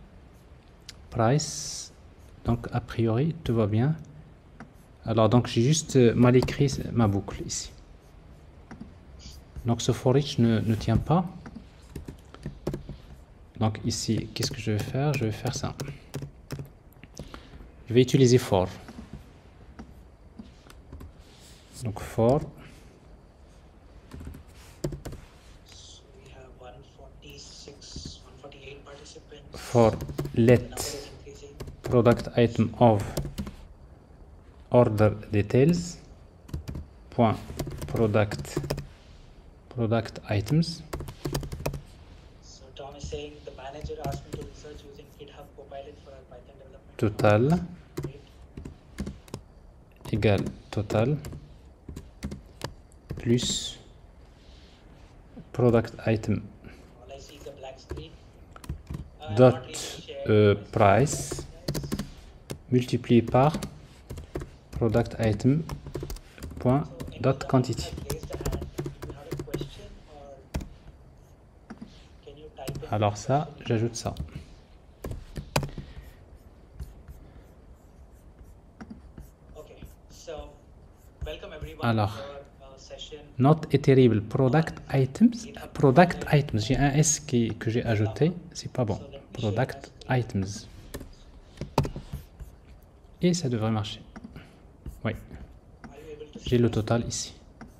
price. Donc a priori tout va bien. Alors donc j'ai juste mal écrit ma boucle ici. Donc ce for each ne tient pas. Donc ici, qu'est-ce que je vais faire? Je vais faire ça. Je vais utiliser for. Donc for. For let product item of order details point product items. So Tom is saying the manager asked me to research using GitHub Copilot for our Python development. Total Great. égale total plus product item All I see is a black screen. dot Not really shared my price screen, guys. multiplié par product item point So any dot of the quantity. hands that raised a hand, do you have a question or can you type in Alors ça, question? j'ajoute ça. Okay, so welcome everyone Alors, to our session. not est terrible. Product items. J'ai un S que j'ai ajouté. C'est pas bon. Product items. Et ça devrait marcher. Oui. Are you able to J'ai le total ici.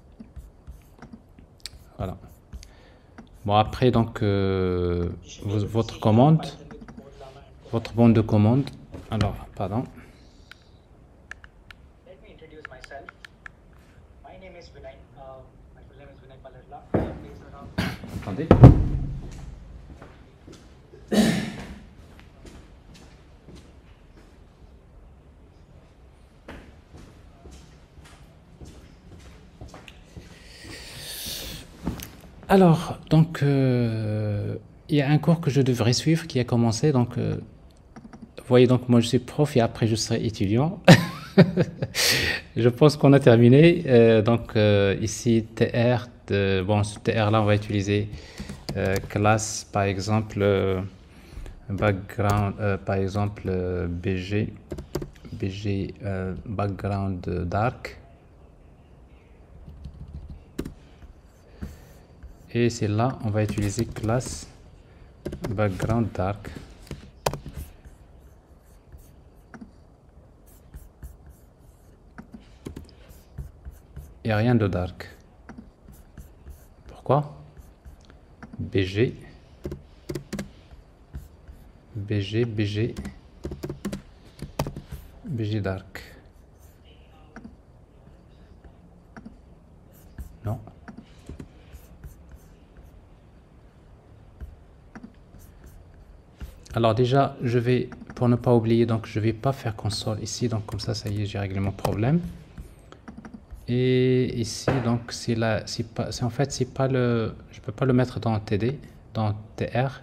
Voilà. Bon, après, donc, votre commande, Python with CodeLama and votre bande de commande. Alors, pardon. Let me introduce myself. My name is Vinay. My full name is Vinay Palerla. I am based around Attendez. Alors, donc, il y a un cours que je devrais suivre qui a commencé. Donc, vous voyez, donc, moi, je suis prof et après, je serai étudiant. Je pense qu'on a terminé. Donc, ici, TR. Bon, ce TR-là, on va utiliser classe, par exemple, background, par exemple, BG, background dark. Et c'est là, on va utiliser classe background dark. Et rien de dark. Pourquoi? BG dark. Non. Alors déjà, je vais, pour ne pas oublier, donc je vais pas faire console ici, donc comme ça y est, j'ai réglé mon problème. Et ici, donc c'est là, en fait, c'est pas le, je peux pas le mettre dans TD, dans TR.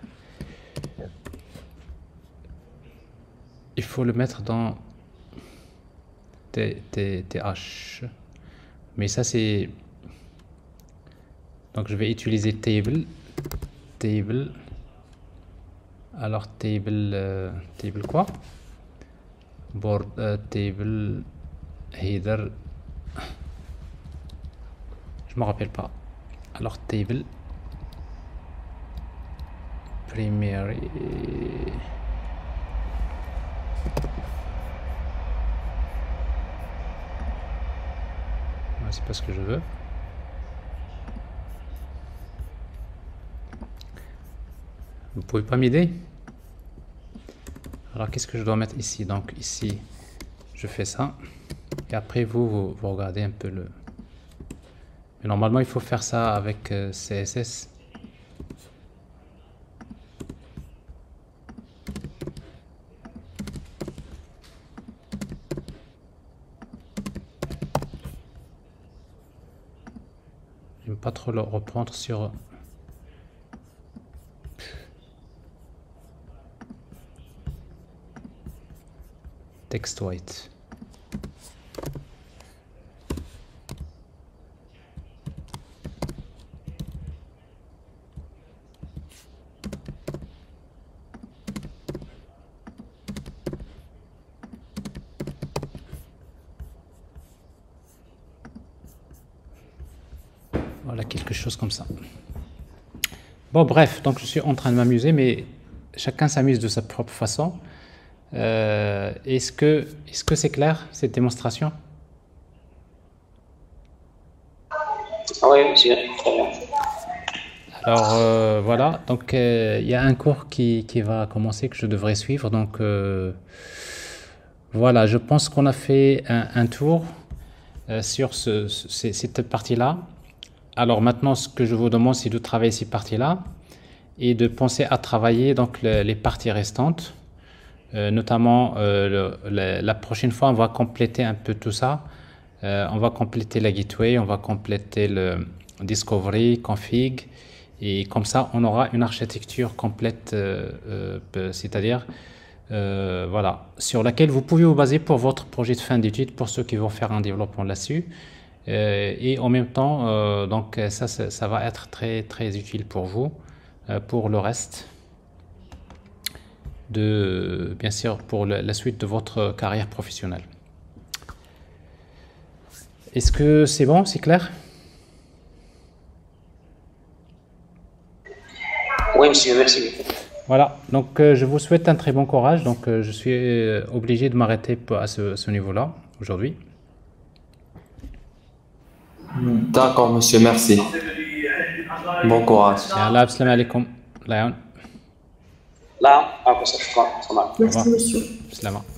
Il faut le mettre dans TH. Mais ça c'est, donc je vais utiliser table. Alors table quoi? Board table header. Je me rappelle pas. Alors table primary. C'est pas ce que je veux. Vous pouvez pas m'aider? Alors qu'est-ce que je dois mettre ici? Donc ici, je fais ça. Et après vous regardez un peu le... Mais normalement, il faut faire ça avec CSS. J'aime pas trop le reprendre sur... Text white. Voilà, quelque chose comme ça. Bon, bref, donc je suis en train de m'amuser, mais chacun s'amuse de sa propre façon. Est-ce que c'est clair, cette démonstration? Oui, c'est très bien. Alors, voilà, donc il y a un cours qui va commencer, que je devrais suivre. Donc, Voilà, je pense qu'on a fait un tour sur cette partie-là. Alors maintenant, ce que je vous demande, c'est de travailler ces parties-là et de penser à travailler donc les parties restantes. Notamment, la prochaine fois, on va compléter un peu tout ça. On va compléter la gateway, on va compléter le discovery, config, et comme ça, on aura une architecture complète, c'est-à-dire voilà, sur laquelle vous pouvez vous baser pour votre projet de fin d'études, pour ceux qui vont faire un développement là-dessus. Et en même temps, donc ça va être très très utile pour vous, pour le reste de, bien sûr, pour la suite de votre carrière professionnelle. Est-ce que c'est bon, c'est clair? Oui, monsieur, merci. Voilà, donc je vous souhaite un très bon courage. Donc je suis obligé de m'arrêter à ce niveau-là aujourd'hui. D'accord, monsieur, merci. Bon courage. Allah, assalamu alaikum. Layan. Là, ça marche. Merci, monsieur. Slama.